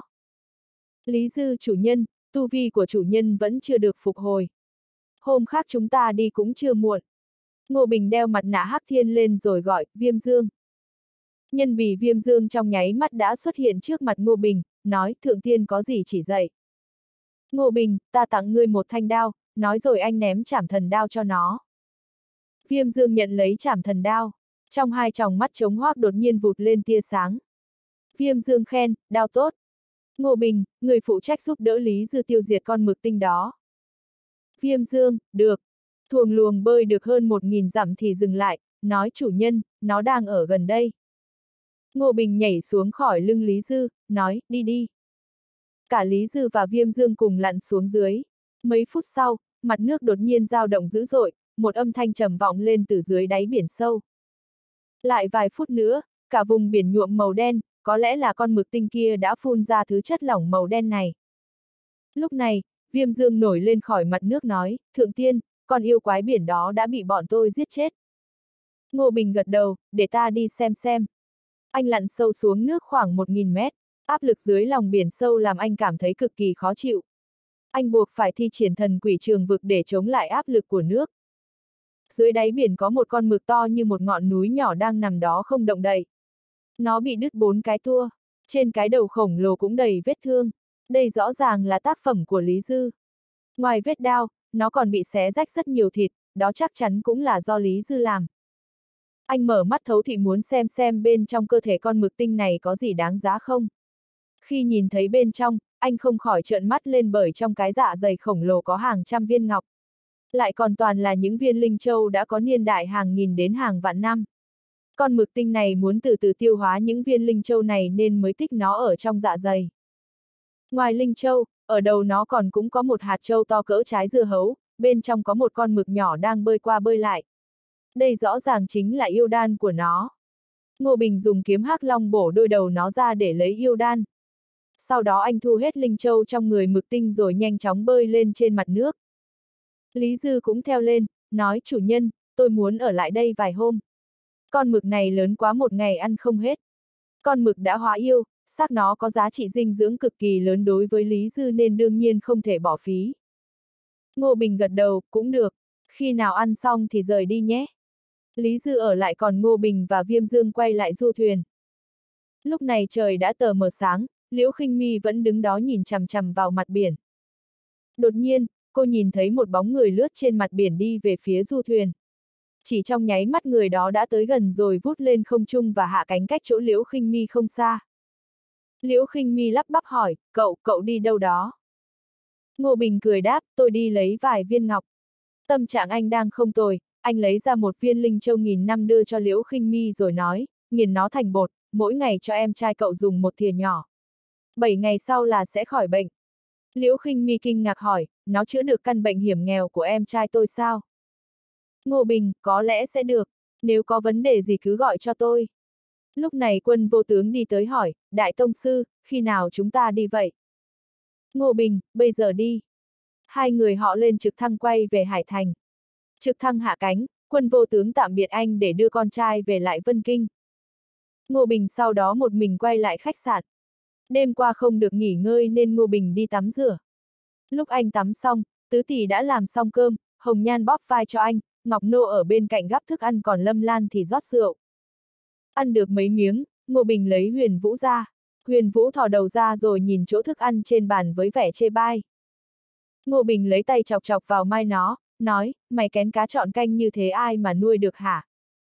Lý Dư chủ nhân, tu vi của chủ nhân vẫn chưa được phục hồi. Hôm khác chúng ta đi cũng chưa muộn. Ngô Bình đeo mặt nạ hắc thiên lên rồi gọi, Viêm Dương. Nhân bì Viêm Dương trong nháy mắt đã xuất hiện trước mặt Ngô Bình, nói, thượng tiên có gì chỉ dạy. Ngô Bình, ta tặng ngươi một thanh đao, nói rồi anh ném trảm thần đao cho nó. Viêm Dương nhận lấy trảm thần đao, trong hai tròng mắt trống hoác đột nhiên vụt lên tia sáng. Viêm Dương khen, đao tốt. Ngô Bình, người phụ trách giúp đỡ Lý Dư tiêu diệt con mực tinh đó. Viêm Dương, được. Thuồng luồng bơi được hơn một nghìn dặm thì dừng lại, nói chủ nhân, nó đang ở gần đây. Ngô Bình nhảy xuống khỏi lưng Lý Dư, nói, đi đi. Cả Lý Dư và Viêm Dương cùng lặn xuống dưới. Mấy phút sau, mặt nước đột nhiên dao động dữ dội, một âm thanh trầm vọng lên từ dưới đáy biển sâu. Lại vài phút nữa, cả vùng biển nhuộm màu đen, có lẽ là con mực tinh kia đã phun ra thứ chất lỏng màu đen này. Lúc này, Viêm Dương nổi lên khỏi mặt nước nói, thượng tiên, con yêu quái biển đó đã bị bọn tôi giết chết. Ngô Bình gật đầu, để ta đi xem xem. Anh lặn sâu xuống nước khoảng một nghìn mét, áp lực dưới lòng biển sâu làm anh cảm thấy cực kỳ khó chịu. Anh buộc phải thi triển thần quỷ trường vực để chống lại áp lực của nước. Dưới đáy biển có một con mực to như một ngọn núi nhỏ đang nằm đó không động đậy. Nó bị đứt bốn cái tua, trên cái đầu khổng lồ cũng đầy vết thương. Đây rõ ràng là tác phẩm của Lý Dư. Ngoài vết đao, nó còn bị xé rách rất nhiều thịt, đó chắc chắn cũng là do Lý Dư làm. Anh mở mắt thấu thị muốn xem xem bên trong cơ thể con mực tinh này có gì đáng giá không. Khi nhìn thấy bên trong, anh không khỏi trợn mắt lên bởi trong cái dạ dày khổng lồ có hàng trăm viên ngọc. Lại còn toàn là những viên linh châu đã có niên đại hàng nghìn đến hàng vạn năm. Con mực tinh này muốn từ từ tiêu hóa những viên linh châu này nên mới tích nó ở trong dạ dày. Ngoài linh châu, ở đầu nó còn cũng có một hạt châu to cỡ trái dưa hấu, bên trong có một con mực nhỏ đang bơi qua bơi lại. Đây rõ ràng chính là yêu đan của nó. Ngô Bình dùng kiếm hắc long bổ đôi đầu nó ra để lấy yêu đan. Sau đó anh thu hết linh châu trong người mực tinh rồi nhanh chóng bơi lên trên mặt nước. Lý Dư cũng theo lên, nói chủ nhân, tôi muốn ở lại đây vài hôm. Con mực này lớn quá một ngày ăn không hết. Con mực đã hóa yêu, xác nó có giá trị dinh dưỡng cực kỳ lớn đối với Lý Dư nên đương nhiên không thể bỏ phí. Ngô Bình gật đầu, cũng được, khi nào ăn xong thì rời đi nhé. Lý Dư ở lại còn Ngô Bình và Viêm Dương quay lại du thuyền. Lúc này trời đã tờ mờ sáng, Liễu Khinh Mi vẫn đứng đó nhìn chằm chằm vào mặt biển. Đột nhiên, cô nhìn thấy một bóng người lướt trên mặt biển đi về phía du thuyền. Chỉ trong nháy mắt người đó đã tới gần rồi vút lên không trung và hạ cánh cách chỗ Liễu Khinh Mi không xa. Liễu Khinh Mi lắp bắp hỏi, cậu, cậu đi đâu đó? Ngô Bình cười đáp, tôi đi lấy vài viên ngọc. Tâm trạng anh đang không tồi, anh lấy ra một viên linh châu nghìn năm đưa cho Liễu Khinh Mi rồi nói, nghiền nó thành bột, mỗi ngày cho em trai cậu dùng một thìa nhỏ. Bảy ngày sau là sẽ khỏi bệnh. Liễu Khinh Mi kinh ngạc hỏi, nó chữa được căn bệnh hiểm nghèo của em trai tôi sao? Ngô Bình, có lẽ sẽ được, nếu có vấn đề gì cứ gọi cho tôi. Lúc này Quân Vô Tướng đi tới hỏi, Đại Tông Sư, khi nào chúng ta đi vậy? Ngô Bình, bây giờ đi. Hai người họ lên trực thăng quay về Hải Thành. Trực thăng hạ cánh, Quân Vô Tướng tạm biệt anh để đưa con trai về lại Vân Kinh. Ngô Bình sau đó một mình quay lại khách sạn. Đêm qua không được nghỉ ngơi nên Ngô Bình đi tắm rửa. Lúc anh tắm xong, Tứ Tỷ đã làm xong cơm, Hồng Nhan bóp vai cho anh, Ngọc Nô ở bên cạnh gắp thức ăn còn Lâm Lan thì rót rượu. Ăn được mấy miếng, Ngô Bình lấy Huyền Vũ ra. Huyền Vũ thò đầu ra rồi nhìn chỗ thức ăn trên bàn với vẻ chê bai. Ngô Bình lấy tay chọc chọc vào mai nó, nói, mày kén cá chọn canh như thế ai mà nuôi được hả?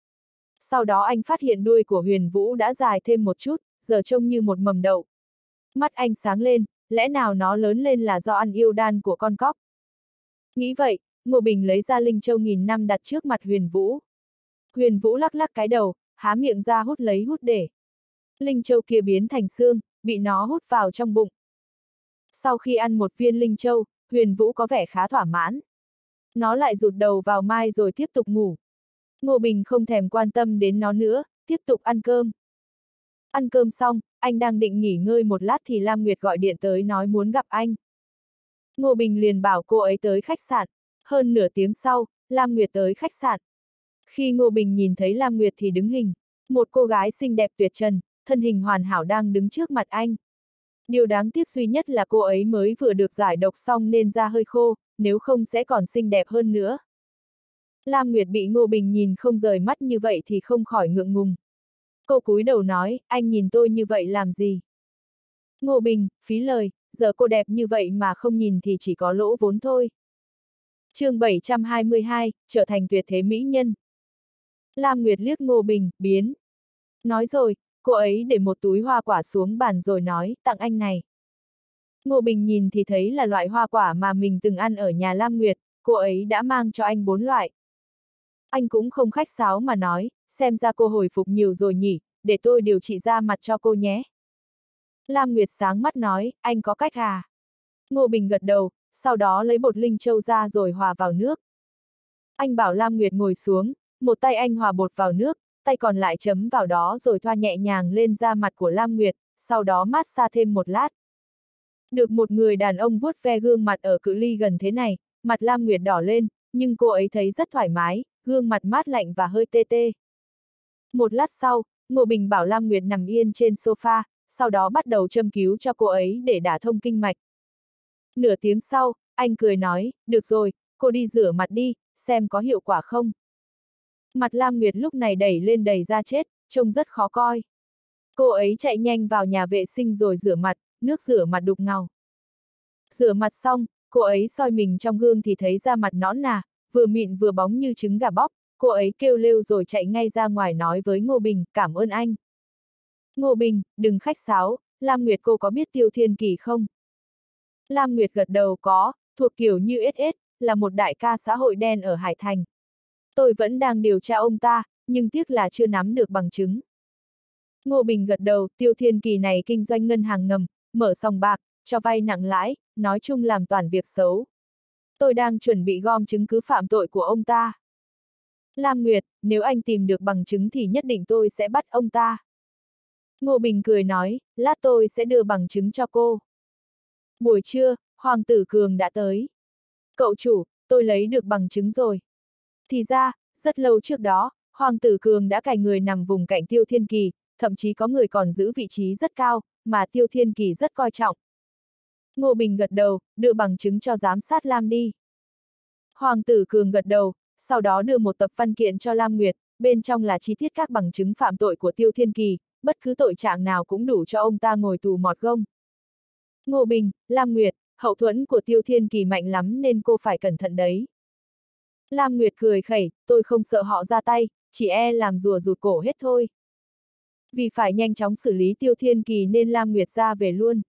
Sau đó anh phát hiện đuôi của Huyền Vũ đã dài thêm một chút, giờ trông như một mầm đậu. Mắt anh sáng lên, lẽ nào nó lớn lên là do ăn yêu đan của con cóc? Nghĩ vậy, Ngô Bình lấy ra linh châu nghìn năm đặt trước mặt Huyền Vũ. Huyền Vũ lắc lắc cái đầu, há miệng ra hút lấy hút để. Linh châu kia biến thành xương, bị nó hút vào trong bụng. Sau khi ăn một viên linh châu, Huyền Vũ có vẻ khá thỏa mãn. Nó lại rụt đầu vào mai rồi tiếp tục ngủ. Ngô Bình không thèm quan tâm đến nó nữa, tiếp tục ăn cơm. Ăn cơm xong, anh đang định nghỉ ngơi một lát thì Lam Nguyệt gọi điện tới nói muốn gặp anh. Ngô Bình liền bảo cô ấy tới khách sạn. Hơn nửa tiếng sau, Lam Nguyệt tới khách sạn. Khi Ngô Bình nhìn thấy Lam Nguyệt thì đứng hình. Một cô gái xinh đẹp tuyệt trần, thân hình hoàn hảo đang đứng trước mặt anh. Điều đáng tiếc duy nhất là cô ấy mới vừa được giải độc xong nên da hơi khô, nếu không sẽ còn xinh đẹp hơn nữa. Lam Nguyệt bị Ngô Bình nhìn không rời mắt như vậy thì không khỏi ngượng ngùng. Cô cúi đầu nói, anh nhìn tôi như vậy làm gì? Ngô Bình, phí lời, giờ cô đẹp như vậy mà không nhìn thì chỉ có lỗ vốn thôi. chương bảy trăm hai mươi hai, trở thành tuyệt thế mỹ nhân. Lam Nguyệt liếc Ngô Bình, biến. Nói rồi, cô ấy để một túi hoa quả xuống bàn rồi nói, tặng anh này. Ngô Bình nhìn thì thấy là loại hoa quả mà mình từng ăn ở nhà Lam Nguyệt, cô ấy đã mang cho anh bốn loại. Anh cũng không khách sáo mà nói, xem ra cô hồi phục nhiều rồi nhỉ, để tôi điều trị da mặt cho cô nhé. Lam Nguyệt sáng mắt nói, anh có cách à? Ngô Bình gật đầu, sau đó lấy bột linh châu ra rồi hòa vào nước. Anh bảo Lam Nguyệt ngồi xuống, một tay anh hòa bột vào nước, tay còn lại chấm vào đó rồi thoa nhẹ nhàng lên da mặt của Lam Nguyệt, sau đó mát xa thêm một lát. Được một người đàn ông vuốt ve gương mặt ở cự ly gần thế này, mặt Lam Nguyệt đỏ lên, nhưng cô ấy thấy rất thoải mái, gương mặt mát lạnh và hơi tê tê. Một lát sau, Ngô Bình bảo Lam Nguyệt nằm yên trên sofa, sau đó bắt đầu châm cứu cho cô ấy để đả thông kinh mạch. Nửa tiếng sau, anh cười nói, được rồi, cô đi rửa mặt đi, xem có hiệu quả không. Mặt Lam Nguyệt lúc này đẩy lên đầy da chết, trông rất khó coi. Cô ấy chạy nhanh vào nhà vệ sinh rồi rửa mặt, nước rửa mặt đục ngầu. Rửa mặt xong, cô ấy soi mình trong gương thì thấy da mặt nõn nà, vừa mịn vừa bóng như trứng gà bóc, cô ấy kêu lêu rồi chạy ngay ra ngoài nói với Ngô Bình, cảm ơn anh. Ngô Bình, đừng khách sáo, Lam Nguyệt cô có biết Tiêu Thiên Kỳ không? Lam Nguyệt gật đầu có, thuộc kiểu như ét ét, là một đại ca xã hội đen ở Hải Thành. Tôi vẫn đang điều tra ông ta, nhưng tiếc là chưa nắm được bằng chứng. Ngô Bình gật đầu, Tiêu Thiên Kỳ này kinh doanh ngân hàng ngầm, mở sòng bạc, cho vay nặng lãi, nói chung làm toàn việc xấu. Tôi đang chuẩn bị gom chứng cứ phạm tội của ông ta. Lam Nguyệt, nếu anh tìm được bằng chứng thì nhất định tôi sẽ bắt ông ta. Ngô Bình cười nói, lát tôi sẽ đưa bằng chứng cho cô. Buổi trưa, Hoàng tử Cường đã tới. Cậu chủ, tôi lấy được bằng chứng rồi. Thì ra, rất lâu trước đó, Hoàng tử Cường đã cài người nằm vùng cạnh Tiêu Thiên Kỳ, thậm chí có người còn giữ vị trí rất cao, mà Tiêu Thiên Kỳ rất coi trọng. Ngô Bình gật đầu, đưa bằng chứng cho giám sát Lam đi. Hoàng tử Cường gật đầu, sau đó đưa một tập văn kiện cho Lam Nguyệt, bên trong là chi tiết các bằng chứng phạm tội của Tiêu Thiên Kỳ, bất cứ tội trạng nào cũng đủ cho ông ta ngồi tù mọt gông. Ngô Bình, Lam Nguyệt, hậu thuẫn của Tiêu Thiên Kỳ mạnh lắm nên cô phải cẩn thận đấy. Lam Nguyệt cười khẩy, tôi không sợ họ ra tay, chỉ e làm rùa rụt cổ hết thôi. Vì phải nhanh chóng xử lý Tiêu Thiên Kỳ nên Lam Nguyệt ra về luôn.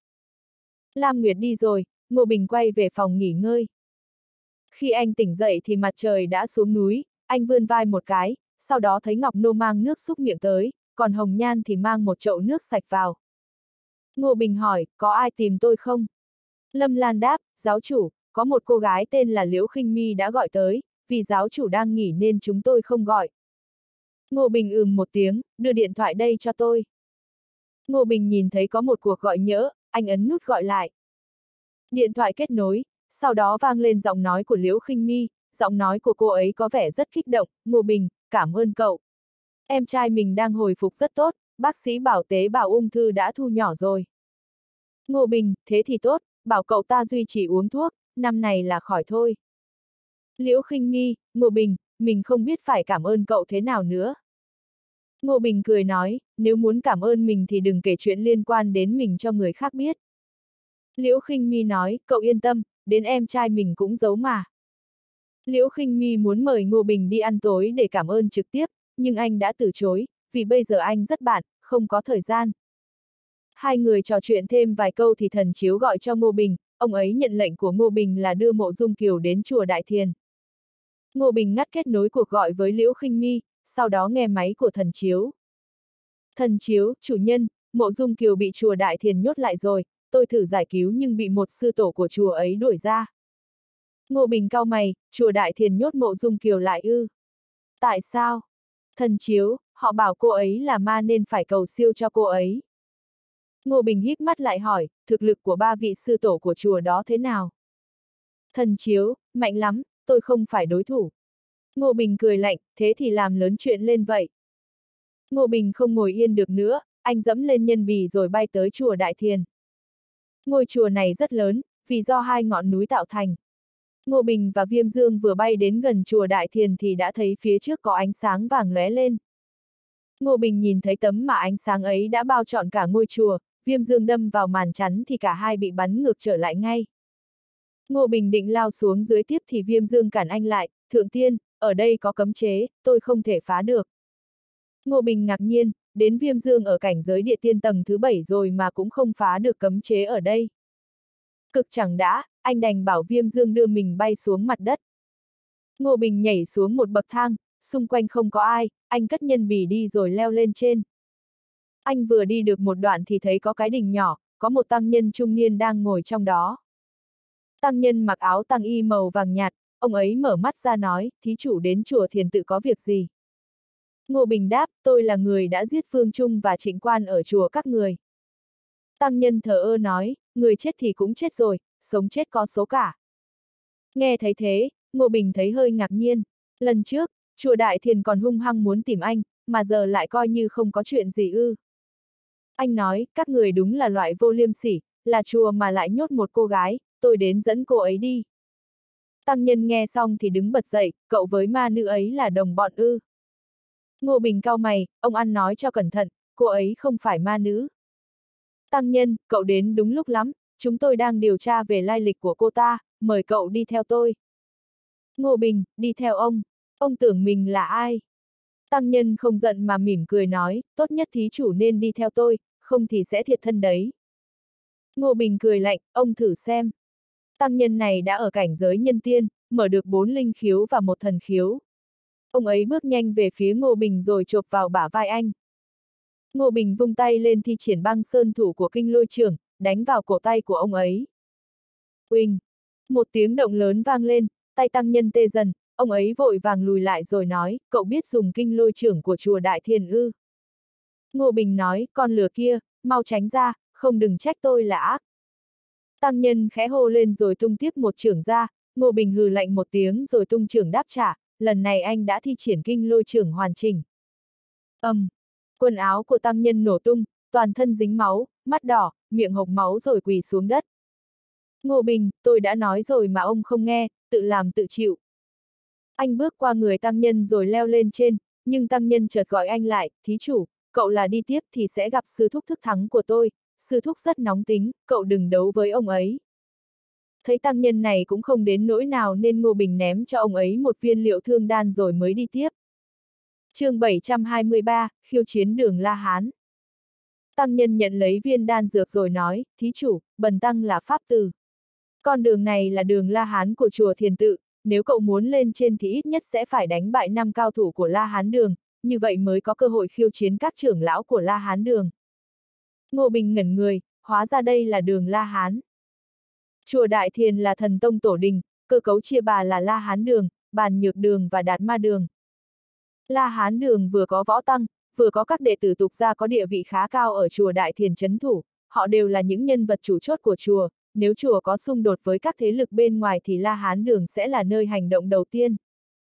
Lam Nguyệt đi rồi, Ngô Bình quay về phòng nghỉ ngơi. Khi anh tỉnh dậy thì mặt trời đã xuống núi, anh vươn vai một cái, sau đó thấy Ngọc Nô mang nước xúc miệng tới, còn Hồng Nhan thì mang một chậu nước sạch vào. Ngô Bình hỏi, có ai tìm tôi không? Lâm Lan đáp, giáo chủ, có một cô gái tên là Liễu Khinh Mi đã gọi tới, vì giáo chủ đang nghỉ nên chúng tôi không gọi. Ngô Bình ừm một tiếng, đưa điện thoại đây cho tôi. Ngô Bình nhìn thấy có một cuộc gọi nhỡ, anh ấn nút gọi lại. Điện thoại kết nối, sau đó vang lên giọng nói của Liễu Khinh Mi, giọng nói của cô ấy có vẻ rất kích động, Ngô Bình, cảm ơn cậu. Em trai mình đang hồi phục rất tốt, bác sĩ bảo tế bào ung thư đã thu nhỏ rồi. Ngô Bình, thế thì tốt, bảo cậu ta duy trì uống thuốc, năm này là khỏi thôi. Liễu Khinh Mi, Ngô Bình, mình không biết phải cảm ơn cậu thế nào nữa. Ngô Bình cười nói, nếu muốn cảm ơn mình thì đừng kể chuyện liên quan đến mình cho người khác biết. Liễu Khinh Mi nói, cậu yên tâm, đến em trai mình cũng giấu mà. Liễu Khinh Mi muốn mời Ngô Bình đi ăn tối để cảm ơn trực tiếp, nhưng anh đã từ chối, vì bây giờ anh rất bận, không có thời gian. Hai người trò chuyện thêm vài câu thì Thần Chiếu gọi cho Ngô Bình, ông ấy nhận lệnh của Ngô Bình là đưa Mộ Dung Kiều đến chùa Đại Thiền. Ngô Bình ngắt kết nối cuộc gọi với Liễu Khinh Mi, sau đó nghe máy của Thần Chiếu. Thần Chiếu, chủ nhân, Mộ Dung Kiều bị chùa Đại Thiền nhốt lại rồi, tôi thử giải cứu nhưng bị một sư tổ của chùa ấy đuổi ra. Ngô Bình cau mày, chùa Đại Thiền nhốt Mộ Dung Kiều lại ư? Tại sao? Thần Chiếu, họ bảo cô ấy là ma nên phải cầu siêu cho cô ấy. Ngô Bình híp mắt lại hỏi, thực lực của ba vị sư tổ của chùa đó thế nào? Thần Chiếu, mạnh lắm, tôi không phải đối thủ. Ngô Bình cười lạnh, thế thì làm lớn chuyện lên vậy. Ngô Bình không ngồi yên được nữa, anh dẫm lên nhân bì rồi bay tới chùa Đại Thiền. Ngôi chùa này rất lớn, vì do hai ngọn núi tạo thành. Ngô Bình và Viêm Dương vừa bay đến gần chùa Đại Thiền thì đã thấy phía trước có ánh sáng vàng lóe lên. Ngô Bình nhìn thấy tấm mà ánh sáng ấy đã bao trọn cả ngôi chùa, Viêm Dương đâm vào màn chắn thì cả hai bị bắn ngược trở lại ngay. Ngô Bình định lao xuống dưới tiếp thì Viêm Dương cản anh lại, Thượng Tiên, ở đây có cấm chế, tôi không thể phá được. Ngô Bình ngạc nhiên, đến Viêm Dương ở cảnh giới địa tiên tầng thứ bảy rồi mà cũng không phá được cấm chế ở đây. Cực chẳng đã, anh đành bảo Viêm Dương đưa mình bay xuống mặt đất. Ngô Bình nhảy xuống một bậc thang, xung quanh không có ai, anh cất nhân bì đi rồi leo lên trên. Anh vừa đi được một đoạn thì thấy có cái đình nhỏ, có một tăng nhân trung niên đang ngồi trong đó. Tăng nhân mặc áo tăng y màu vàng nhạt, ông ấy mở mắt ra nói, thí chủ đến chùa Thiền Tự có việc gì? Ngô Bình đáp, tôi là người đã giết Phương Trung và Trịnh Quan ở chùa các người. Tăng nhân thờ ơ nói, người chết thì cũng chết rồi, sống chết có số cả. Nghe thấy thế, Ngô Bình thấy hơi ngạc nhiên. Lần trước, chùa Đại Thiền còn hung hăng muốn tìm anh, mà giờ lại coi như không có chuyện gì ư. Anh nói, các người đúng là loại vô liêm sỉ, là chùa mà lại nhốt một cô gái, tôi đến dẫn cô ấy đi. Tăng nhân nghe xong thì đứng bật dậy, cậu với ma nữ ấy là đồng bọn ư. Ngô Bình cau mày, ông ăn nói cho cẩn thận, cô ấy không phải ma nữ. Tăng nhân, cậu đến đúng lúc lắm, chúng tôi đang điều tra về lai lịch của cô ta, mời cậu đi theo tôi. Ngô Bình, đi theo ông, ông tưởng mình là ai? Tăng nhân không giận mà mỉm cười nói, tốt nhất thí chủ nên đi theo tôi, không thì sẽ thiệt thân đấy. Ngô Bình cười lạnh, ông thử xem. Tăng nhân này đã ở cảnh giới nhân tiên, mở được bốn linh khiếu và một thần khiếu. Ông ấy bước nhanh về phía Ngô Bình rồi chộp vào bả vai anh. Ngô Bình vung tay lên thi triển băng sơn thủ của kinh lôi trưởng, đánh vào cổ tay của ông ấy. Uỳnh! Một tiếng động lớn vang lên, tay tăng nhân tê dần, ông ấy vội vàng lùi lại rồi nói, cậu biết dùng kinh lôi trưởng của chùa Đại Thiền ư. Ngô Bình nói, con lừa kia, mau tránh ra, không đừng trách tôi là ác. Tăng nhân khẽ hô lên rồi tung tiếp một chưởng ra, Ngô Bình hừ lạnh một tiếng rồi tung chưởng đáp trả, lần này anh đã thi triển kinh lôi chưởng hoàn chỉnh. Ầm! Um, quần áo của tăng nhân nổ tung, toàn thân dính máu, mắt đỏ, miệng hộc máu rồi quỳ xuống đất. Ngô Bình, tôi đã nói rồi mà ông không nghe, tự làm tự chịu. Anh bước qua người tăng nhân rồi leo lên trên, nhưng tăng nhân chợt gọi anh lại, thí chủ, cậu là đi tiếp thì sẽ gặp sư thúc thức thắng của tôi, sư thúc rất nóng tính, cậu đừng đấu với ông ấy. Thấy tăng nhân này cũng không đến nỗi nào nên Ngô Bình ném cho ông ấy một viên liệu thương đan rồi mới đi tiếp. Chương bảy trăm hai mươi ba, khiêu chiến Đường La Hán. Tăng nhân nhận lấy viên đan dược rồi nói, thí chủ, bần tăng là pháp từ. Con đường này là đường La Hán của chùa Thiền Tự, nếu cậu muốn lên trên thì ít nhất sẽ phải đánh bại năm cao thủ của La Hán đường, như vậy mới có cơ hội khiêu chiến các trưởng lão của La Hán đường. Ngô Bình ngẩn người, hóa ra đây là đường La Hán. Chùa Đại Thiền là thần tông tổ đình, cơ cấu chia bà là La Hán đường, Bàn Nhược đường và Đạt Ma đường. La Hán đường vừa có võ tăng, vừa có các đệ tử tục gia có địa vị khá cao ở chùa Đại Thiền trấn thủ, họ đều là những nhân vật chủ chốt của chùa, nếu chùa có xung đột với các thế lực bên ngoài thì La Hán đường sẽ là nơi hành động đầu tiên.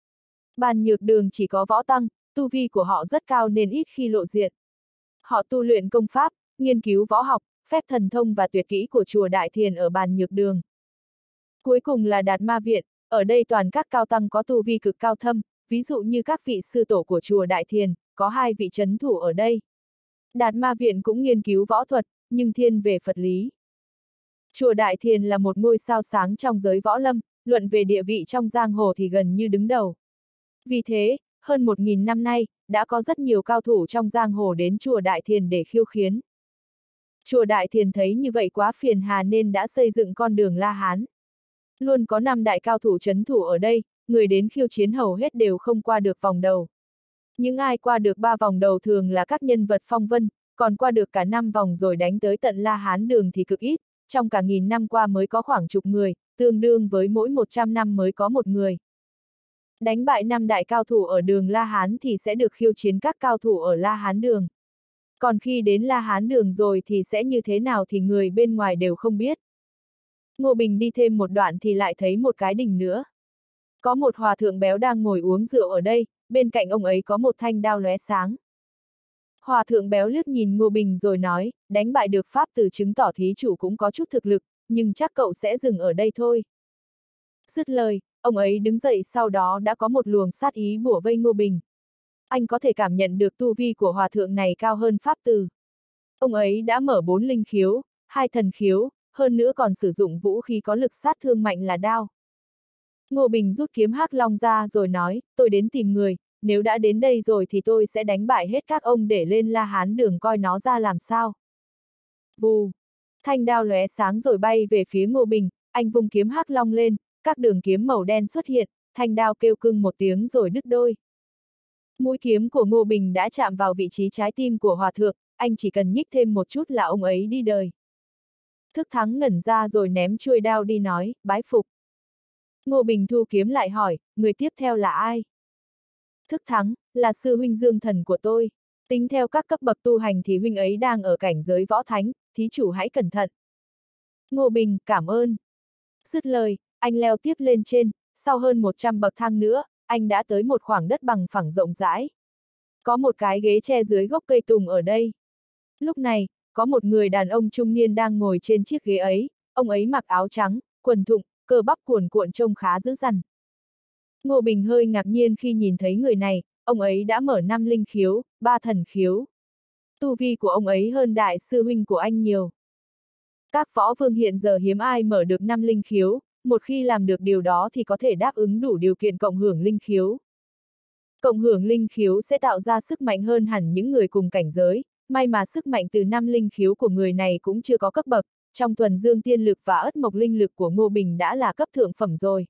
Bàn Nhược đường chỉ có võ tăng, tu vi của họ rất cao nên ít khi lộ diện. Họ tu luyện công pháp, nghiên cứu võ học, phép thần thông và tuyệt kỹ của chùa Đại Thiền ở Bàn Nhược đường. Cuối cùng là Đạt Ma viện, ở đây toàn các cao tăng có tu vi cực cao thâm, ví dụ như các vị sư tổ của chùa Đại Thiền, có hai vị trấn thủ ở đây. Đạt Ma viện cũng nghiên cứu võ thuật, nhưng thiên về Phật lý. Chùa Đại Thiền là một ngôi sao sáng trong giới võ lâm, luận về địa vị trong giang hồ thì gần như đứng đầu. Vì thế, hơn một nghìn năm nay, đã có rất nhiều cao thủ trong giang hồ đến chùa Đại Thiền để khiêu chiến. Chùa Đại Thiền thấy như vậy quá phiền hà nên đã xây dựng con đường La Hán. Luôn có năm đại cao thủ trấn thủ ở đây, người đến khiêu chiến hầu hết đều không qua được vòng đầu. Những ai qua được ba vòng đầu thường là các nhân vật phong vân, còn qua được cả năm vòng rồi đánh tới tận La Hán đường thì cực ít, trong cả nghìn năm qua mới có khoảng chục người, tương đương với mỗi một trăm năm mới có một người. Đánh bại năm đại cao thủ ở đường La Hán thì sẽ được khiêu chiến các cao thủ ở La Hán đường. Còn khi đến La Hán đường rồi thì sẽ như thế nào thì người bên ngoài đều không biết. Ngô Bình đi thêm một đoạn thì lại thấy một cái đỉnh nữa. Có một hòa thượng béo đang ngồi uống rượu ở đây, bên cạnh ông ấy có một thanh đao lóe sáng. Hòa thượng béo liếc nhìn Ngô Bình rồi nói, đánh bại được pháp từ chứng tỏ thí chủ cũng có chút thực lực, nhưng chắc cậu sẽ dừng ở đây thôi. Dứt lời, ông ấy đứng dậy, sau đó đã có một luồng sát ý bủa vây Ngô Bình. Anh có thể cảm nhận được tu vi của hòa thượng này cao hơn pháp từ. Ông ấy đã mở bốn linh khiếu, hai thần khiếu, hơn nữa còn sử dụng vũ khí có lực sát thương mạnh là đao. Ngô Bình rút kiếm Hắc Long ra rồi nói, tôi đến tìm người, nếu đã đến đây rồi thì tôi sẽ đánh bại hết các ông để lên La Hán đường coi nó ra làm sao. Vù! Thanh đao lóe sáng rồi bay về phía Ngô Bình, anh vung kiếm Hắc Long lên, các đường kiếm màu đen xuất hiện, thanh đao kêu cưng một tiếng rồi đứt đôi. Mũi kiếm của Ngô Bình đã chạm vào vị trí trái tim của hòa thượng, anh chỉ cần nhích thêm một chút là ông ấy đi đời. Thức Thắng ngẩn ra rồi ném chuôi đao đi nói, bái phục. Ngô Bình thu kiếm lại hỏi, người tiếp theo là ai? Thức Thắng, là sư huynh Dương Thần của tôi. Tính theo các cấp bậc tu hành thì huynh ấy đang ở cảnh giới võ thánh, thí chủ hãy cẩn thận. Ngô Bình, cảm ơn. Dứt lời, anh leo tiếp lên trên, sau hơn một trăm bậc thang nữa, anh đã tới một khoảng đất bằng phẳng rộng rãi. Có một cái ghế tre dưới gốc cây tùng ở đây. Lúc này, có một người đàn ông trung niên đang ngồi trên chiếc ghế ấy, ông ấy mặc áo trắng, quần thụng, cơ bắp cuồn cuộn trông khá dữ dằn. Ngô Bình hơi ngạc nhiên khi nhìn thấy người này, ông ấy đã mở năm linh khiếu, ba thần khiếu. Tu vi của ông ấy hơn đại sư huynh của anh nhiều. Các võ vương hiện giờ hiếm ai mở được năm linh khiếu, một khi làm được điều đó thì có thể đáp ứng đủ điều kiện cộng hưởng linh khiếu. Cộng hưởng linh khiếu sẽ tạo ra sức mạnh hơn hẳn những người cùng cảnh giới, may mà sức mạnh từ năm linh khiếu của người này cũng chưa có cấp bậc, trong thuần dương tiên lực và ất mộc linh lực của Ngô Bình đã là cấp thượng phẩm rồi.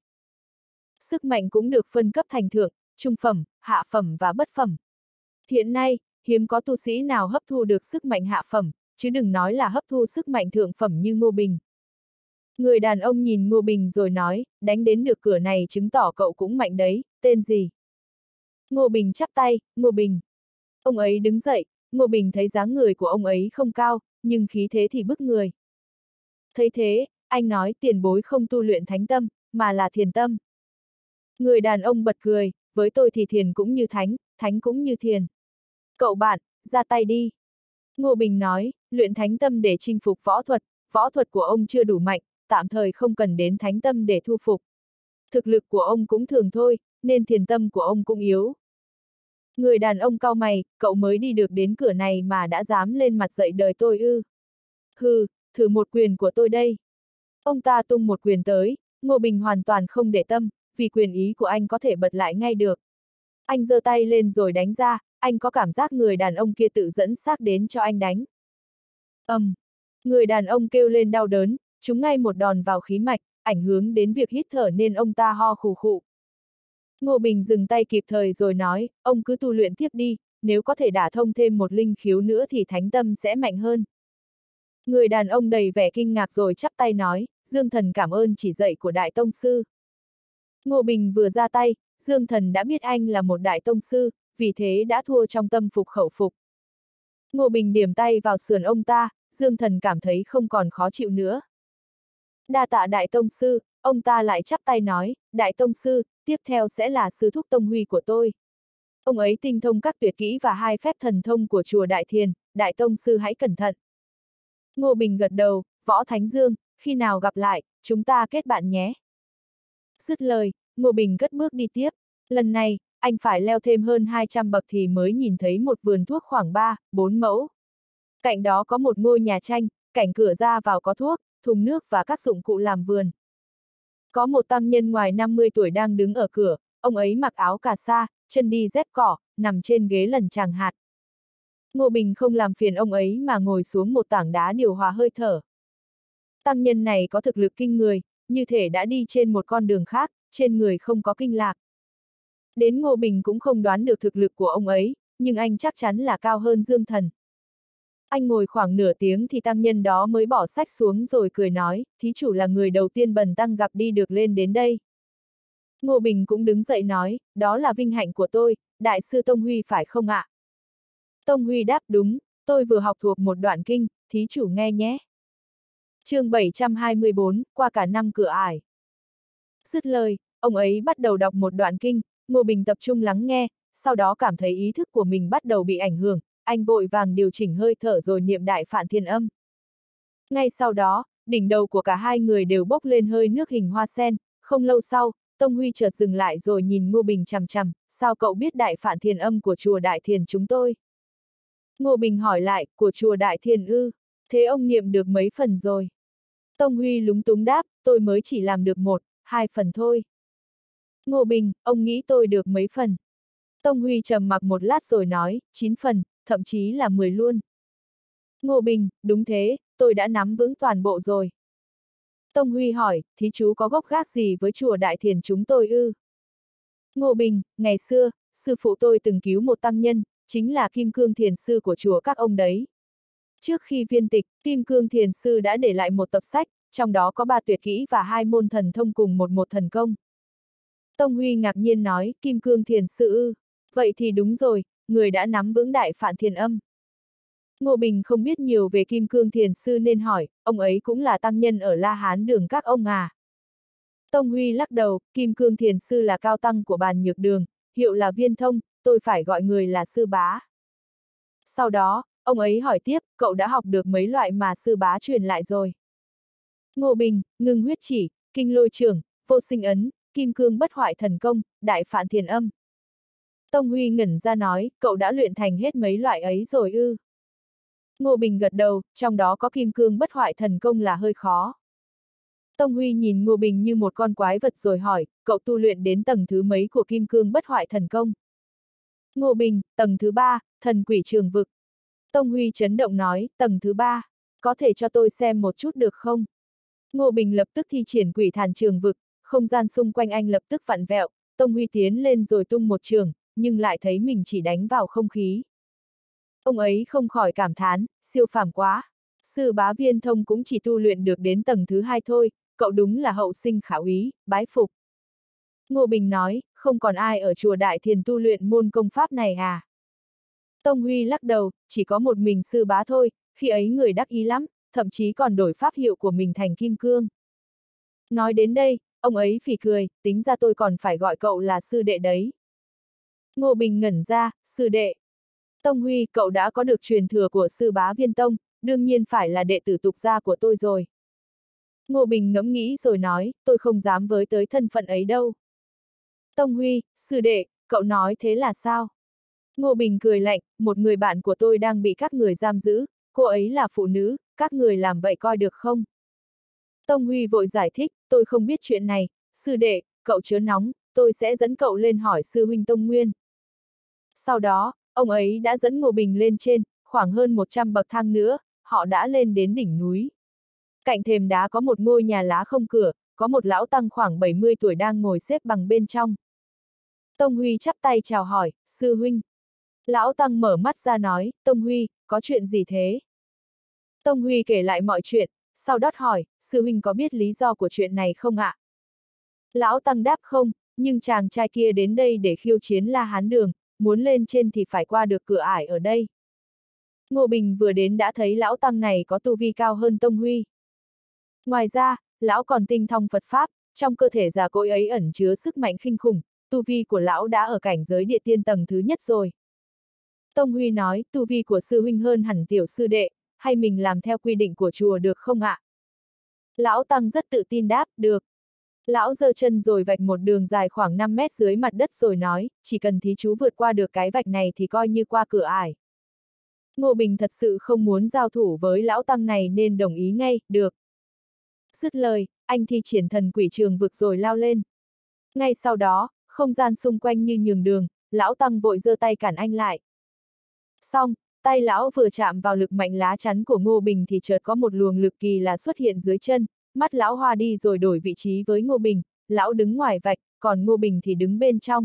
Sức mạnh cũng được phân cấp thành thượng, trung phẩm, hạ phẩm và bất phẩm. Hiện nay, hiếm có tu sĩ nào hấp thu được sức mạnh hạ phẩm, chứ đừng nói là hấp thu sức mạnh thượng phẩm như Ngô Bình. Người đàn ông nhìn Ngô Bình rồi nói, đánh đến được cửa này chứng tỏ cậu cũng mạnh đấy, tên gì? Ngô Bình chắp tay, Ngô Bình. Ông ấy đứng dậy, Ngô Bình thấy dáng người của ông ấy không cao, nhưng khí thế thì bức người. Thấy thế, anh nói tiền bối không tu luyện thánh tâm, mà là thiền tâm. Người đàn ông bật cười, với tôi thì thiền cũng như thánh, thánh cũng như thiền. Cậu bạn, ra tay đi. Ngô Bình nói, luyện thánh tâm để chinh phục võ thuật, võ thuật của ông chưa đủ mạnh, tạm thời không cần đến thánh tâm để thu phục. Thực lực của ông cũng thường thôi, nên thiền tâm của ông cũng yếu. Người đàn ông cau mày, cậu mới đi được đến cửa này mà đã dám lên mặt dạy đời tôi ư. Hừ, thử một quyền của tôi đây. Ông ta tung một quyền tới, Ngô Bình hoàn toàn không để tâm, vì quyền ý của anh có thể bật lại ngay được. Anh giơ tay lên rồi đánh ra, anh có cảm giác người đàn ông kia tự dẫn xác đến cho anh đánh. Ầm, um, người đàn ông kêu lên đau đớn, trúng ngay một đòn vào khí mạch, ảnh hưởng đến việc hít thở nên ông ta ho khù khụ. Ngô Bình dừng tay kịp thời rồi nói, ông cứ tu luyện tiếp đi, nếu có thể đả thông thêm một linh khiếu nữa thì thánh tâm sẽ mạnh hơn. Người đàn ông đầy vẻ kinh ngạc rồi chắp tay nói, Dương Thần cảm ơn chỉ dạy của Đại Tông Sư. Ngô Bình vừa ra tay, Dương Thần đã biết anh là một Đại Tông Sư, vì thế đã thua trong tâm phục khẩu phục. Ngô Bình điểm tay vào sườn ông ta, Dương Thần cảm thấy không còn khó chịu nữa. Đa tạ Đại Tông Sư, ông ta lại chắp tay nói, Đại Tông Sư, tiếp theo sẽ là sư thúc Tông Huy của tôi. Ông ấy tinh thông các tuyệt kỹ và hai phép thần thông của chùa Đại Thiền, Đại Tông Sư hãy cẩn thận. Ngô Bình gật đầu, Võ Thánh Dương, khi nào gặp lại, chúng ta kết bạn nhé. Dứt lời, Ngô Bình cất bước đi tiếp, lần này, anh phải leo thêm hơn hai trăm bậc thì mới nhìn thấy một vườn thuốc khoảng ba, bốn mẫu. Cạnh đó có một ngôi nhà tranh, cạnh cửa ra vào có thuốc, thùng nước và các dụng cụ làm vườn. Có một tăng nhân ngoài năm mươi tuổi đang đứng ở cửa, ông ấy mặc áo cà sa, chân đi dép cỏ, nằm trên ghế lần tràng hạt. Ngô Bình không làm phiền ông ấy mà ngồi xuống một tảng đá điều hòa hơi thở. Tăng nhân này có thực lực kinh người, như thể đã đi trên một con đường khác, trên người không có kinh lạc. Đến Ngô Bình cũng không đoán được thực lực của ông ấy, nhưng anh chắc chắn là cao hơn Dương Thần. Anh ngồi khoảng nửa tiếng thì tăng nhân đó mới bỏ sách xuống rồi cười nói, thí chủ là người đầu tiên bần tăng gặp đi được lên đến đây. Ngô Bình cũng đứng dậy nói, đó là vinh hạnh của tôi, đại sư Tông Huy phải không ạ? Tông Huy đáp đúng, tôi vừa học thuộc một đoạn kinh, thí chủ nghe nhé. Chương bảy trăm hai mươi bốn, qua cả năm cửa ải. Dứt lời, ông ấy bắt đầu đọc một đoạn kinh, Ngô Bình tập trung lắng nghe, sau đó cảm thấy ý thức của mình bắt đầu bị ảnh hưởng, anh vội vàng điều chỉnh hơi thở rồi niệm Đại Phạn Thiên Âm. Ngay sau đó, đỉnh đầu của cả hai người đều bốc lên hơi nước hình hoa sen, không lâu sau, Tông Huy chợt dừng lại rồi nhìn Ngô Bình chằm chằm, sao cậu biết Đại Phạn Thiên Âm của chùa Đại Thiền chúng tôi? Ngô Bình hỏi lại, của chùa Đại Thiền ư, thế ông niệm được mấy phần rồi? Tông Huy lúng túng đáp, tôi mới chỉ làm được một, hai phần thôi. Ngô Bình, ông nghĩ tôi được mấy phần? Tông Huy trầm mặc một lát rồi nói, chín phần, thậm chí là mười luôn. Ngô Bình, đúng thế, tôi đã nắm vững toàn bộ rồi. Tông Huy hỏi, thí chú có gốc gác gì với chùa Đại Thiền chúng tôi ư? Ngô Bình, ngày xưa, sư phụ tôi từng cứu một tăng nhân, chính là Kim Cương Thiền Sư của chùa các ông đấy. Trước khi viên tịch, Kim Cương Thiền Sư đã để lại một tập sách, trong đó có ba tuyệt kỹ và hai môn thần thông cùng một một thần công. Tông Huy ngạc nhiên nói, Kim Cương Thiền Sư ư, vậy thì đúng rồi, người đã nắm vững Đại Phạn Thiền Âm. Ngô Bình không biết nhiều về Kim Cương Thiền Sư nên hỏi, ông ấy cũng là tăng nhân ở La Hán Đường các ông à? Tông Huy lắc đầu, Kim Cương Thiền Sư là cao tăng của Bàn Nhược Đường, hiệu là Viên Thông, tôi phải gọi người là sư bá. Sau đó, ông ấy hỏi tiếp, cậu đã học được mấy loại mà sư bá truyền lại rồi? Ngô Bình, ngưng huyết chỉ, kinh lôi trưởng, vô sinh ấn, kim cương bất hoại thần công, Đại Phạn Thiền Âm. Tông Huy ngẩn ra nói, cậu đã luyện thành hết mấy loại ấy rồi ư? Ngô Bình gật đầu, trong đó có kim cương bất hoại thần công là hơi khó. Tông Huy nhìn Ngô Bình như một con quái vật rồi hỏi, cậu tu luyện đến tầng thứ mấy của kim cương bất hoại thần công? Ngô Bình, tầng thứ ba, thần quỷ trường vực. Tông Huy chấn động nói, tầng thứ ba, có thể cho tôi xem một chút được không? Ngô Bình lập tức thi triển quỷ thàn trường vực, không gian xung quanh anh lập tức vặn vẹo, Tông Huy tiến lên rồi tung một trường, nhưng lại thấy mình chỉ đánh vào không khí. Ông ấy không khỏi cảm thán, siêu phàm quá. Sư bá Viên Thông cũng chỉ tu luyện được đến tầng thứ hai thôi, cậu đúng là hậu sinh khả úy, bái phục. Ngô Bình nói, không còn ai ở chùa Đại Thiền tu luyện môn công pháp này à? Tông Huy lắc đầu, chỉ có một mình sư bá thôi, khi ấy người đắc ý lắm, thậm chí còn đổi pháp hiệu của mình thành kim cương. Nói đến đây, ông ấy phì cười, tính ra tôi còn phải gọi cậu là sư đệ đấy. Ngô Bình ngẩn ra, sư đệ. Tông Huy, cậu đã có được truyền thừa của sư bá Viên Tông, đương nhiên phải là đệ tử tục gia của tôi rồi. Ngô Bình ngẫm nghĩ rồi nói, tôi không dám với tới thân phận ấy đâu. Tông Huy, sư đệ, cậu nói thế là sao? Ngô Bình cười lạnh, một người bạn của tôi đang bị các người giam giữ, cô ấy là phụ nữ, các người làm vậy coi được không? Tông Huy vội giải thích, tôi không biết chuyện này, sư đệ, cậu chớ nóng, tôi sẽ dẫn cậu lên hỏi sư huynh Tông Nguyên. Sau đó, ông ấy đã dẫn Ngô Bình lên trên, khoảng hơn một trăm bậc thang nữa, họ đã lên đến đỉnh núi. Cạnh thềm đá có một ngôi nhà lá không cửa, có một lão tăng khoảng bảy mươi tuổi đang ngồi xếp bằng bên trong. Tông Huy chắp tay chào hỏi, sư huynh. Lão tăng mở mắt ra nói, Tông Huy, có chuyện gì thế? Tông Huy kể lại mọi chuyện, sau đó hỏi, sư huynh có biết lý do của chuyện này không ạ? Lão tăng đáp không, nhưng chàng trai kia đến đây để khiêu chiến La Hán Đường, muốn lên trên thì phải qua được cửa ải ở đây. Ngô Bình vừa đến đã thấy lão tăng này có tu vi cao hơn Tông Huy. Ngoài ra, lão còn tinh thông Phật Pháp, trong cơ thể già cỗi ấy ẩn chứa sức mạnh kinh khủng, tu vi của lão đã ở cảnh giới địa tiên tầng thứ nhất rồi. Tông Huy nói, tu vi của sư huynh hơn hẳn tiểu sư đệ, hay mình làm theo quy định của chùa được không ạ? Lão tăng rất tự tin đáp, được. Lão giơ chân rồi vạch một đường dài khoảng năm mét dưới mặt đất rồi nói, chỉ cần thí chú vượt qua được cái vạch này thì coi như qua cửa ải. Ngô Bình thật sự không muốn giao thủ với lão tăng này nên đồng ý ngay, được. Dứt lời, anh thi triển thần quỷ trường vực rồi lao lên. Ngay sau đó, không gian xung quanh như nhường đường, lão tăng vội giơ tay cản anh lại. Xong, tay lão vừa chạm vào lực mạnh lá chắn của Ngô Bình thì chợt có một luồng lực kỳ lạ xuất hiện dưới chân, mắt lão hoa đi rồi đổi vị trí với Ngô Bình, lão đứng ngoài vạch, còn Ngô Bình thì đứng bên trong.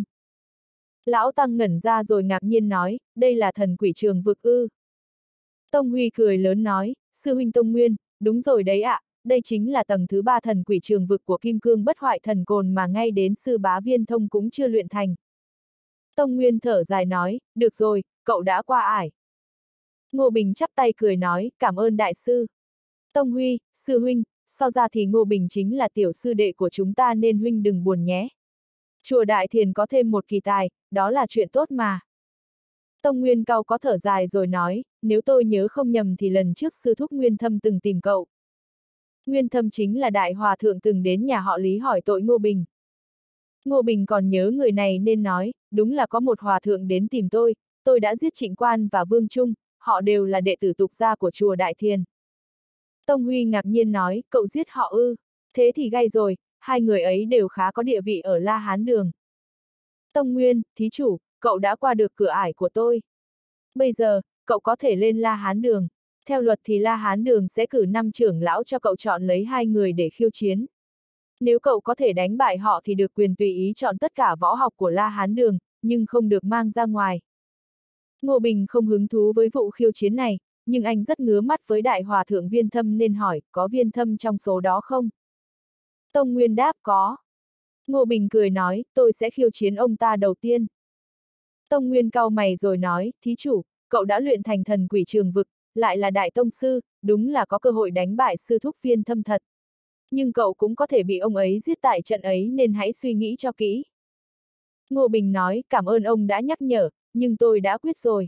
Lão tăng ngẩn ra rồi ngạc nhiên nói, đây là thần quỷ trường vực ư. Tông Huy cười lớn nói, sư huynh Tông Nguyên, đúng rồi đấy ạ, đây chính là tầng thứ ba thần quỷ trường vực của Kim Cương Bất Hoại Thần Cồn mà ngay đến sư bá Viên Thông cũng chưa luyện thành. Tông Nguyên thở dài nói, được rồi, cậu đã qua ải. Ngô Bình chắp tay cười nói, cảm ơn đại sư. Tông Huy, sư huynh, so ra thì Ngô Bình chính là tiểu sư đệ của chúng ta nên huynh đừng buồn nhé. Chùa Đại Thiền có thêm một kỳ tài, đó là chuyện tốt mà. Tông Nguyên Cao có thở dài rồi nói, nếu tôi nhớ không nhầm thì lần trước sư thúc Nguyên Thâm từng tìm cậu. Nguyên Thâm chính là đại hòa thượng từng đến nhà họ Lý hỏi tội Ngô Bình. Ngô Bình còn nhớ người này nên nói, đúng là có một hòa thượng đến tìm tôi, tôi đã giết Trịnh Quan và Vương Trung, họ đều là đệ tử tục gia của chùa Đại Thiền. Tông Huy ngạc nhiên nói, cậu giết họ ư, thế thì gay rồi, hai người ấy đều khá có địa vị ở La Hán Đường. Tông Nguyên, thí chủ, cậu đã qua được cửa ải của tôi. Bây giờ, cậu có thể lên La Hán Đường. Theo luật thì La Hán Đường sẽ cử năm trưởng lão cho cậu chọn lấy hai người để khiêu chiến. Nếu cậu có thể đánh bại họ thì được quyền tùy ý chọn tất cả võ học của La Hán Đường, nhưng không được mang ra ngoài. Ngô Bình không hứng thú với vụ khiêu chiến này, nhưng anh rất ngứa mắt với đại hòa thượng Viên Thâm nên hỏi, có Viên Thâm trong số đó không? Tông Nguyên đáp có. Ngô Bình cười nói, tôi sẽ khiêu chiến ông ta đầu tiên. Tông Nguyên cau mày rồi nói, thí chủ, cậu đã luyện thành thần quỷ trường vực, lại là đại tông sư, đúng là có cơ hội đánh bại sư thúc Viên Thâm thật. Nhưng cậu cũng có thể bị ông ấy giết tại trận ấy nên hãy suy nghĩ cho kỹ. Ngô Bình nói, cảm ơn ông đã nhắc nhở, nhưng tôi đã quyết rồi.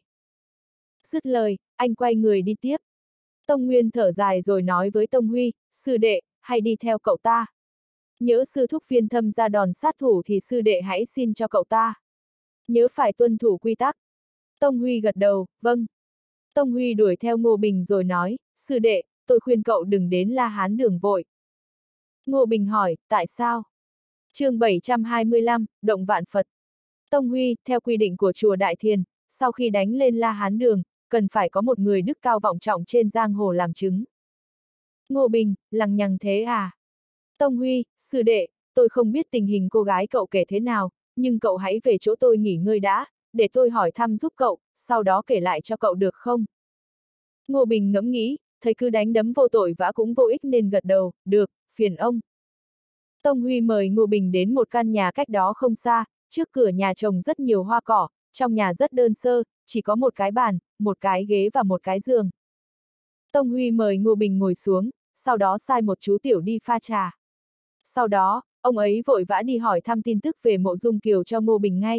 Dứt lời, anh quay người đi tiếp. Tông Nguyên thở dài rồi nói với Tông Huy, sư đệ, hãy đi theo cậu ta. Nhớ sư thúc Viên Thâm ra đòn sát thủ thì sư đệ hãy xin cho cậu ta. Nhớ phải tuân thủ quy tắc. Tông Huy gật đầu, vâng. Tông Huy đuổi theo Ngô Bình rồi nói, sư đệ, tôi khuyên cậu đừng đến La Hán Đường vội. Ngô Bình hỏi, tại sao? Chương bảy trăm hai mươi lăm, Động Vạn Phật. Tông Huy, theo quy định của chùa Đại Thiền, sau khi đánh lên La Hán Đường, cần phải có một người đức cao vọng trọng trên giang hồ làm chứng. Ngô Bình, lằng nhằng thế à? Tông Huy, sư đệ, tôi không biết tình hình cô gái cậu kể thế nào, nhưng cậu hãy về chỗ tôi nghỉ ngơi đã, để tôi hỏi thăm giúp cậu, sau đó kể lại cho cậu được không? Ngô Bình ngẫm nghĩ, thấy cứ đánh đấm vô tội vã cũng vô ích nên gật đầu, được, phiền ông. Tông Huy mời Ngô Bình đến một căn nhà cách đó không xa, trước cửa nhà trồng rất nhiều hoa cỏ, trong nhà rất đơn sơ, chỉ có một cái bàn, một cái ghế và một cái giường. Tông Huy mời Ngô Bình ngồi xuống, sau đó sai một chú tiểu đi pha trà. Sau đó, ông ấy vội vã đi hỏi thăm tin tức về Mộ Dung Kiều cho Ngô Bình ngay.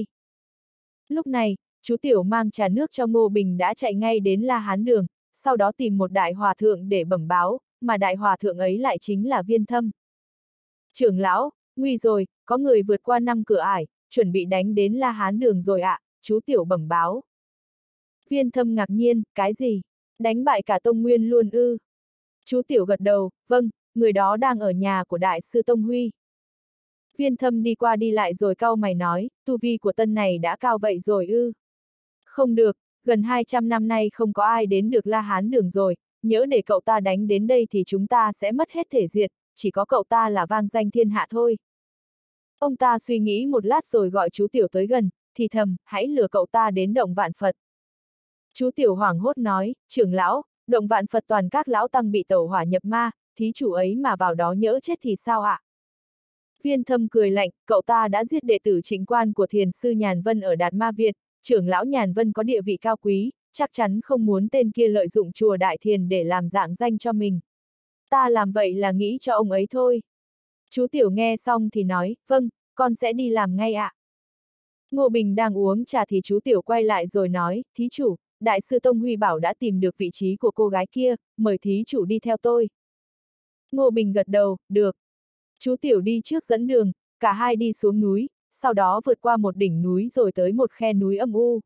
Lúc này, chú tiểu mang trà nước cho Ngô Bình đã chạy ngay đến La Hán Đường, sau đó tìm một đại hòa thượng để bẩm báo, mà đại hòa thượng ấy lại chính là Viên Thâm. Trưởng lão, nguy rồi, có người vượt qua năm cửa ải, chuẩn bị đánh đến La Hán Đường rồi ạ, à, chú tiểu bẩm báo. Viên Thâm ngạc nhiên, cái gì? Đánh bại cả Tông Nguyên luôn ư? Chú tiểu gật đầu, vâng, người đó đang ở nhà của đại sư Tông Huy. Viên Thâm đi qua đi lại rồi cau mày nói, tu vi của tân này đã cao vậy rồi ư? Không được, gần hai trăm năm nay không có ai đến được La Hán Đường rồi, nhỡ để cậu ta đánh đến đây thì chúng ta sẽ mất hết thể diện, chỉ có cậu ta là vang danh thiên hạ thôi. Ông ta suy nghĩ một lát rồi gọi chú tiểu tới gần, thì thầm, hãy lừa cậu ta đến Động Vạn Phật. Chú tiểu hoảng hốt nói, trưởng lão, Động Vạn Phật toàn các lão tăng bị tẩu hỏa nhập ma, thí chủ ấy mà vào đó nhỡ chết thì sao ạ? Viên Thâm cười lạnh, cậu ta đã giết đệ tử Trịnh Quan của thiền sư Nhàn Vân ở Đạt Ma Viện, trưởng lão Nhàn Vân có địa vị cao quý, chắc chắn không muốn tên kia lợi dụng chùa Đại Thiền để làm dạng danh cho mình. Ta làm vậy là nghĩ cho ông ấy thôi. Chú tiểu nghe xong thì nói, vâng, con sẽ đi làm ngay ạ. Ngô Bình đang uống trà thì chú tiểu quay lại rồi nói, thí chủ, đại sư Tông Huy bảo đã tìm được vị trí của cô gái kia, mời thí chủ đi theo tôi. Ngô Bình gật đầu, được. Chú tiểu đi trước dẫn đường, cả hai đi xuống núi, sau đó vượt qua một đỉnh núi rồi tới một khe núi âm u.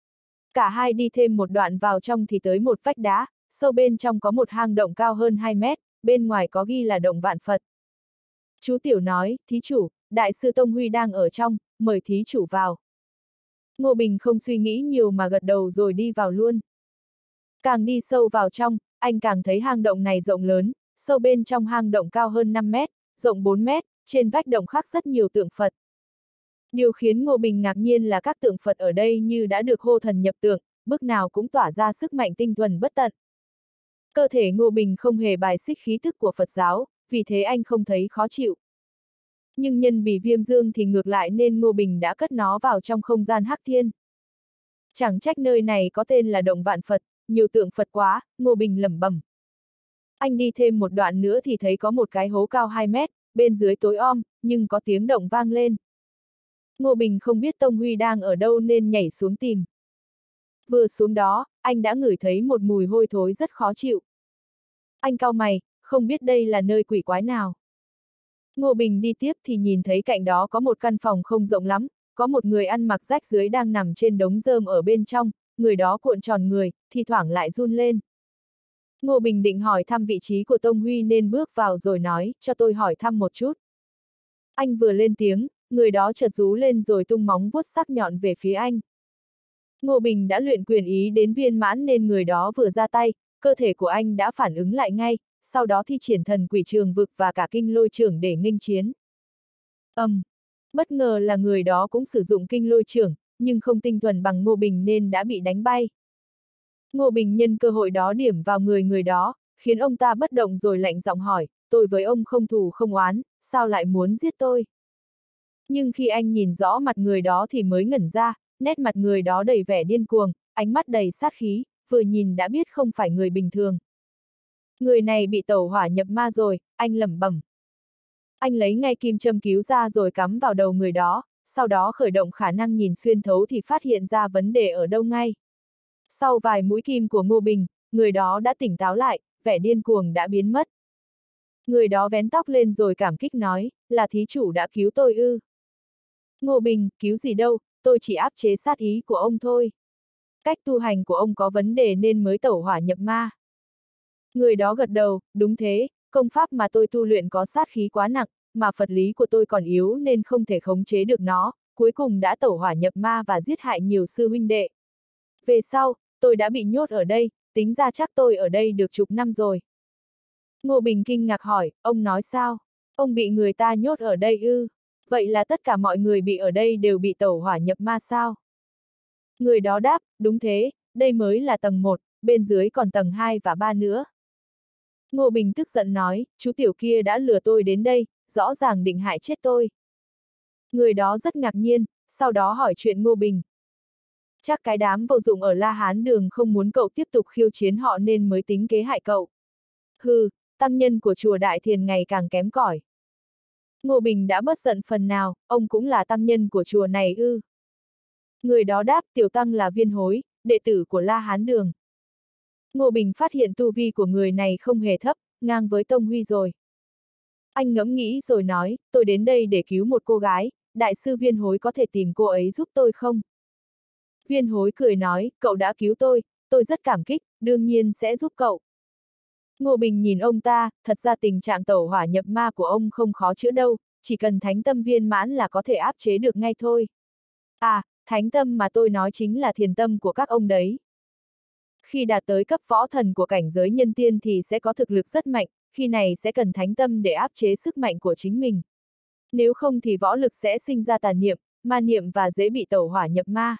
Cả hai đi thêm một đoạn vào trong thì tới một vách đá, sâu bên trong có một hang động cao hơn hai mét, bên ngoài có ghi là Động Vạn Phật. Chú Tiểu nói, thí chủ, đại sư Tông Huy đang ở trong, mời thí chủ vào. Ngô Bình không suy nghĩ nhiều mà gật đầu rồi đi vào luôn. Càng đi sâu vào trong, anh càng thấy hang động này rộng lớn, sâu bên trong hang động cao hơn năm mét, rộng bốn mét, trên vách động khắc rất nhiều tượng Phật. Điều khiến Ngô Bình ngạc nhiên là các tượng Phật ở đây như đã được hô thần nhập tượng, bước nào cũng tỏa ra sức mạnh tinh thuần bất tận. Cơ thể Ngô Bình không hề bài xích khí thức của Phật giáo, vì thế anh không thấy khó chịu. Nhưng nhân bị viêm dương thì ngược lại nên Ngô Bình đã cất nó vào trong không gian hắc thiên. Chẳng trách nơi này có tên là động vạn Phật, nhiều tượng Phật quá, Ngô Bình lẩm bẩm. Anh đi thêm một đoạn nữa thì thấy có một cái hố cao hai mét, bên dưới tối om, nhưng có tiếng động vang lên. Ngô Bình không biết Tông Huy đang ở đâu nên nhảy xuống tìm. Vừa xuống đó, anh đã ngửi thấy một mùi hôi thối rất khó chịu. Anh cau mày, không biết đây là nơi quỷ quái nào. Ngô Bình đi tiếp thì nhìn thấy cạnh đó có một căn phòng không rộng lắm, có một người ăn mặc rách rưới đang nằm trên đống rơm ở bên trong, người đó cuộn tròn người, thi thoảng lại run lên. Ngô Bình định hỏi thăm vị trí của Tông Huy nên bước vào rồi nói, cho tôi hỏi thăm một chút. Anh vừa lên tiếng, người đó chợt rú lên rồi tung móng vuốt sắc nhọn về phía anh. Ngô Bình đã luyện quyền ý đến viên mãn nên người đó vừa ra tay, cơ thể của anh đã phản ứng lại ngay, sau đó thi triển thần quỷ trường vực và cả kinh lôi trưởng để nghênh chiến. Ầm! Um, bất ngờ là người đó cũng sử dụng kinh lôi trưởng, nhưng không tinh thuần bằng Ngô Bình nên đã bị đánh bay. Ngô Bình nhân cơ hội đó điểm vào người người đó, khiến ông ta bất động rồi lạnh giọng hỏi, tôi với ông không thù không oán, sao lại muốn giết tôi? Nhưng khi anh nhìn rõ mặt người đó thì mới ngẩn ra, nét mặt người đó đầy vẻ điên cuồng, ánh mắt đầy sát khí, vừa nhìn đã biết không phải người bình thường. Người này bị tẩu hỏa nhập ma rồi, anh lẩm bẩm. Anh lấy ngay kim châm cứu ra rồi cắm vào đầu người đó, sau đó khởi động khả năng nhìn xuyên thấu thì phát hiện ra vấn đề ở đâu ngay. Sau vài mũi kim của Ngô Bình, người đó đã tỉnh táo lại, vẻ điên cuồng đã biến mất. Người đó vén tóc lên rồi cảm kích nói, là thí chủ đã cứu tôi ư. Ngô Bình, cứu gì đâu, tôi chỉ áp chế sát ý của ông thôi. Cách tu hành của ông có vấn đề nên mới tẩu hỏa nhập ma. Người đó gật đầu, đúng thế, công pháp mà tôi tu luyện có sát khí quá nặng, mà Phật lý của tôi còn yếu nên không thể khống chế được nó, cuối cùng đã tẩu hỏa nhập ma và giết hại nhiều sư huynh đệ. Về sau, tôi đã bị nhốt ở đây, tính ra chắc tôi ở đây được chục năm rồi. Ngô Bình kinh ngạc hỏi, ông nói sao? Ông bị người ta nhốt ở đây ư? Vậy là tất cả mọi người bị ở đây đều bị tẩu hỏa nhập ma sao? Người đó đáp, đúng thế, đây mới là tầng một, bên dưới còn tầng hai và ba nữa. Ngô Bình tức giận nói, chú tiểu kia đã lừa tôi đến đây, rõ ràng định hại chết tôi. Người đó rất ngạc nhiên, sau đó hỏi chuyện Ngô Bình. Chắc cái đám vô dụng ở La Hán Đường không muốn cậu tiếp tục khiêu chiến họ nên mới tính kế hại cậu. Hừ, tăng nhân của chùa Đại Thiền ngày càng kém cỏi. Ngô Bình đã bớt giận phần nào, ông cũng là tăng nhân của chùa này ư. Người đó đáp, tiểu tăng là Viên Hối, đệ tử của La Hán Đường. Ngô Bình phát hiện tu vi của người này không hề thấp, ngang với Tông Huy rồi. Anh ngẫm nghĩ rồi nói, tôi đến đây để cứu một cô gái, đại sư Viên Hối có thể tìm cô ấy giúp tôi không? Viên Hối cười nói, cậu đã cứu tôi, tôi rất cảm kích, đương nhiên sẽ giúp cậu. Ngô Bình nhìn ông ta, thật ra tình trạng tẩu hỏa nhập ma của ông không khó chữa đâu, chỉ cần thánh tâm viên mãn là có thể áp chế được ngay thôi. À, thánh tâm mà tôi nói chính là thiền tâm của các ông đấy. Khi đạt tới cấp võ thần của cảnh giới nhân tiên thì sẽ có thực lực rất mạnh, khi này sẽ cần thánh tâm để áp chế sức mạnh của chính mình. Nếu không thì võ lực sẽ sinh ra tà niệm, ma niệm và dễ bị tẩu hỏa nhập ma.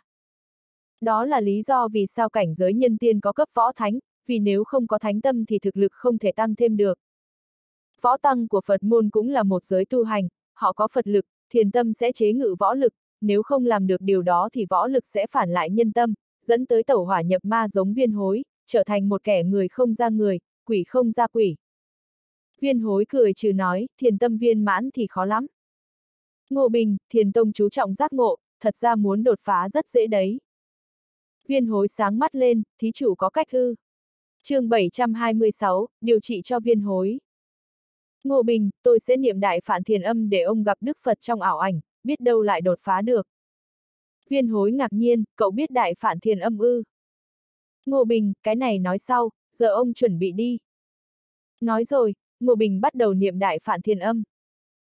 Đó là lý do vì sao cảnh giới nhân tiên có cấp võ thánh, vì nếu không có thánh tâm thì thực lực không thể tăng thêm được. Võ tăng của Phật môn cũng là một giới tu hành, họ có Phật lực, thiền tâm sẽ chế ngự võ lực, nếu không làm được điều đó thì võ lực sẽ phản lại nhân tâm, dẫn tới tẩu hỏa nhập ma giống Viên Hối, trở thành một kẻ người không ra người, quỷ không ra quỷ. Viên Hối cười trừ nói, thiền tâm viên mãn thì khó lắm. Ngô Bình, thiền tông chú trọng giác ngộ, thật ra muốn đột phá rất dễ đấy. Viên Hối sáng mắt lên, thí chủ có cách ư. Chương bảy trăm hai mươi sáu, điều trị cho Viên Hối. Ngô Bình, tôi sẽ niệm đại phạn thiền âm để ông gặp Đức Phật trong ảo ảnh, biết đâu lại đột phá được. Viên Hối ngạc nhiên, cậu biết đại phạn thiền âm ư? Ngô Bình, cái này nói sau, giờ ông chuẩn bị đi. Nói rồi, Ngô Bình bắt đầu niệm đại phạn thiền âm.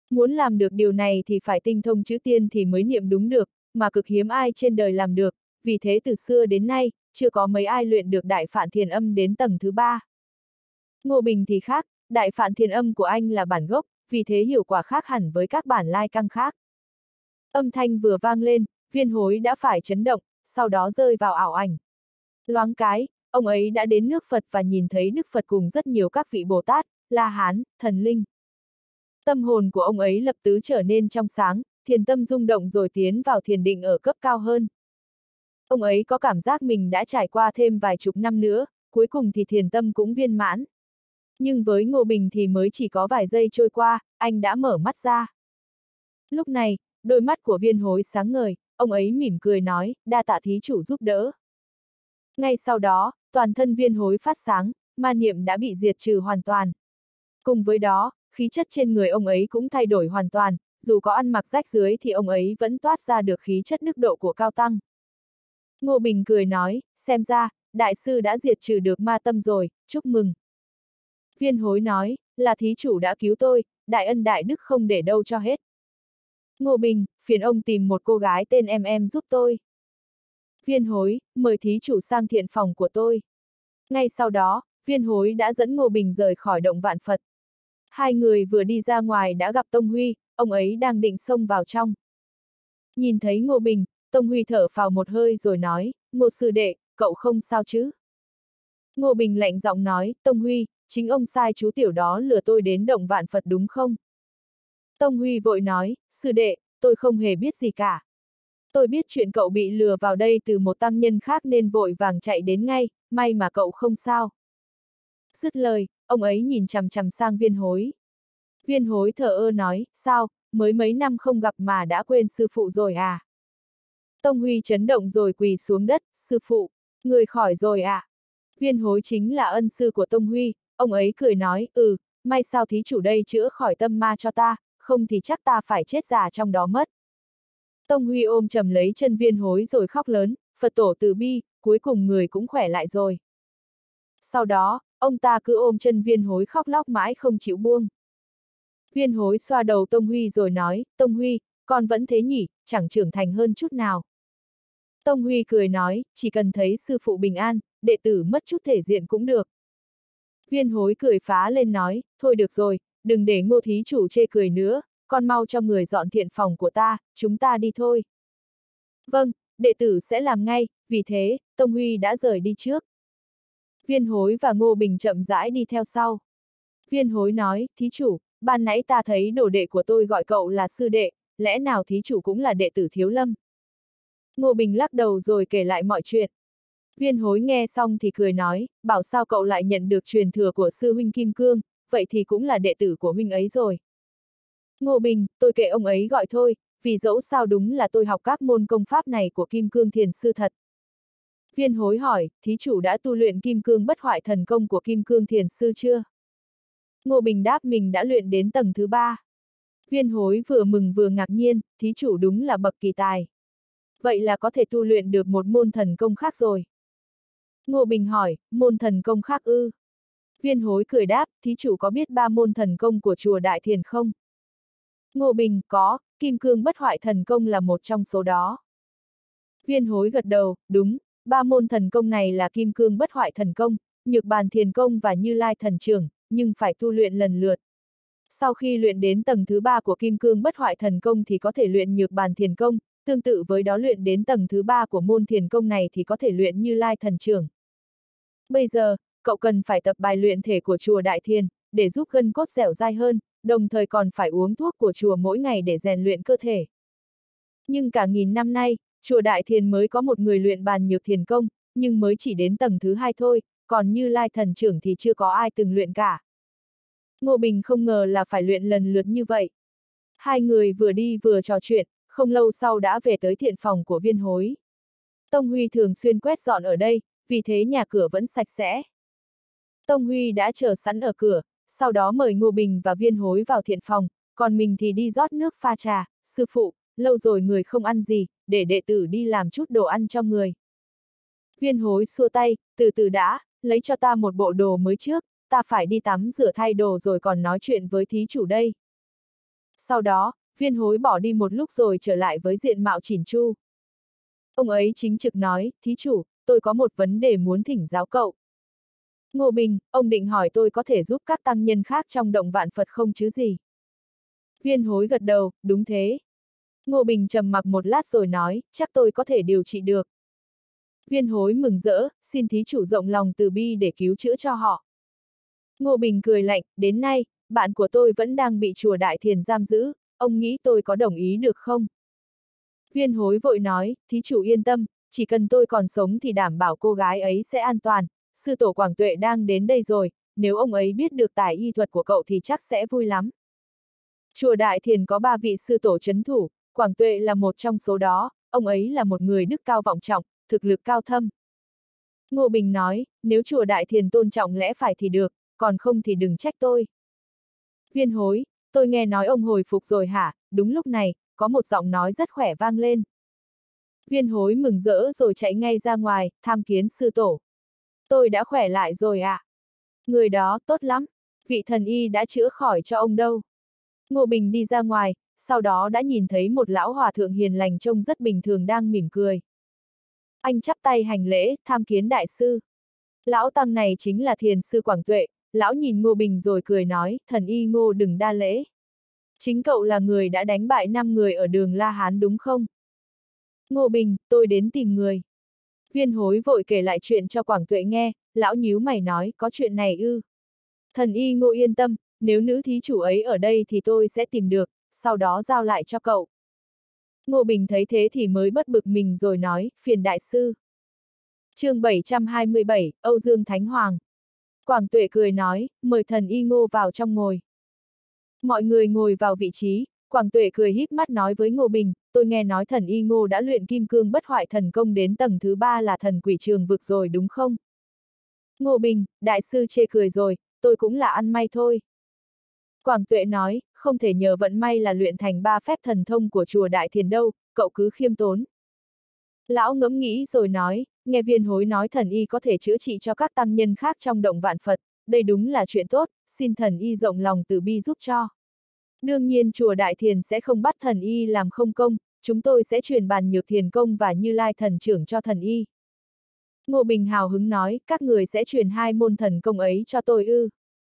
Muốn làm được điều này thì phải tinh thông chữ tiên thì mới niệm đúng được, mà cực hiếm ai trên đời làm được, vì thế từ xưa đến nay, chưa có mấy ai luyện được đại phạn thiền âm đến tầng thứ ba. Ngô Bình thì khác, đại phạn thiền âm của anh là bản gốc, vì thế hiệu quả khác hẳn với các bản lai căng khác. Âm thanh vừa vang lên, Viên Hối đã phải chấn động, sau đó rơi vào ảo ảnh. Loáng cái, ông ấy đã đến nước Phật và nhìn thấy Đức Phật cùng rất nhiều các vị Bồ Tát, La Hán, thần linh. Tâm hồn của ông ấy lập tức trở nên trong sáng, thiền tâm rung động rồi tiến vào thiền định ở cấp cao hơn. Ông ấy có cảm giác mình đã trải qua thêm vài chục năm nữa, cuối cùng thì thiền tâm cũng viên mãn. Nhưng với Ngô Bình thì mới chỉ có vài giây trôi qua, anh đã mở mắt ra. Lúc này, đôi mắt của Viên Hối sáng ngời, ông ấy mỉm cười nói, đa tạ thí chủ giúp đỡ. Ngay sau đó, toàn thân Viên Hối phát sáng, ma niệm đã bị diệt trừ hoàn toàn. Cùng với đó, khí chất trên người ông ấy cũng thay đổi hoàn toàn, dù có ăn mặc rách rưới thì ông ấy vẫn toát ra được khí chất đức độ của cao tăng. Ngô Bình cười nói, xem ra, đại sư đã diệt trừ được ma tâm rồi, chúc mừng. Viên Hối nói, là thí chủ đã cứu tôi, đại ân đại đức không để đâu cho hết. Ngô Bình, phiền ông tìm một cô gái tên em em giúp tôi. Viên Hối, mời thí chủ sang thiện phòng của tôi. Ngay sau đó, Viên Hối đã dẫn Ngô Bình rời khỏi động Vạn Phật. Hai người vừa đi ra ngoài đã gặp Tông Huy, ông ấy đang định xông vào trong. Nhìn thấy Ngô Bình, Tông Huy thở phào một hơi rồi nói, Ngô sư đệ, cậu không sao chứ? Ngô Bình lạnh giọng nói, Tông Huy, chính ông sai chú tiểu đó lừa tôi đến động Vạn Phật đúng không? Tông Huy vội nói, sư đệ, tôi không hề biết gì cả. Tôi biết chuyện cậu bị lừa vào đây từ một tăng nhân khác nên vội vàng chạy đến ngay, may mà cậu không sao. Dứt lời, ông ấy nhìn chằm chằm sang Viên Hối. Viên Hối thở ơ nói, sao, mới mấy năm không gặp mà đã quên sư phụ rồi à? Tông Huy chấn động rồi quỳ xuống đất, sư phụ, người khỏi rồi à? Viên Hối chính là ân sư của Tông Huy, ông ấy cười nói, ừ, may sao thí chủ đây chữa khỏi tâm ma cho ta, không thì chắc ta phải chết già trong đó mất. Tông Huy ôm chầm lấy chân Viên Hối rồi khóc lớn, Phật tổ từ bi, cuối cùng người cũng khỏe lại rồi. Sau đó, ông ta cứ ôm chân Viên Hối khóc lóc mãi không chịu buông. Viên Hối xoa đầu Tông Huy rồi nói, Tông Huy, con vẫn thế nhỉ, chẳng trưởng thành hơn chút nào. Tông Huy cười nói, chỉ cần thấy sư phụ bình an, đệ tử mất chút thể diện cũng được. Viên Hối cười phá lên nói, thôi được rồi, đừng để Ngô thí chủ chê cười nữa, con mau cho người dọn thiện phòng của ta, chúng ta đi thôi. Vâng, đệ tử sẽ làm ngay, vì thế, Tông Huy đã rời đi trước. Viên Hối và Ngô Bình chậm rãi đi theo sau. Viên Hối nói, thí chủ, ban nãy ta thấy đồ đệ của tôi gọi cậu là sư đệ, lẽ nào thí chủ cũng là đệ tử Thiếu Lâm? Ngô Bình lắc đầu rồi kể lại mọi chuyện. Viên Hối nghe xong thì cười nói, bảo sao cậu lại nhận được truyền thừa của sư huynh Kim Cương, vậy thì cũng là đệ tử của huynh ấy rồi. Ngô Bình, tôi kệ ông ấy gọi thôi, vì dẫu sao đúng là tôi học các môn công pháp này của Kim Cương Thiền Sư thật. Viên Hối hỏi, thí chủ đã tu luyện Kim Cương bất hoại thần công của Kim Cương Thiền Sư chưa? Ngô Bình đáp mình đã luyện đến tầng thứ ba. Viên Hối vừa mừng vừa ngạc nhiên, thí chủ đúng là bậc kỳ tài. Vậy là có thể tu luyện được một môn thần công khác rồi. Ngô Bình hỏi, môn thần công khác ư? Viên Hối cười đáp, thí chủ có biết ba môn thần công của chùa Đại Thiền không? Ngô Bình, có, Kim Cương bất hoại thần công là một trong số đó. Viên Hối gật đầu, đúng, ba môn thần công này là Kim Cương bất hoại thần công, Nhược Bàn Thiền công và Như Lai thần trưởng, nhưng phải tu luyện lần lượt. Sau khi luyện đến tầng thứ ba của Kim Cương bất hoại thần công thì có thể luyện Nhược Bàn Thiền công, tương tự với đó luyện đến tầng thứ ba của môn thiền công này thì có thể luyện Như Lai thần trưởng. Bây giờ, cậu cần phải tập bài luyện thể của chùa Đại Thiền, để giúp gân cốt dẻo dai hơn, đồng thời còn phải uống thuốc của chùa mỗi ngày để rèn luyện cơ thể. Nhưng cả nghìn năm nay, chùa Đại Thiền mới có một người luyện bàn nhược thiền công, nhưng mới chỉ đến tầng thứ hai thôi, còn Như Lai thần trưởng thì chưa có ai từng luyện cả. Ngô Bình không ngờ là phải luyện lần lượt như vậy. Hai người vừa đi vừa trò chuyện, không lâu sau đã về tới thiện phòng của Viên Hối. Tông Huy thường xuyên quét dọn ở đây, vì thế nhà cửa vẫn sạch sẽ. Tông Huy đã chờ sẵn ở cửa, sau đó mời Ngô Bình và Viên Hối vào thiện phòng, còn mình thì đi rót nước pha trà, sư phụ, lâu rồi người không ăn gì, để đệ tử đi làm chút đồ ăn cho người. Viên Hối xua tay, từ từ đã, lấy cho ta một bộ đồ mới trước, ta phải đi tắm rửa thay đồ rồi còn nói chuyện với thí chủ đây. Sau đó, Viên Hối bỏ đi một lúc rồi trở lại với diện mạo chỉn chu. Ông ấy chính trực nói, thí chủ, tôi có một vấn đề muốn thỉnh giáo cậu. Ngô Bình, ông định hỏi tôi có thể giúp các tăng nhân khác trong động vạn Phật không chứ gì? Viên Hối gật đầu, đúng thế. Ngô Bình trầm mặc một lát rồi nói, chắc tôi có thể điều trị được. Viên Hối mừng rỡ, xin thí chủ rộng lòng từ bi để cứu chữa cho họ. Ngô Bình cười lạnh, đến nay, bạn của tôi vẫn đang bị chùa Đại Thiền giam giữ, ông nghĩ tôi có đồng ý được không? Viên Hối vội nói, thí chủ yên tâm, chỉ cần tôi còn sống thì đảm bảo cô gái ấy sẽ an toàn, sư tổ Quảng Tuệ đang đến đây rồi, nếu ông ấy biết được tài y thuật của cậu thì chắc sẽ vui lắm. Chùa Đại Thiền có ba vị sư tổ trấn thủ, Quảng Tuệ là một trong số đó, ông ấy là một người đức cao vọng trọng, thực lực cao thâm. Ngô Bình nói, nếu chùa Đại Thiền tôn trọng lẽ phải thì được, còn không thì đừng trách tôi. Viên Hối, tôi nghe nói ông hồi phục rồi hả? Đúng lúc này, có một giọng nói rất khỏe vang lên. Viên Hối mừng rỡ rồi chạy ngay ra ngoài, tham kiến sư tổ. Tôi đã khỏe lại rồi ạ. À? Người đó tốt lắm, vị thần y đã chữa khỏi cho ông đâu. Ngô Bình đi ra ngoài, sau đó đã nhìn thấy một lão hòa thượng hiền lành trông rất bình thường đang mỉm cười. Anh chắp tay hành lễ, tham kiến đại sư. Lão tăng này chính là thiền sư Quảng Tuệ, lão nhìn Ngô Bình rồi cười nói, thần y Ngô đừng đa lễ. Chính cậu là người đã đánh bại năm người ở đường La Hán đúng không? Ngô Bình, tôi đến tìm người. Viên Hối vội kể lại chuyện cho Quảng Tuệ nghe, lão nhíu mày nói, có chuyện này ư. Thần y Ngô yên tâm, nếu nữ thí chủ ấy ở đây thì tôi sẽ tìm được, sau đó giao lại cho cậu. Ngô Bình thấy thế thì mới bất bực mình rồi nói, phiền đại sư. Chương bảy trăm hai mươi bảy, Âu Dương Thánh Hoàng. Quảng Tuệ cười nói, mời thần y Ngô vào trong ngồi. Mọi người ngồi vào vị trí, Quảng Tuệ cười híp mắt nói với Ngô Bình, tôi nghe nói thần y Ngô đã luyện kim cương bất hoại thần công đến tầng thứ ba là thần quỷ trường vực rồi đúng không? Ngô Bình, đại sư chê cười rồi, tôi cũng là ăn may thôi. Quảng Tuệ nói, không thể nhờ vận may là luyện thành ba phép thần thông của chùa Đại Thiền đâu, cậu cứ khiêm tốn. Lão ngẫm nghĩ rồi nói, nghe Viên Hối nói thần y có thể chữa trị cho các tăng nhân khác trong động vạn Phật, đây đúng là chuyện tốt, xin thần y rộng lòng từ bi giúp cho. Đương nhiên chùa Đại Thiền sẽ không bắt thần y làm không công, chúng tôi sẽ truyền bàn nhược thiền công và Như Lai thần trưởng cho thần y. Ngô Bình hào hứng nói, các người sẽ truyền hai môn thần công ấy cho tôi ư.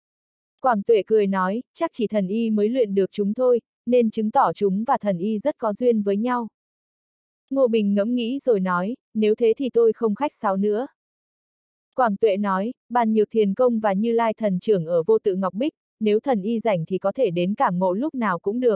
Quảng Tuệ cười nói, chắc chỉ thần y mới luyện được chúng thôi, nên chứng tỏ chúng và thần y rất có duyên với nhau. Ngô Bình ngẫm nghĩ rồi nói, nếu thế thì tôi không khách sáo nữa. Quảng Tuệ nói, bàn nhược thiền công và Như Lai thần trưởng ở Vô Tự Ngọc Bích, nếu thần y rảnh thì có thể đến cảm ngộ lúc nào cũng được.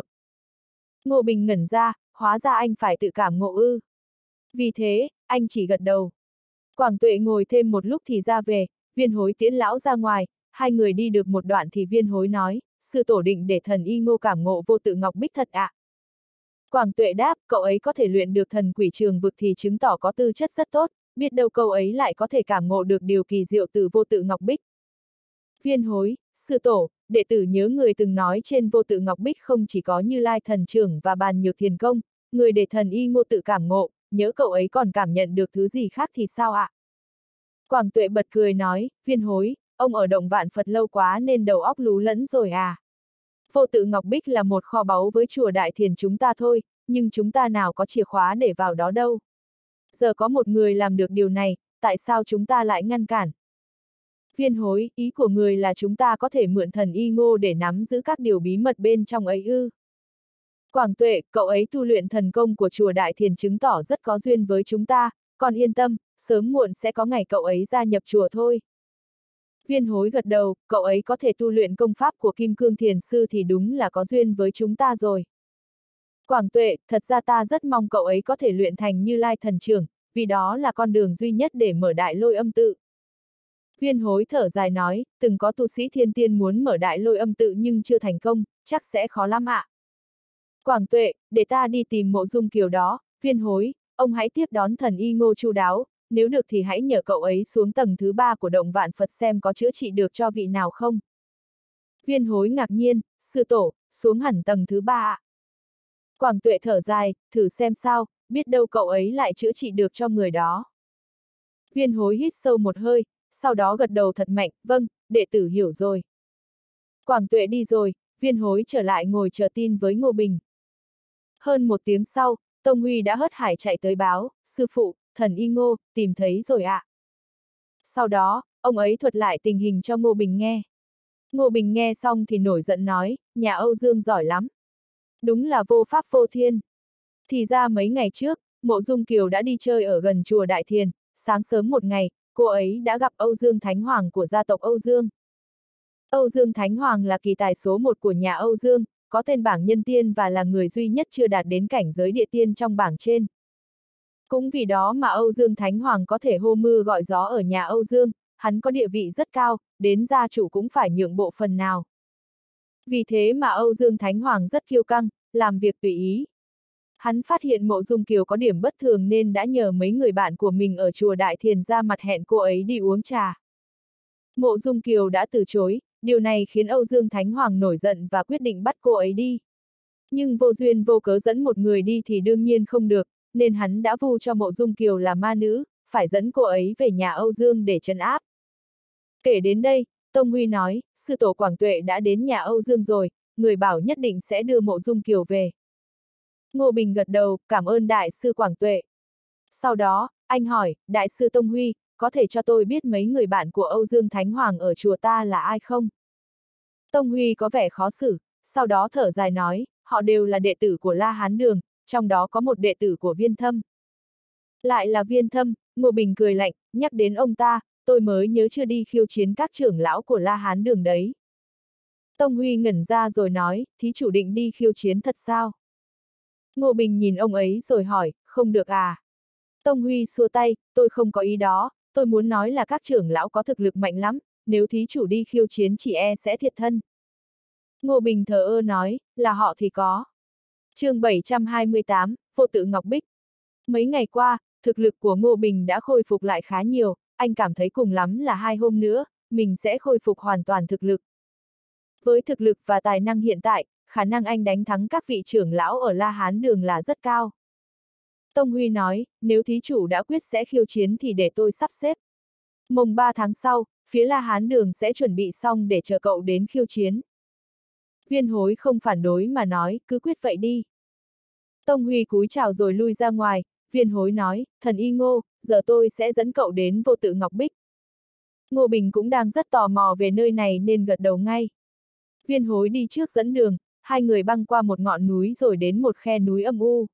Ngô Bình ngẩn ra, hóa ra anh phải tự cảm ngộ ư. Vì thế, anh chỉ gật đầu. Quảng Tuệ ngồi thêm một lúc thì ra về, Viên Hối tiễn lão ra ngoài, hai người đi được một đoạn thì Viên Hối nói, sư tổ định để thần y Ngô cảm ngộ Vô Tự Ngọc Bích thật ạ. À? Quảng Tuệ đáp, cậu ấy có thể luyện được thần quỷ trường vực thì chứng tỏ có tư chất rất tốt, biết đâu cậu ấy lại có thể cảm ngộ được điều kỳ diệu từ Vô Tự Ngọc Bích. Viên Hối, sư tổ, đệ tử nhớ người từng nói trên Vô Tự Ngọc Bích không chỉ có Như Lai thần trưởng và bàn nhược thiền công, người để thần y Ngô tự cảm ngộ, nhớ cậu ấy còn cảm nhận được thứ gì khác thì sao ạ? À? Quảng Tuệ bật cười nói, Viên Hối, ông ở động vạn Phật lâu quá nên đầu óc lú lẫn rồi à? Vô Tự Ngọc Bích là một kho báu với chùa Đại Thiền chúng ta thôi, nhưng chúng ta nào có chìa khóa để vào đó đâu. Giờ có một người làm được điều này, tại sao chúng ta lại ngăn cản? Viên Hối, ý của người là chúng ta có thể mượn thần y Ngô để nắm giữ các điều bí mật bên trong ấy ư. Quảng Tuệ, cậu ấy tu luyện thần công của chùa Đại Thiền chứng tỏ rất có duyên với chúng ta, còn yên tâm, sớm muộn sẽ có ngày cậu ấy gia nhập chùa thôi. Viên Hối gật đầu, cậu ấy có thể tu luyện công pháp của Kim Cương Thiền Sư thì đúng là có duyên với chúng ta rồi. Quảng Tuệ, thật ra ta rất mong cậu ấy có thể luyện thành Như Lai thần trưởng, vì đó là con đường duy nhất để mở Đại Lôi Âm Tự. Viên Hối thở dài nói, từng có tu sĩ thiên tiên muốn mở Đại Lôi Âm Tự nhưng chưa thành công, chắc sẽ khó lắm ạ. Quảng Tuệ, để ta đi tìm Mộ Dung Kiều đó. Viên Hối, ông hãy tiếp đón thần y Ngô chu đáo, nếu được thì hãy nhờ cậu ấy xuống tầng thứ ba của động vạn Phật xem có chữa trị được cho vị nào không. Viên Hối ngạc nhiên, sư tổ, xuống hẳn tầng thứ ba ạ. Quảng Tuệ thở dài, thử xem sao, biết đâu cậu ấy lại chữa trị được cho người đó. Viên Hối hít sâu một hơi, sau đó gật đầu thật mạnh, vâng, đệ tử hiểu rồi. Quảng Tuệ đi rồi, Viên Hối trở lại ngồi chờ tin với Ngô Bình. Hơn một tiếng sau, Tông Huy đã hớt hải chạy tới báo, sư phụ, thần y Ngô, tìm thấy rồi ạ. À. Sau đó, ông ấy thuật lại tình hình cho Ngô Bình nghe. Ngô Bình nghe xong thì nổi giận nói, nhà Âu Dương giỏi lắm. Đúng là vô pháp vô thiên. Thì ra mấy ngày trước, Mộ Dung Kiều đã đi chơi ở gần chùa Đại Thiền, sáng sớm một ngày, cô ấy đã gặp Âu Dương Thánh Hoàng của gia tộc Âu Dương. Âu Dương Thánh Hoàng là kỳ tài số một của nhà Âu Dương, có tên bảng nhân tiên và là người duy nhất chưa đạt đến cảnh giới địa tiên trong bảng trên. Cũng vì đó mà Âu Dương Thánh Hoàng có thể hô mưa gọi gió ở nhà Âu Dương, hắn có địa vị rất cao, đến gia chủ cũng phải nhượng bộ phần nào. Vì thế mà Âu Dương Thánh Hoàng rất kiêu căng, làm việc tùy ý. Hắn phát hiện Mộ Dung Kiều có điểm bất thường nên đã nhờ mấy người bạn của mình ở chùa Đại Thiền ra mặt hẹn cô ấy đi uống trà. Mộ Dung Kiều đã từ chối, điều này khiến Âu Dương Thánh Hoàng nổi giận và quyết định bắt cô ấy đi. Nhưng vô duyên vô cớ dẫn một người đi thì đương nhiên không được, nên hắn đã vu cho Mộ Dung Kiều là ma nữ, phải dẫn cô ấy về nhà Âu Dương để trấn áp. Kể đến đây, Tông Huy nói, sư tổ Quảng Tuệ đã đến nhà Âu Dương rồi, người bảo nhất định sẽ đưa Mộ Dung Kiều về. Ngô Bình gật đầu, cảm ơn đại sư Quảng Tuệ. Sau đó, anh hỏi, đại sư Tông Huy, có thể cho tôi biết mấy người bạn của Âu Dương Thánh Hoàng ở chùa ta là ai không? Tông Huy có vẻ khó xử, sau đó thở dài nói, họ đều là đệ tử của La Hán Đường, trong đó có một đệ tử của Viên Thâm. Lại là Viên Thâm, Ngô Bình cười lạnh, nhắc đến ông ta, tôi mới nhớ chưa đi khiêu chiến các trưởng lão của La Hán Đường đấy. Tông Huy ngẩn ra rồi nói, thí chủ định đi khiêu chiến thật sao? Ngô Bình nhìn ông ấy rồi hỏi, không được à? Tông Huy xua tay, tôi không có ý đó, tôi muốn nói là các trưởng lão có thực lực mạnh lắm, nếu thí chủ đi khiêu chiến chỉ e sẽ thiệt thân. Ngô Bình thờ ơ nói, là họ thì có. Chương bảy trăm hai mươi tám, Vô Tự Ngọc Bích. Mấy ngày qua, thực lực của Ngô Bình đã khôi phục lại khá nhiều, anh cảm thấy cùng lắm là hai hôm nữa, mình sẽ khôi phục hoàn toàn thực lực. Với thực lực và tài năng hiện tại, khả năng anh đánh thắng các vị trưởng lão ở La Hán Đường là rất cao. Tông Huy nói, nếu thí chủ đã quyết sẽ khiêu chiến thì để tôi sắp xếp. Mùng ba tháng sau, phía La Hán Đường sẽ chuẩn bị xong để chờ cậu đến khiêu chiến. Viên Hối không phản đối mà nói, cứ quyết vậy đi. Tông Huy cúi chào rồi lui ra ngoài, Viên Hối nói, thần y Ngô, giờ tôi sẽ dẫn cậu đến Vô Tự Ngọc Bích. Ngô Bình cũng đang rất tò mò về nơi này nên gật đầu ngay. Viên Hối đi trước dẫn đường, hai người băng qua một ngọn núi rồi đến một khe núi âm u.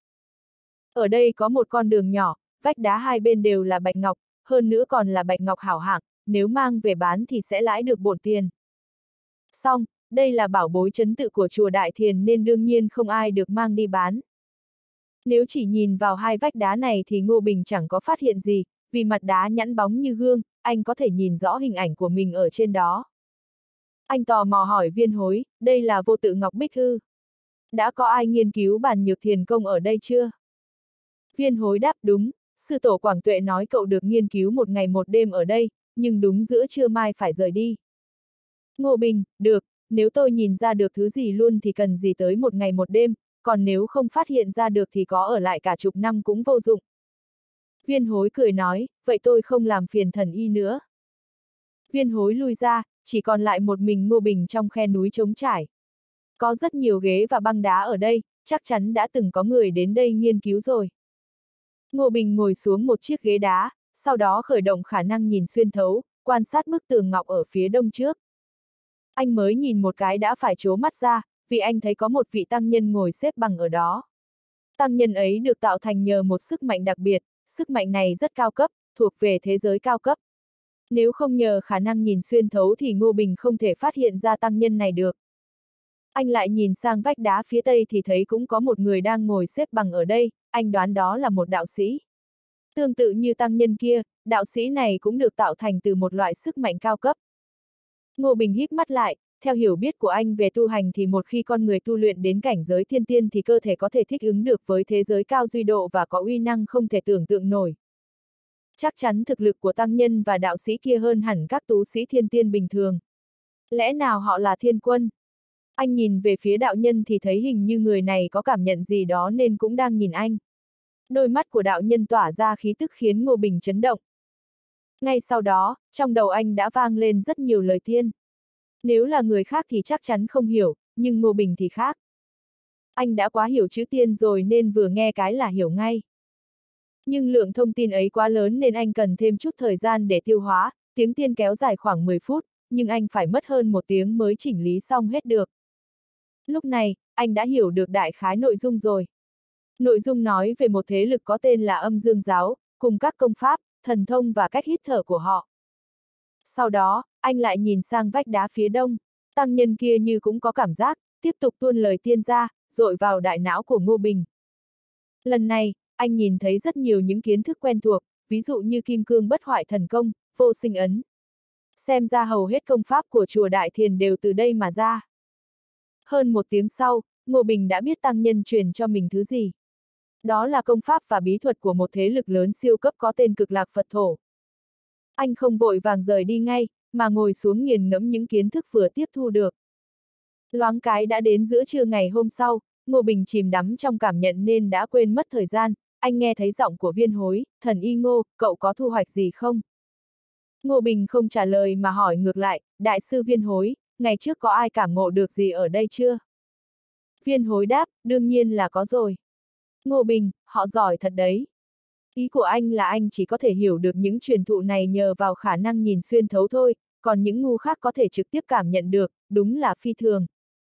Ở đây có một con đường nhỏ, vách đá hai bên đều là bạch ngọc, hơn nữa còn là bạch ngọc hảo hạng, nếu mang về bán thì sẽ lãi được bổn tiền. Xong, đây là bảo bối trấn tự của chùa Đại Thiền nên đương nhiên không ai được mang đi bán. Nếu chỉ nhìn vào hai vách đá này thì Ngô Bình chẳng có phát hiện gì, vì mặt đá nhẵn bóng như gương, anh có thể nhìn rõ hình ảnh của mình ở trên đó. Anh tò mò hỏi Viên Hối, đây là Vô Tự Ngọc Bích ư? Đã có ai nghiên cứu bàn nhược thiền công ở đây chưa? Viên Hối đáp đúng, sư tổ Quảng Tuệ nói cậu được nghiên cứu một ngày một đêm ở đây, nhưng đúng giữa trưa mai phải rời đi. Ngô Bình, được, nếu tôi nhìn ra được thứ gì luôn thì cần gì tới một ngày một đêm, còn nếu không phát hiện ra được thì có ở lại cả chục năm cũng vô dụng. Viên Hối cười nói, vậy tôi không làm phiền thần y nữa. Viên Hối lui ra, chỉ còn lại một mình Ngô Bình trong khe núi trống trải. Có rất nhiều ghế và băng đá ở đây, chắc chắn đã từng có người đến đây nghiên cứu rồi. Ngô Bình ngồi xuống một chiếc ghế đá, sau đó khởi động khả năng nhìn xuyên thấu, quan sát bức tường ngọc ở phía đông trước. Anh mới nhìn một cái đã phải trố mắt ra, vì anh thấy có một vị tăng nhân ngồi xếp bằng ở đó. Tăng nhân ấy được tạo thành nhờ một sức mạnh đặc biệt, sức mạnh này rất cao cấp, thuộc về thế giới cao cấp. Nếu không nhờ khả năng nhìn xuyên thấu thì Ngô Bình không thể phát hiện ra tăng nhân này được. Anh lại nhìn sang vách đá phía tây thì thấy cũng có một người đang ngồi xếp bằng ở đây, anh đoán đó là một đạo sĩ. Tương tự như tăng nhân kia, đạo sĩ này cũng được tạo thành từ một loại sức mạnh cao cấp. Ngô Bình híp mắt lại, theo hiểu biết của anh về tu hành thì một khi con người tu luyện đến cảnh giới thiên tiên thì cơ thể có thể thích ứng được với thế giới cao duy độ và có uy năng không thể tưởng tượng nổi. Chắc chắn thực lực của tăng nhân và đạo sĩ kia hơn hẳn các tú sĩ thiên tiên bình thường. Lẽ nào họ là thiên quân? Anh nhìn về phía đạo nhân thì thấy hình như người này có cảm nhận gì đó nên cũng đang nhìn anh. Đôi mắt của đạo nhân tỏa ra khí tức khiến Ngô Bình chấn động. Ngay sau đó, trong đầu anh đã vang lên rất nhiều lời tiên. Nếu là người khác thì chắc chắn không hiểu, nhưng Ngô Bình thì khác. Anh đã quá hiểu chữ tiên rồi nên vừa nghe cái là hiểu ngay. Nhưng lượng thông tin ấy quá lớn nên anh cần thêm chút thời gian để tiêu hóa, tiếng tiên kéo dài khoảng mười phút, nhưng anh phải mất hơn một tiếng mới chỉnh lý xong hết được. Lúc này, anh đã hiểu được đại khái nội dung rồi. Nội dung nói về một thế lực có tên là Âm Dương Giáo, cùng các công pháp, thần thông và cách hít thở của họ. Sau đó, anh lại nhìn sang vách đá phía đông, tăng nhân kia như cũng có cảm giác, tiếp tục tuôn lời tiên ra, dội vào đại não của Ngô Bình. Lần này, anh nhìn thấy rất nhiều những kiến thức quen thuộc, ví dụ như kim cương bất hoại thần công, vô sinh ấn. Xem ra hầu hết công pháp của chùa Đại Thiền đều từ đây mà ra. Hơn một tiếng sau, Ngô Bình đã biết tăng nhân truyền cho mình thứ gì. Đó là công pháp và bí thuật của một thế lực lớn siêu cấp có tên Cực Lạc Phật Thổ. Anh không vội vàng rời đi ngay, mà ngồi xuống nghiền ngẫm những kiến thức vừa tiếp thu được. Loáng cái đã đến giữa trưa ngày hôm sau, Ngô Bình chìm đắm trong cảm nhận nên đã quên mất thời gian, anh nghe thấy giọng của Viên Hối, thần y Ngô, cậu có thu hoạch gì không? Ngô Bình không trả lời mà hỏi ngược lại, đại sư Viên Hối, ngày trước có ai cảm ngộ được gì ở đây chưa? Viên Hối đáp, đương nhiên là có rồi. Ngô Bình, họ giỏi thật đấy. Ý của anh là anh chỉ có thể hiểu được những truyền thụ này nhờ vào khả năng nhìn xuyên thấu thôi, còn những ngu khác có thể trực tiếp cảm nhận được, đúng là phi thường.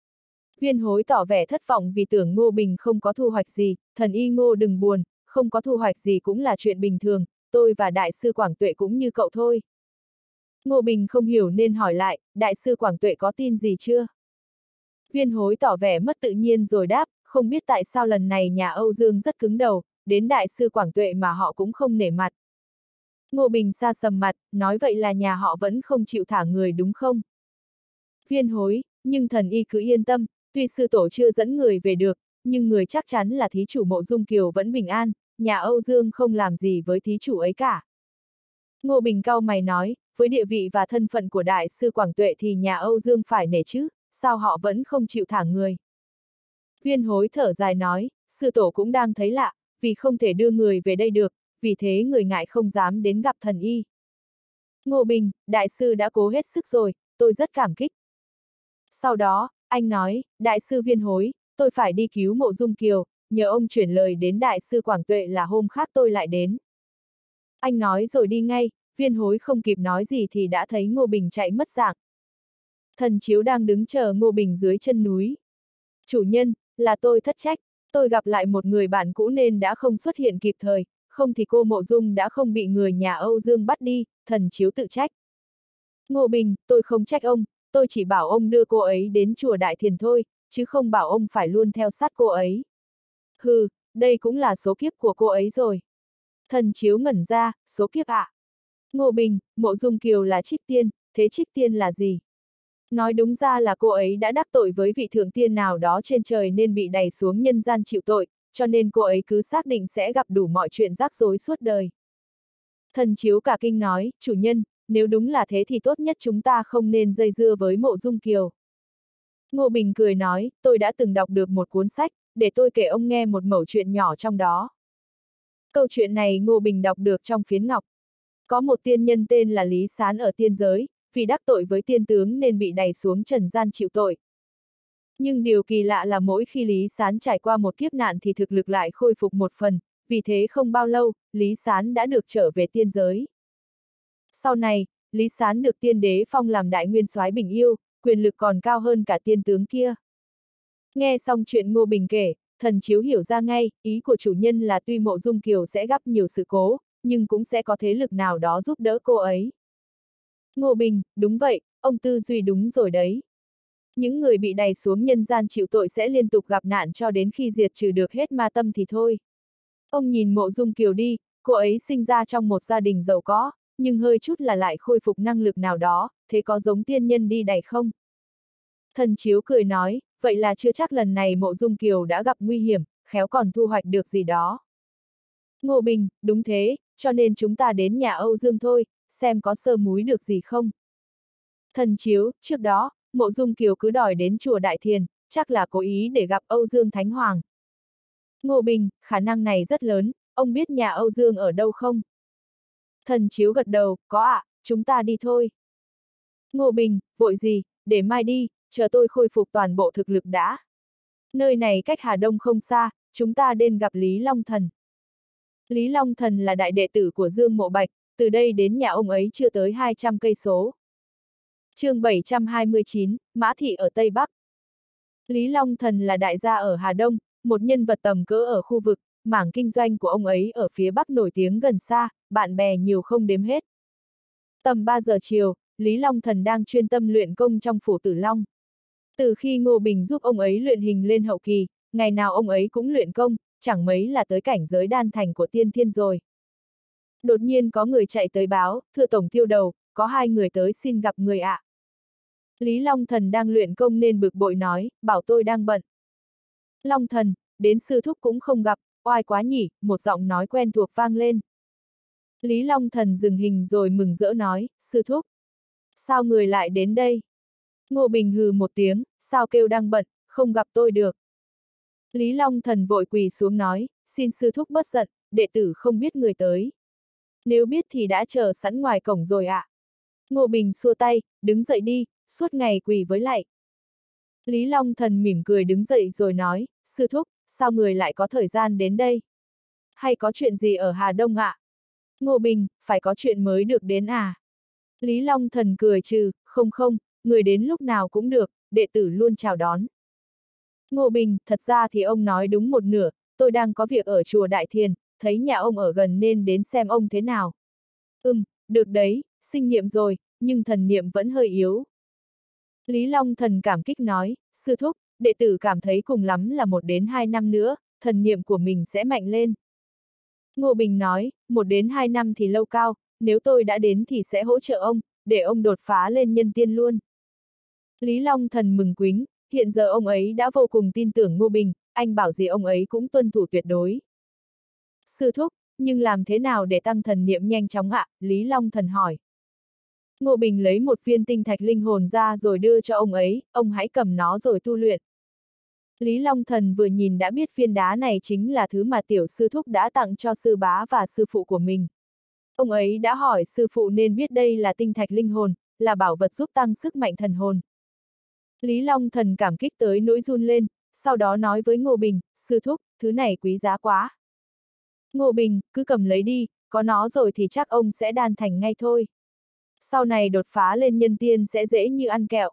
Viên Hối tỏ vẻ thất vọng vì tưởng Ngô Bình không có thu hoạch gì, thần y Ngô đừng buồn, không có thu hoạch gì cũng là chuyện bình thường, tôi và đại sư Quảng Tuệ cũng như cậu thôi. Ngô Bình không hiểu nên hỏi lại, đại sư Quảng Tuệ có tin gì chưa? Viên Hối tỏ vẻ mất tự nhiên rồi đáp, không biết tại sao lần này nhà Âu Dương rất cứng đầu, đến đại sư Quảng Tuệ mà họ cũng không nể mặt. Ngô Bình sa sầm mặt, nói vậy là nhà họ vẫn không chịu thả người đúng không? Viên Hối, nhưng thần y cứ yên tâm, tuy sư tổ chưa dẫn người về được, nhưng người chắc chắn là thí chủ Mộ Dung Kiều vẫn bình an, nhà Âu Dương không làm gì với thí chủ ấy cả. Ngô Bình cau mày nói, với địa vị và thân phận của đại sư Quảng Tuệ thì nhà Âu Dương phải nể chứ, sao họ vẫn không chịu thả người? Viên Hối thở dài nói, sư tổ cũng đang thấy lạ, vì không thể đưa người về đây được, vì thế người ngại không dám đến gặp thần y. Ngô Bình, đại sư đã cố hết sức rồi, tôi rất cảm kích. Sau đó, anh nói, đại sư Viên Hối, tôi phải đi cứu Mộ Dung Kiều, nhờ ông chuyển lời đến đại sư Quảng Tuệ là hôm khác tôi lại đến. Anh nói rồi đi ngay, Viên Hối không kịp nói gì thì đã thấy Ngô Bình chạy mất dạng. Thần Chiếu đang đứng chờ Ngô Bình dưới chân núi. Chủ nhân, là tôi thất trách, tôi gặp lại một người bạn cũ nên đã không xuất hiện kịp thời, không thì cô Mộ Dung đã không bị người nhà Âu Dương bắt đi, Thần Chiếu tự trách. Ngô Bình, tôi không trách ông, tôi chỉ bảo ông đưa cô ấy đến chùa Đại Thiền thôi, chứ không bảo ông phải luôn theo sát cô ấy. Hừ, đây cũng là số kiếp của cô ấy rồi. Thần Chiếu ngẩn ra, số kiếp ạ. À? Ngô Bình, Mộ Dung Kiều là trích tiên, thế trích tiên là gì? Nói đúng ra là cô ấy đã đắc tội với vị thượng tiên nào đó trên trời nên bị đày xuống nhân gian chịu tội, cho nên cô ấy cứ xác định sẽ gặp đủ mọi chuyện rắc rối suốt đời. Thần Chiếu cả kinh nói, chủ nhân, nếu đúng là thế thì tốt nhất chúng ta không nên dây dưa với Mộ Dung Kiều. Ngô Bình cười nói, tôi đã từng đọc được một cuốn sách, để tôi kể ông nghe một mẩu chuyện nhỏ trong đó. Câu chuyện này Ngô Bình đọc được trong phiến ngọc. Có một tiên nhân tên là Lý Sán ở tiên giới, vì đắc tội với tiên tướng nên bị đày xuống trần gian chịu tội. Nhưng điều kỳ lạ là mỗi khi Lý Sán trải qua một kiếp nạn thì thực lực lại khôi phục một phần, vì thế không bao lâu, Lý Sán đã được trở về tiên giới. Sau này, Lý Sán được tiên đế phong làm đại nguyên soái Bình Yêu, quyền lực còn cao hơn cả tiên tướng kia. Nghe xong chuyện Ngô Bình kể, Thần Chiếu hiểu ra ngay, ý của chủ nhân là tuy Mộ Dung Kiều sẽ gặp nhiều sự cố, nhưng cũng sẽ có thế lực nào đó giúp đỡ cô ấy. Ngô Bình, đúng vậy, ông tư duy đúng rồi đấy. Những người bị đày xuống nhân gian chịu tội sẽ liên tục gặp nạn cho đến khi diệt trừ được hết ma tâm thì thôi. Ông nhìn Mộ Dung Kiều đi, cô ấy sinh ra trong một gia đình giàu có, nhưng hơi chút là lại khôi phục năng lực nào đó, thế có giống tiên nhân đi đày không? Thần Chiếu cười nói, vậy là chưa chắc lần này Mộ Dung Kiều đã gặp nguy hiểm, khéo còn thu hoạch được gì đó. Ngô Bình, đúng thế, cho nên chúng ta đến nhà Âu Dương thôi, xem có sơ múi được gì không. Thần Chiếu, trước đó, Mộ Dung Kiều cứ đòi đến chùa Đại Thiền, chắc là cố ý để gặp Âu Dương Thánh Hoàng. Ngô Bình, khả năng này rất lớn, ông biết nhà Âu Dương ở đâu không? Thần Chiếu gật đầu, có ạ, à, chúng ta đi thôi. Ngô Bình, vội gì, để mai đi, chờ tôi khôi phục toàn bộ thực lực đã. Nơi này cách Hà Đông không xa, chúng ta đến gặp Lý Long Thần. Lý Long Thần là đại đệ tử của Dương Mộ Bạch, từ đây đến nhà ông ấy chưa tới hai trăm cây số. Chương bảy trăm hai mươi chín, Mã Thị ở Tây Bắc. Lý Long Thần là đại gia ở Hà Đông, một nhân vật tầm cỡ ở khu vực, mảng kinh doanh của ông ấy ở phía Bắc nổi tiếng gần xa, bạn bè nhiều không đếm hết. Tầm ba giờ chiều, Lý Long Thần đang chuyên tâm luyện công trong phủ Tử Long. Từ khi Ngô Bình giúp ông ấy luyện hình lên hậu kỳ, ngày nào ông ấy cũng luyện công, chẳng mấy là tới cảnh giới đan thành của tiên thiên rồi. Đột nhiên có người chạy tới báo, thưa tổng tiêu đầu, có hai người tới xin gặp người ạ. À. Lý Long Thần đang luyện công nên bực bội nói, bảo tôi đang bận. Long Thần, đến sư thúc cũng không gặp, oai quá nhỉ, một giọng nói quen thuộc vang lên. Lý Long Thần dừng hình rồi mừng rỡ nói, sư thúc. Sao người lại đến đây? Ngô Bình hừ một tiếng, sao kêu đang bận, không gặp tôi được. Lý Long Thần vội quỳ xuống nói, xin sư thúc bất giận, đệ tử không biết người tới. Nếu biết thì đã chờ sẵn ngoài cổng rồi ạ. À. Ngô Bình xua tay, đứng dậy đi, suốt ngày quỳ với lại. Lý Long Thần mỉm cười đứng dậy rồi nói, sư thúc, sao người lại có thời gian đến đây? Hay có chuyện gì ở Hà Đông ạ? À? Ngô Bình, phải có chuyện mới được đến à? Lý Long Thần cười trừ, không không, người đến lúc nào cũng được, đệ tử luôn chào đón. Ngô Bình, thật ra thì ông nói đúng một nửa, tôi đang có việc ở chùa Đại Thiền, thấy nhà ông ở gần nên đến xem ông thế nào. Ừm, được đấy, sinh niệm rồi, nhưng thần niệm vẫn hơi yếu. Lý Long Thần cảm kích nói, sư thúc, đệ tử cảm thấy cùng lắm là một đến hai năm nữa, thần niệm của mình sẽ mạnh lên. Ngô Bình nói, một đến hai năm thì lâu cao, nếu tôi đã đến thì sẽ hỗ trợ ông, để ông đột phá lên nhân tiên luôn. Lý Long Thần mừng quính, hiện giờ ông ấy đã vô cùng tin tưởng Ngô Bình, anh bảo gì ông ấy cũng tuân thủ tuyệt đối. Sư thúc, nhưng làm thế nào để tăng thần niệm nhanh chóng ạ? Lý Long Thần hỏi. Ngô Bình lấy một viên tinh thạch linh hồn ra rồi đưa cho ông ấy, ông hãy cầm nó rồi tu luyện. Lý Long Thần vừa nhìn đã biết viên đá này chính là thứ mà tiểu sư thúc đã tặng cho sư bá và sư phụ của mình. Ông ấy đã hỏi sư phụ nên biết đây là tinh thạch linh hồn, là bảo vật giúp tăng sức mạnh thần hồn. Lý Long Thần cảm kích tới nỗi run lên, sau đó nói với Ngô Bình, sư thúc, thứ này quý giá quá. Ngô Bình, cứ cầm lấy đi, có nó rồi thì chắc ông sẽ đan thành ngay thôi. Sau này đột phá lên nhân tiên sẽ dễ như ăn kẹo.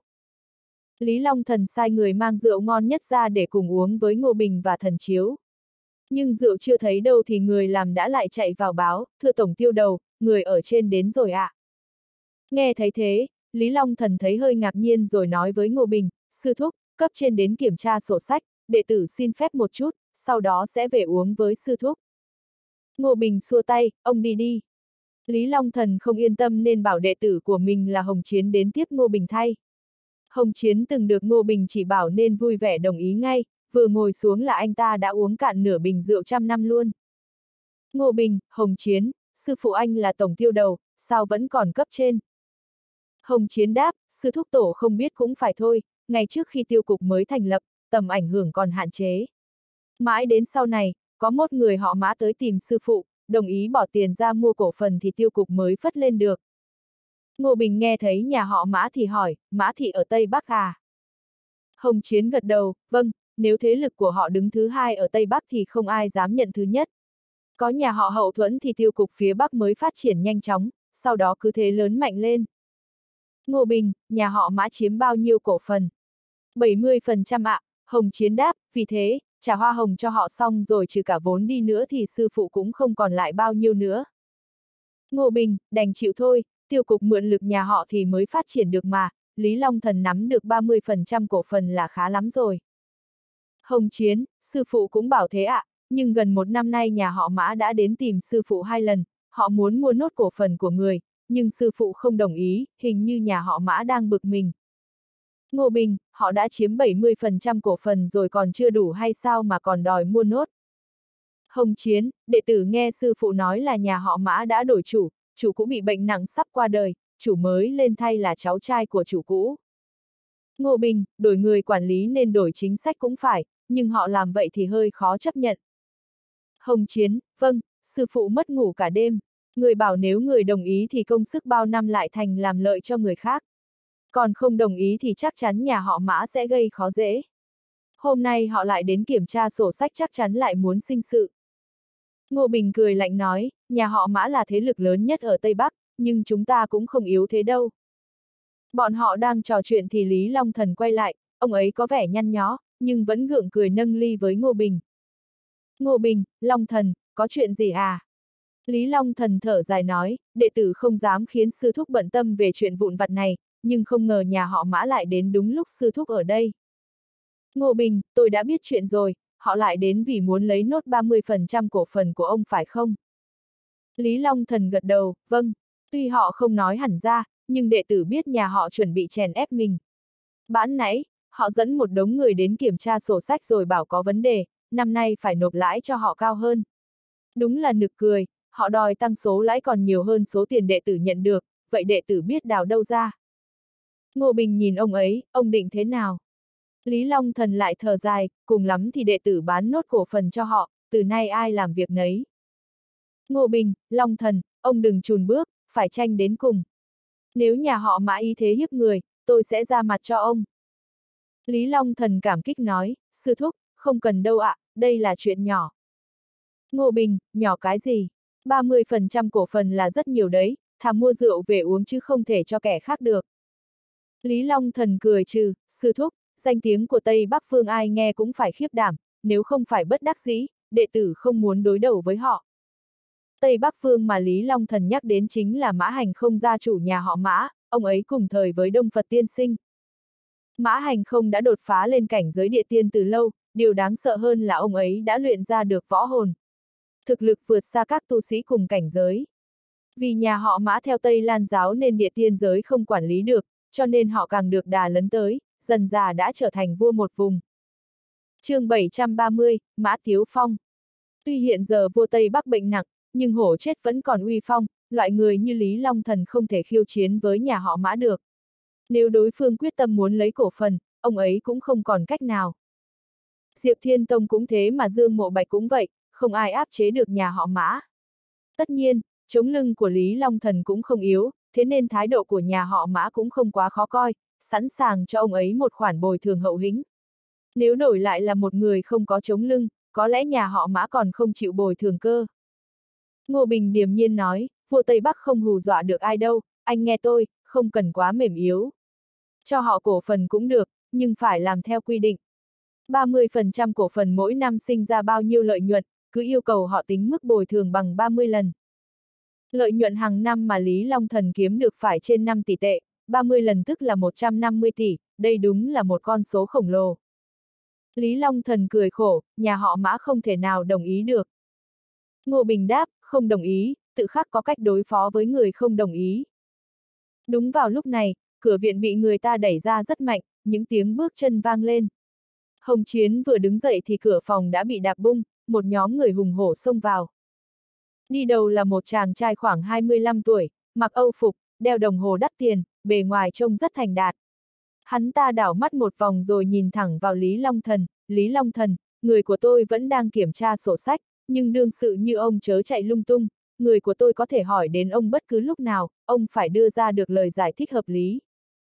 Lý Long Thần sai người mang rượu ngon nhất ra để cùng uống với Ngô Bình và Thần Chiếu. Nhưng rượu chưa thấy đâu thì người làm đã lại chạy vào báo, thưa tổng tiêu đầu, người ở trên đến rồi ạ. À. Nghe thấy thế, Lý Long Thần thấy hơi ngạc nhiên rồi nói với Ngô Bình, sư thúc, cấp trên đến kiểm tra sổ sách, đệ tử xin phép một chút, sau đó sẽ về uống với sư thúc. Ngô Bình xua tay, ông đi đi. Lý Long Thần không yên tâm nên bảo đệ tử của mình là Hồng Chiến đến tiếp Ngô Bình thay. Hồng Chiến từng được Ngô Bình chỉ bảo nên vui vẻ đồng ý ngay, vừa ngồi xuống là anh ta đã uống cạn nửa bình rượu trăm năm luôn. Ngô Bình, Hồng Chiến, sư phụ anh là tổng tiêu đầu, sao vẫn còn cấp trên? Hồng Chiến đáp, sư thúc tổ không biết cũng phải thôi, ngày trước khi tiêu cục mới thành lập, tầm ảnh hưởng còn hạn chế. Mãi đến sau này, có một người họ Mã tới tìm sư phụ, đồng ý bỏ tiền ra mua cổ phần thì tiêu cục mới phất lên được. Ngô Bình nghe thấy nhà họ Mã thì hỏi, Mã Thị ở Tây Bắc à? Hồng Chiến gật đầu, vâng, nếu thế lực của họ đứng thứ hai ở Tây Bắc thì không ai dám nhận thứ nhất. Có nhà họ hậu thuẫn thì tiêu cục phía Bắc mới phát triển nhanh chóng, sau đó cứ thế lớn mạnh lên. Ngô Bình, nhà họ Mã chiếm bao nhiêu cổ phần? bảy mươi phần trăm ạ, Hồng Chiến đáp, vì thế, trả hoa hồng cho họ xong rồi trừ cả vốn đi nữa thì sư phụ cũng không còn lại bao nhiêu nữa. Ngô Bình, đành chịu thôi, tiêu cục mượn lực nhà họ thì mới phát triển được mà, Lý Long Thần nắm được ba mươi phần trăm cổ phần là khá lắm rồi. Hồng Chiến, sư phụ cũng bảo thế ạ, nhưng gần một năm nay nhà họ Mã đã đến tìm sư phụ hai lần, họ muốn mua nốt cổ phần của người, nhưng sư phụ không đồng ý, hình như nhà họ Mã đang bực mình. Ngô Bình, họ đã chiếm bảy mươi phần trăm cổ phần rồi còn chưa đủ hay sao mà còn đòi mua nốt? Hồng Chiến, đệ tử nghe sư phụ nói là nhà họ Mã đã đổi chủ, chủ cũ bị bệnh nặng sắp qua đời, chủ mới lên thay là cháu trai của chủ cũ. Ngô Bình, đổi người quản lý nên đổi chính sách cũng phải, nhưng họ làm vậy thì hơi khó chấp nhận. Hồng Chiến, vâng, sư phụ mất ngủ cả đêm, người bảo nếu người đồng ý thì công sức bao năm lại thành làm lợi cho người khác. Còn không đồng ý thì chắc chắn nhà họ Mã sẽ gây khó dễ. Hôm nay họ lại đến kiểm tra sổ sách, chắc chắn lại muốn sinh sự. Ngô Bình cười lạnh nói, nhà họ Mã là thế lực lớn nhất ở Tây Bắc, nhưng chúng ta cũng không yếu thế đâu. Bọn họ đang trò chuyện thì Lý Long Thần quay lại, ông ấy có vẻ nhăn nhó, nhưng vẫn gượng cười nâng ly với Ngô Bình. Ngô Bình, Long Thần, có chuyện gì à? Lý Long Thần thở dài nói, đệ tử không dám khiến sư thúc bận tâm về chuyện vụn vặt này, nhưng không ngờ nhà họ Mã lại đến đúng lúc sư thúc ở đây. Ngô Bình, tôi đã biết chuyện rồi, họ lại đến vì muốn lấy nốt ba mươi phần trăm cổ phần của ông phải không? Lý Long Thần gật đầu, vâng, tuy họ không nói hẳn ra, nhưng đệ tử biết nhà họ chuẩn bị chèn ép mình. Ban nãy, họ dẫn một đống người đến kiểm tra sổ sách rồi bảo có vấn đề, năm nay phải nộp lãi cho họ cao hơn. Đúng là nực cười, họ đòi tăng số lãi còn nhiều hơn số tiền đệ tử nhận được, vậy đệ tử biết đào đâu ra. Ngô Bình nhìn ông ấy, ông định thế nào? Lý Long Thần lại thở dài, cùng lắm thì đệ tử bán nốt cổ phần cho họ, từ nay ai làm việc nấy. Ngô Bình, Long Thần, ông đừng chùn bước, phải tranh đến cùng. Nếu nhà họ Mã ý thế hiếp người, tôi sẽ ra mặt cho ông. Lý Long Thần cảm kích nói, sư thúc, không cần đâu ạ, đây là chuyện nhỏ. Ngô Bình, nhỏ cái gì? ba mươi phần trăm cổ phần là rất nhiều đấy, thà mua rượu về uống chứ không thể cho kẻ khác được. Lý Long Thần cười trừ, sư thúc, danh tiếng của Tây Bắc Phương ai nghe cũng phải khiếp đảm, nếu không phải bất đắc dĩ, đệ tử không muốn đối đầu với họ. Tây Bắc Phương mà Lý Long Thần nhắc đến chính là Mã Hành Không, gia chủ nhà họ Mã, ông ấy cùng thời với Đông Phật Tiên Sinh. Mã Hành Không đã đột phá lên cảnh giới địa tiên từ lâu, điều đáng sợ hơn là ông ấy đã luyện ra được võ hồn. Thực lực vượt xa các tu sĩ cùng cảnh giới. Vì nhà họ Mã theo Tây Lan giáo nên địa tiên giới không quản lý được, cho nên họ càng được đà lấn tới, dần dà đã trở thành vua một vùng. Chương bảy trăm ba mươi, Mã Tiếu Phong. Tuy hiện giờ vua Tây Bắc bệnh nặng, nhưng hổ chết vẫn còn uy phong, loại người như Lý Long Thần không thể khiêu chiến với nhà họ Mã được. Nếu đối phương quyết tâm muốn lấy cổ phần, ông ấy cũng không còn cách nào. Diệp Thiên Tông cũng thế mà Dương Mộ Bạch cũng vậy, không ai áp chế được nhà họ Mã. Tất nhiên, chống lưng của Lý Long Thần cũng không yếu, thế nên thái độ của nhà họ Mã cũng không quá khó coi, sẵn sàng cho ông ấy một khoản bồi thường hậu hĩnh. Nếu đổi lại là một người không có chống lưng, có lẽ nhà họ Mã còn không chịu bồi thường cơ. Ngô Bình điềm nhiên nói, vua Tây Bắc không hù dọa được ai đâu, anh nghe tôi, không cần quá mềm yếu. Cho họ cổ phần cũng được, nhưng phải làm theo quy định. ba mươi phần trăm cổ phần mỗi năm sinh ra bao nhiêu lợi nhuận, cứ yêu cầu họ tính mức bồi thường bằng ba mươi lần. Lợi nhuận hàng năm mà Lý Long Thần kiếm được phải trên năm tỷ tệ, ba mươi lần tức là một trăm năm mươi tỷ, đây đúng là một con số khổng lồ. Lý Long Thần cười khổ, nhà họ Mã không thể nào đồng ý được. Ngô Bình đáp, không đồng ý, tự khắc có cách đối phó với người không đồng ý. Đúng vào lúc này, cửa viện bị người ta đẩy ra rất mạnh, những tiếng bước chân vang lên. Hồng Chiến vừa đứng dậy thì cửa phòng đã bị đạp bung, một nhóm người hùng hổ xông vào. Đi đầu là một chàng trai khoảng hai mươi lăm tuổi, mặc âu phục, đeo đồng hồ đắt tiền, bề ngoài trông rất thành đạt. Hắn ta đảo mắt một vòng rồi nhìn thẳng vào Lý Long Thần, Lý Long Thần, người của tôi vẫn đang kiểm tra sổ sách, nhưng đương sự như ông chớ chạy lung tung, người của tôi có thể hỏi đến ông bất cứ lúc nào, ông phải đưa ra được lời giải thích hợp lý.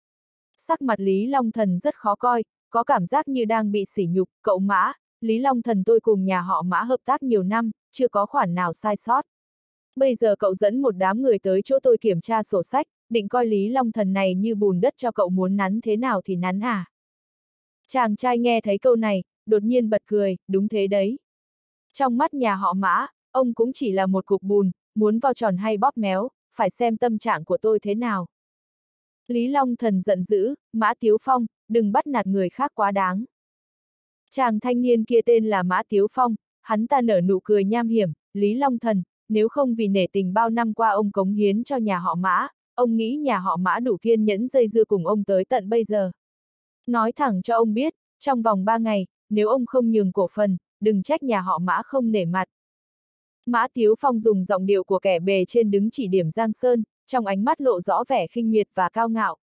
Sắc mặt Lý Long Thần rất khó coi, có cảm giác như đang bị sỉ nhục, cậu Mã, Lý Long Thần tôi cùng nhà họ Mã hợp tác nhiều năm, chưa có khoản nào sai sót. Bây giờ cậu dẫn một đám người tới chỗ tôi kiểm tra sổ sách, định coi Lý Long Thần này như bùn đất cho cậu muốn nắn thế nào thì nắn à? Chàng trai nghe thấy câu này, đột nhiên bật cười, đúng thế đấy. Trong mắt nhà họ Mã, ông cũng chỉ là một cục bùn, muốn vào tròn hay bóp méo, phải xem tâm trạng của tôi thế nào. Lý Long Thần giận dữ, Mã Tiếu Phong, đừng bắt nạt người khác quá đáng. Chàng thanh niên kia tên là Mã Tiếu Phong, hắn ta nở nụ cười nham hiểm, Lý Long Thần, nếu không vì nể tình bao năm qua ông cống hiến cho nhà họ Mã, ông nghĩ nhà họ Mã đủ kiên nhẫn dây dưa cùng ông tới tận bây giờ. Nói thẳng cho ông biết, trong vòng ba ngày, nếu ông không nhường cổ phần, đừng trách nhà họ Mã không nể mặt. Mã Tiếu Phong dùng giọng điệu của kẻ bề trên đứng chỉ điểm Giang Sơn, trong ánh mắt lộ rõ vẻ khinh miệt và cao ngạo.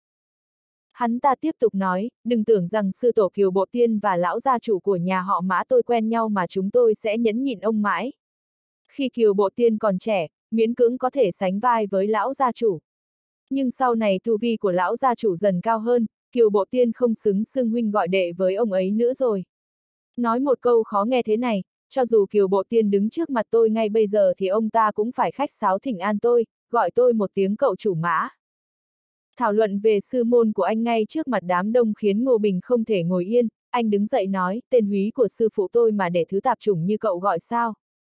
Hắn ta tiếp tục nói, đừng tưởng rằng sư tổ Kiều Bộ Tiên và lão gia chủ của nhà họ Mã tôi quen nhau mà chúng tôi sẽ nhẫn nhịn ông mãi. Khi Kiều Bộ Tiên còn trẻ, miễn cưỡng có thể sánh vai với lão gia chủ. Nhưng sau này tu vi của lão gia chủ dần cao hơn, Kiều Bộ Tiên không xứng xưng huynh gọi đệ với ông ấy nữa rồi. Nói một câu khó nghe thế này, cho dù Kiều Bộ Tiên đứng trước mặt tôi ngay bây giờ thì ông ta cũng phải khách sáo thỉnh an tôi, gọi tôi một tiếng cậu chủ Mã. Thảo luận về sư môn của anh ngay trước mặt đám đông khiến Ngô Bình không thể ngồi yên, anh đứng dậy nói, tên húy của sư phụ tôi mà để thứ tạp chủng như cậu gọi sao.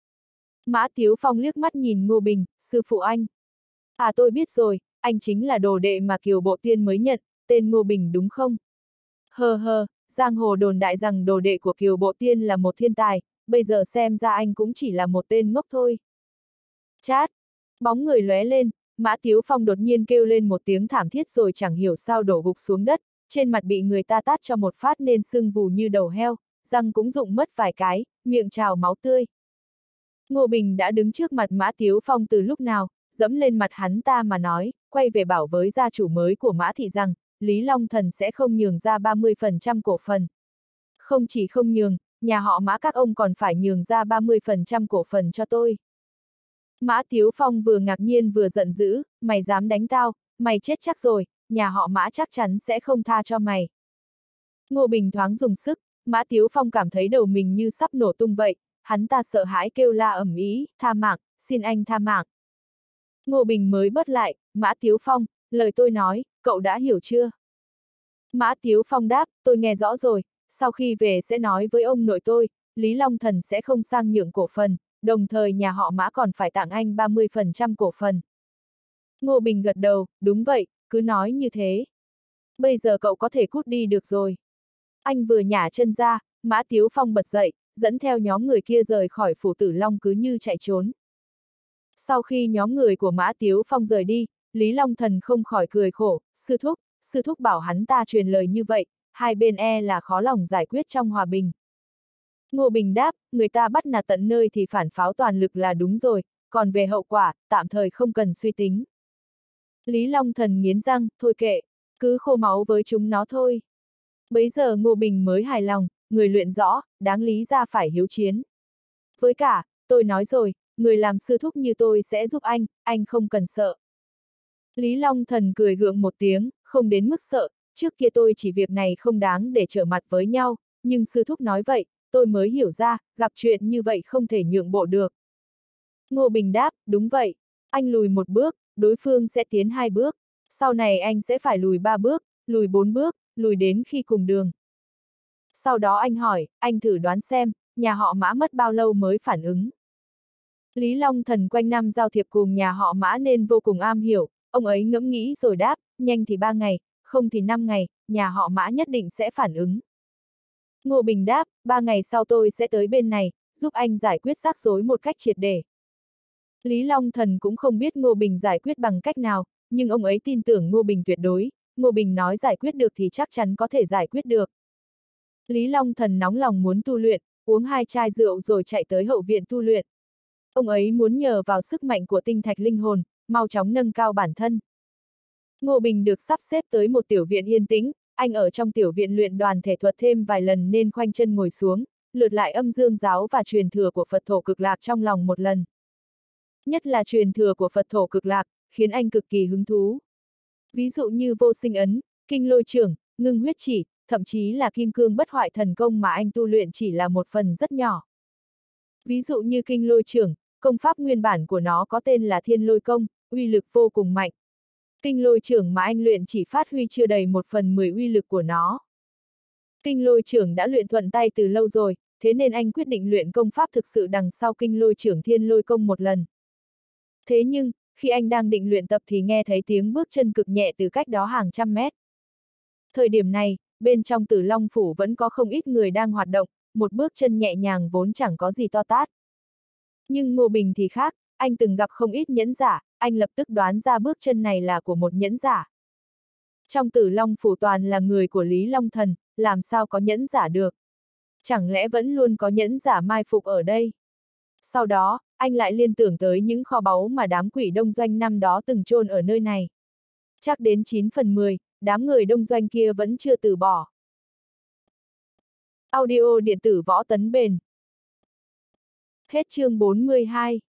Mã Tiếu Phong liếc mắt nhìn Ngô Bình, sư phụ anh. À tôi biết rồi, anh chính là đồ đệ mà Kiều Bộ Tiên mới nhận, tên Ngô Bình đúng không? Hờ hờ, giang hồ đồn đại rằng đồ đệ của Kiều Bộ Tiên là một thiên tài, bây giờ xem ra anh cũng chỉ là một tên ngốc thôi. Chát! Bóng người lóe lên, Mã Tiếu Phong đột nhiên kêu lên một tiếng thảm thiết rồi chẳng hiểu sao đổ gục xuống đất, trên mặt bị người ta tát cho một phát nên sưng vù như đầu heo, răng cũng rụng mất vài cái, miệng trào máu tươi. Ngô Bình đã đứng trước mặt Mã Tiếu Phong từ lúc nào, dẫm lên mặt hắn ta mà nói, quay về bảo với gia chủ mới của Mã Thị rằng, Lý Long Thần sẽ không nhường ra ba mươi phần trăm cổ phần. Không chỉ không nhường, nhà họ Mã các ông còn phải nhường ra ba mươi phần trăm cổ phần cho tôi. Mã Tiếu Phong vừa ngạc nhiên vừa giận dữ, mày dám đánh tao, mày chết chắc rồi, nhà họ Mã chắc chắn sẽ không tha cho mày. Ngô Bình thoáng dùng sức, Mã Tiếu Phong cảm thấy đầu mình như sắp nổ tung vậy, hắn ta sợ hãi kêu la ầm ĩ, tha mạng, xin anh tha mạng. Ngô Bình mới bớt lại, Mã Tiếu Phong, lời tôi nói, cậu đã hiểu chưa? Mã Tiếu Phong đáp, tôi nghe rõ rồi, sau khi về sẽ nói với ông nội tôi, Lý Long Thần sẽ không sang nhượng cổ phần, đồng thời nhà họ Mã còn phải tặng anh ba mươi phần trăm cổ phần. Ngô Bình gật đầu, đúng vậy, cứ nói như thế. Bây giờ cậu có thể cút đi được rồi. Anh vừa nhả chân ra, Mã Tiếu Phong bật dậy, dẫn theo nhóm người kia rời khỏi phủ Tử Long cứ như chạy trốn. Sau khi nhóm người của Mã Tiếu Phong rời đi, Lý Long Thần không khỏi cười khổ, sư thúc, sư thúc bảo hắn ta truyền lời như vậy, hai bên e là khó lòng giải quyết trong hòa bình. Ngô Bình đáp, người ta bắt nạt tận nơi thì phản pháo toàn lực là đúng rồi, còn về hậu quả, tạm thời không cần suy tính. Lý Long Thần nghiến răng, thôi kệ, cứ khô máu với chúng nó thôi. Bấy giờ Ngô Bình mới hài lòng, người luyện rõ, đáng lý ra phải hiếu chiến. Với cả, tôi nói rồi, người làm sư thúc như tôi sẽ giúp anh, anh không cần sợ. Lý Long Thần cười gượng một tiếng, không đến mức sợ, trước kia tôi chỉ việc này không đáng để trở mặt với nhau, nhưng sư thúc nói vậy, tôi mới hiểu ra, gặp chuyện như vậy không thể nhượng bộ được. Ngô Bình đáp, đúng vậy, anh lùi một bước, đối phương sẽ tiến hai bước, sau này anh sẽ phải lùi ba bước, lùi bốn bước, lùi đến khi cùng đường. Sau đó anh hỏi, anh thử đoán xem, nhà họ Mã mất bao lâu mới phản ứng. Lý Long Thần quanh năm giao thiệp cùng nhà họ Mã nên vô cùng am hiểu, ông ấy ngẫm nghĩ rồi đáp, nhanh thì ba ngày, không thì năm ngày, nhà họ Mã nhất định sẽ phản ứng. Ngô Bình đáp, ba ngày sau tôi sẽ tới bên này, giúp anh giải quyết rắc rối một cách triệt để. Lý Long Thần cũng không biết Ngô Bình giải quyết bằng cách nào, nhưng ông ấy tin tưởng Ngô Bình tuyệt đối, Ngô Bình nói giải quyết được thì chắc chắn có thể giải quyết được. Lý Long Thần nóng lòng muốn tu luyện, uống hai chai rượu rồi chạy tới hậu viện tu luyện. Ông ấy muốn nhờ vào sức mạnh của tinh thạch linh hồn, mau chóng nâng cao bản thân. Ngô Bình được sắp xếp tới một tiểu viện yên tĩnh, anh ở trong tiểu viện luyện đoàn thể thuật thêm vài lần nên khoanh chân ngồi xuống, lượt lại âm dương giáo và truyền thừa của Phật thổ cực lạc trong lòng một lần. Nhất là truyền thừa của Phật thổ cực lạc, khiến anh cực kỳ hứng thú. Ví dụ như vô sinh ấn, kinh lôi trưởng, ngưng huyết chỉ, thậm chí là kim cương bất hoại thần công mà anh tu luyện chỉ là một phần rất nhỏ. Ví dụ như kinh lôi trưởng, công pháp nguyên bản của nó có tên là thiên lôi công, uy lực vô cùng mạnh. Kinh lôi trưởng mà anh luyện chỉ phát huy chưa đầy một phần mười uy lực của nó. Kinh lôi trưởng đã luyện thuận tay từ lâu rồi, thế nên anh quyết định luyện công pháp thực sự đằng sau kinh lôi trưởng thiên lôi công một lần. Thế nhưng, khi anh đang định luyện tập thì nghe thấy tiếng bước chân cực nhẹ từ cách đó hàng trăm mét. Thời điểm này, bên trong Tử Long Phủ vẫn có không ít người đang hoạt động, một bước chân nhẹ nhàng vốn chẳng có gì to tát. Nhưng Ngô Bình thì khác, anh từng gặp không ít nhẫn giả, anh lập tức đoán ra bước chân này là của một nhẫn giả. Trong Tử Long Phủ toàn là người của Lý Long Thần, làm sao có nhẫn giả được? Chẳng lẽ vẫn luôn có nhẫn giả mai phục ở đây? Sau đó, anh lại liên tưởng tới những kho báu mà đám quỷ Đông Doanh năm đó từng chôn ở nơi này. Chắc đến chín phần mười, đám người Đông Doanh kia vẫn chưa từ bỏ. Audio điện tử Võ Tấn Bền. Hết chương bốn mươi hai.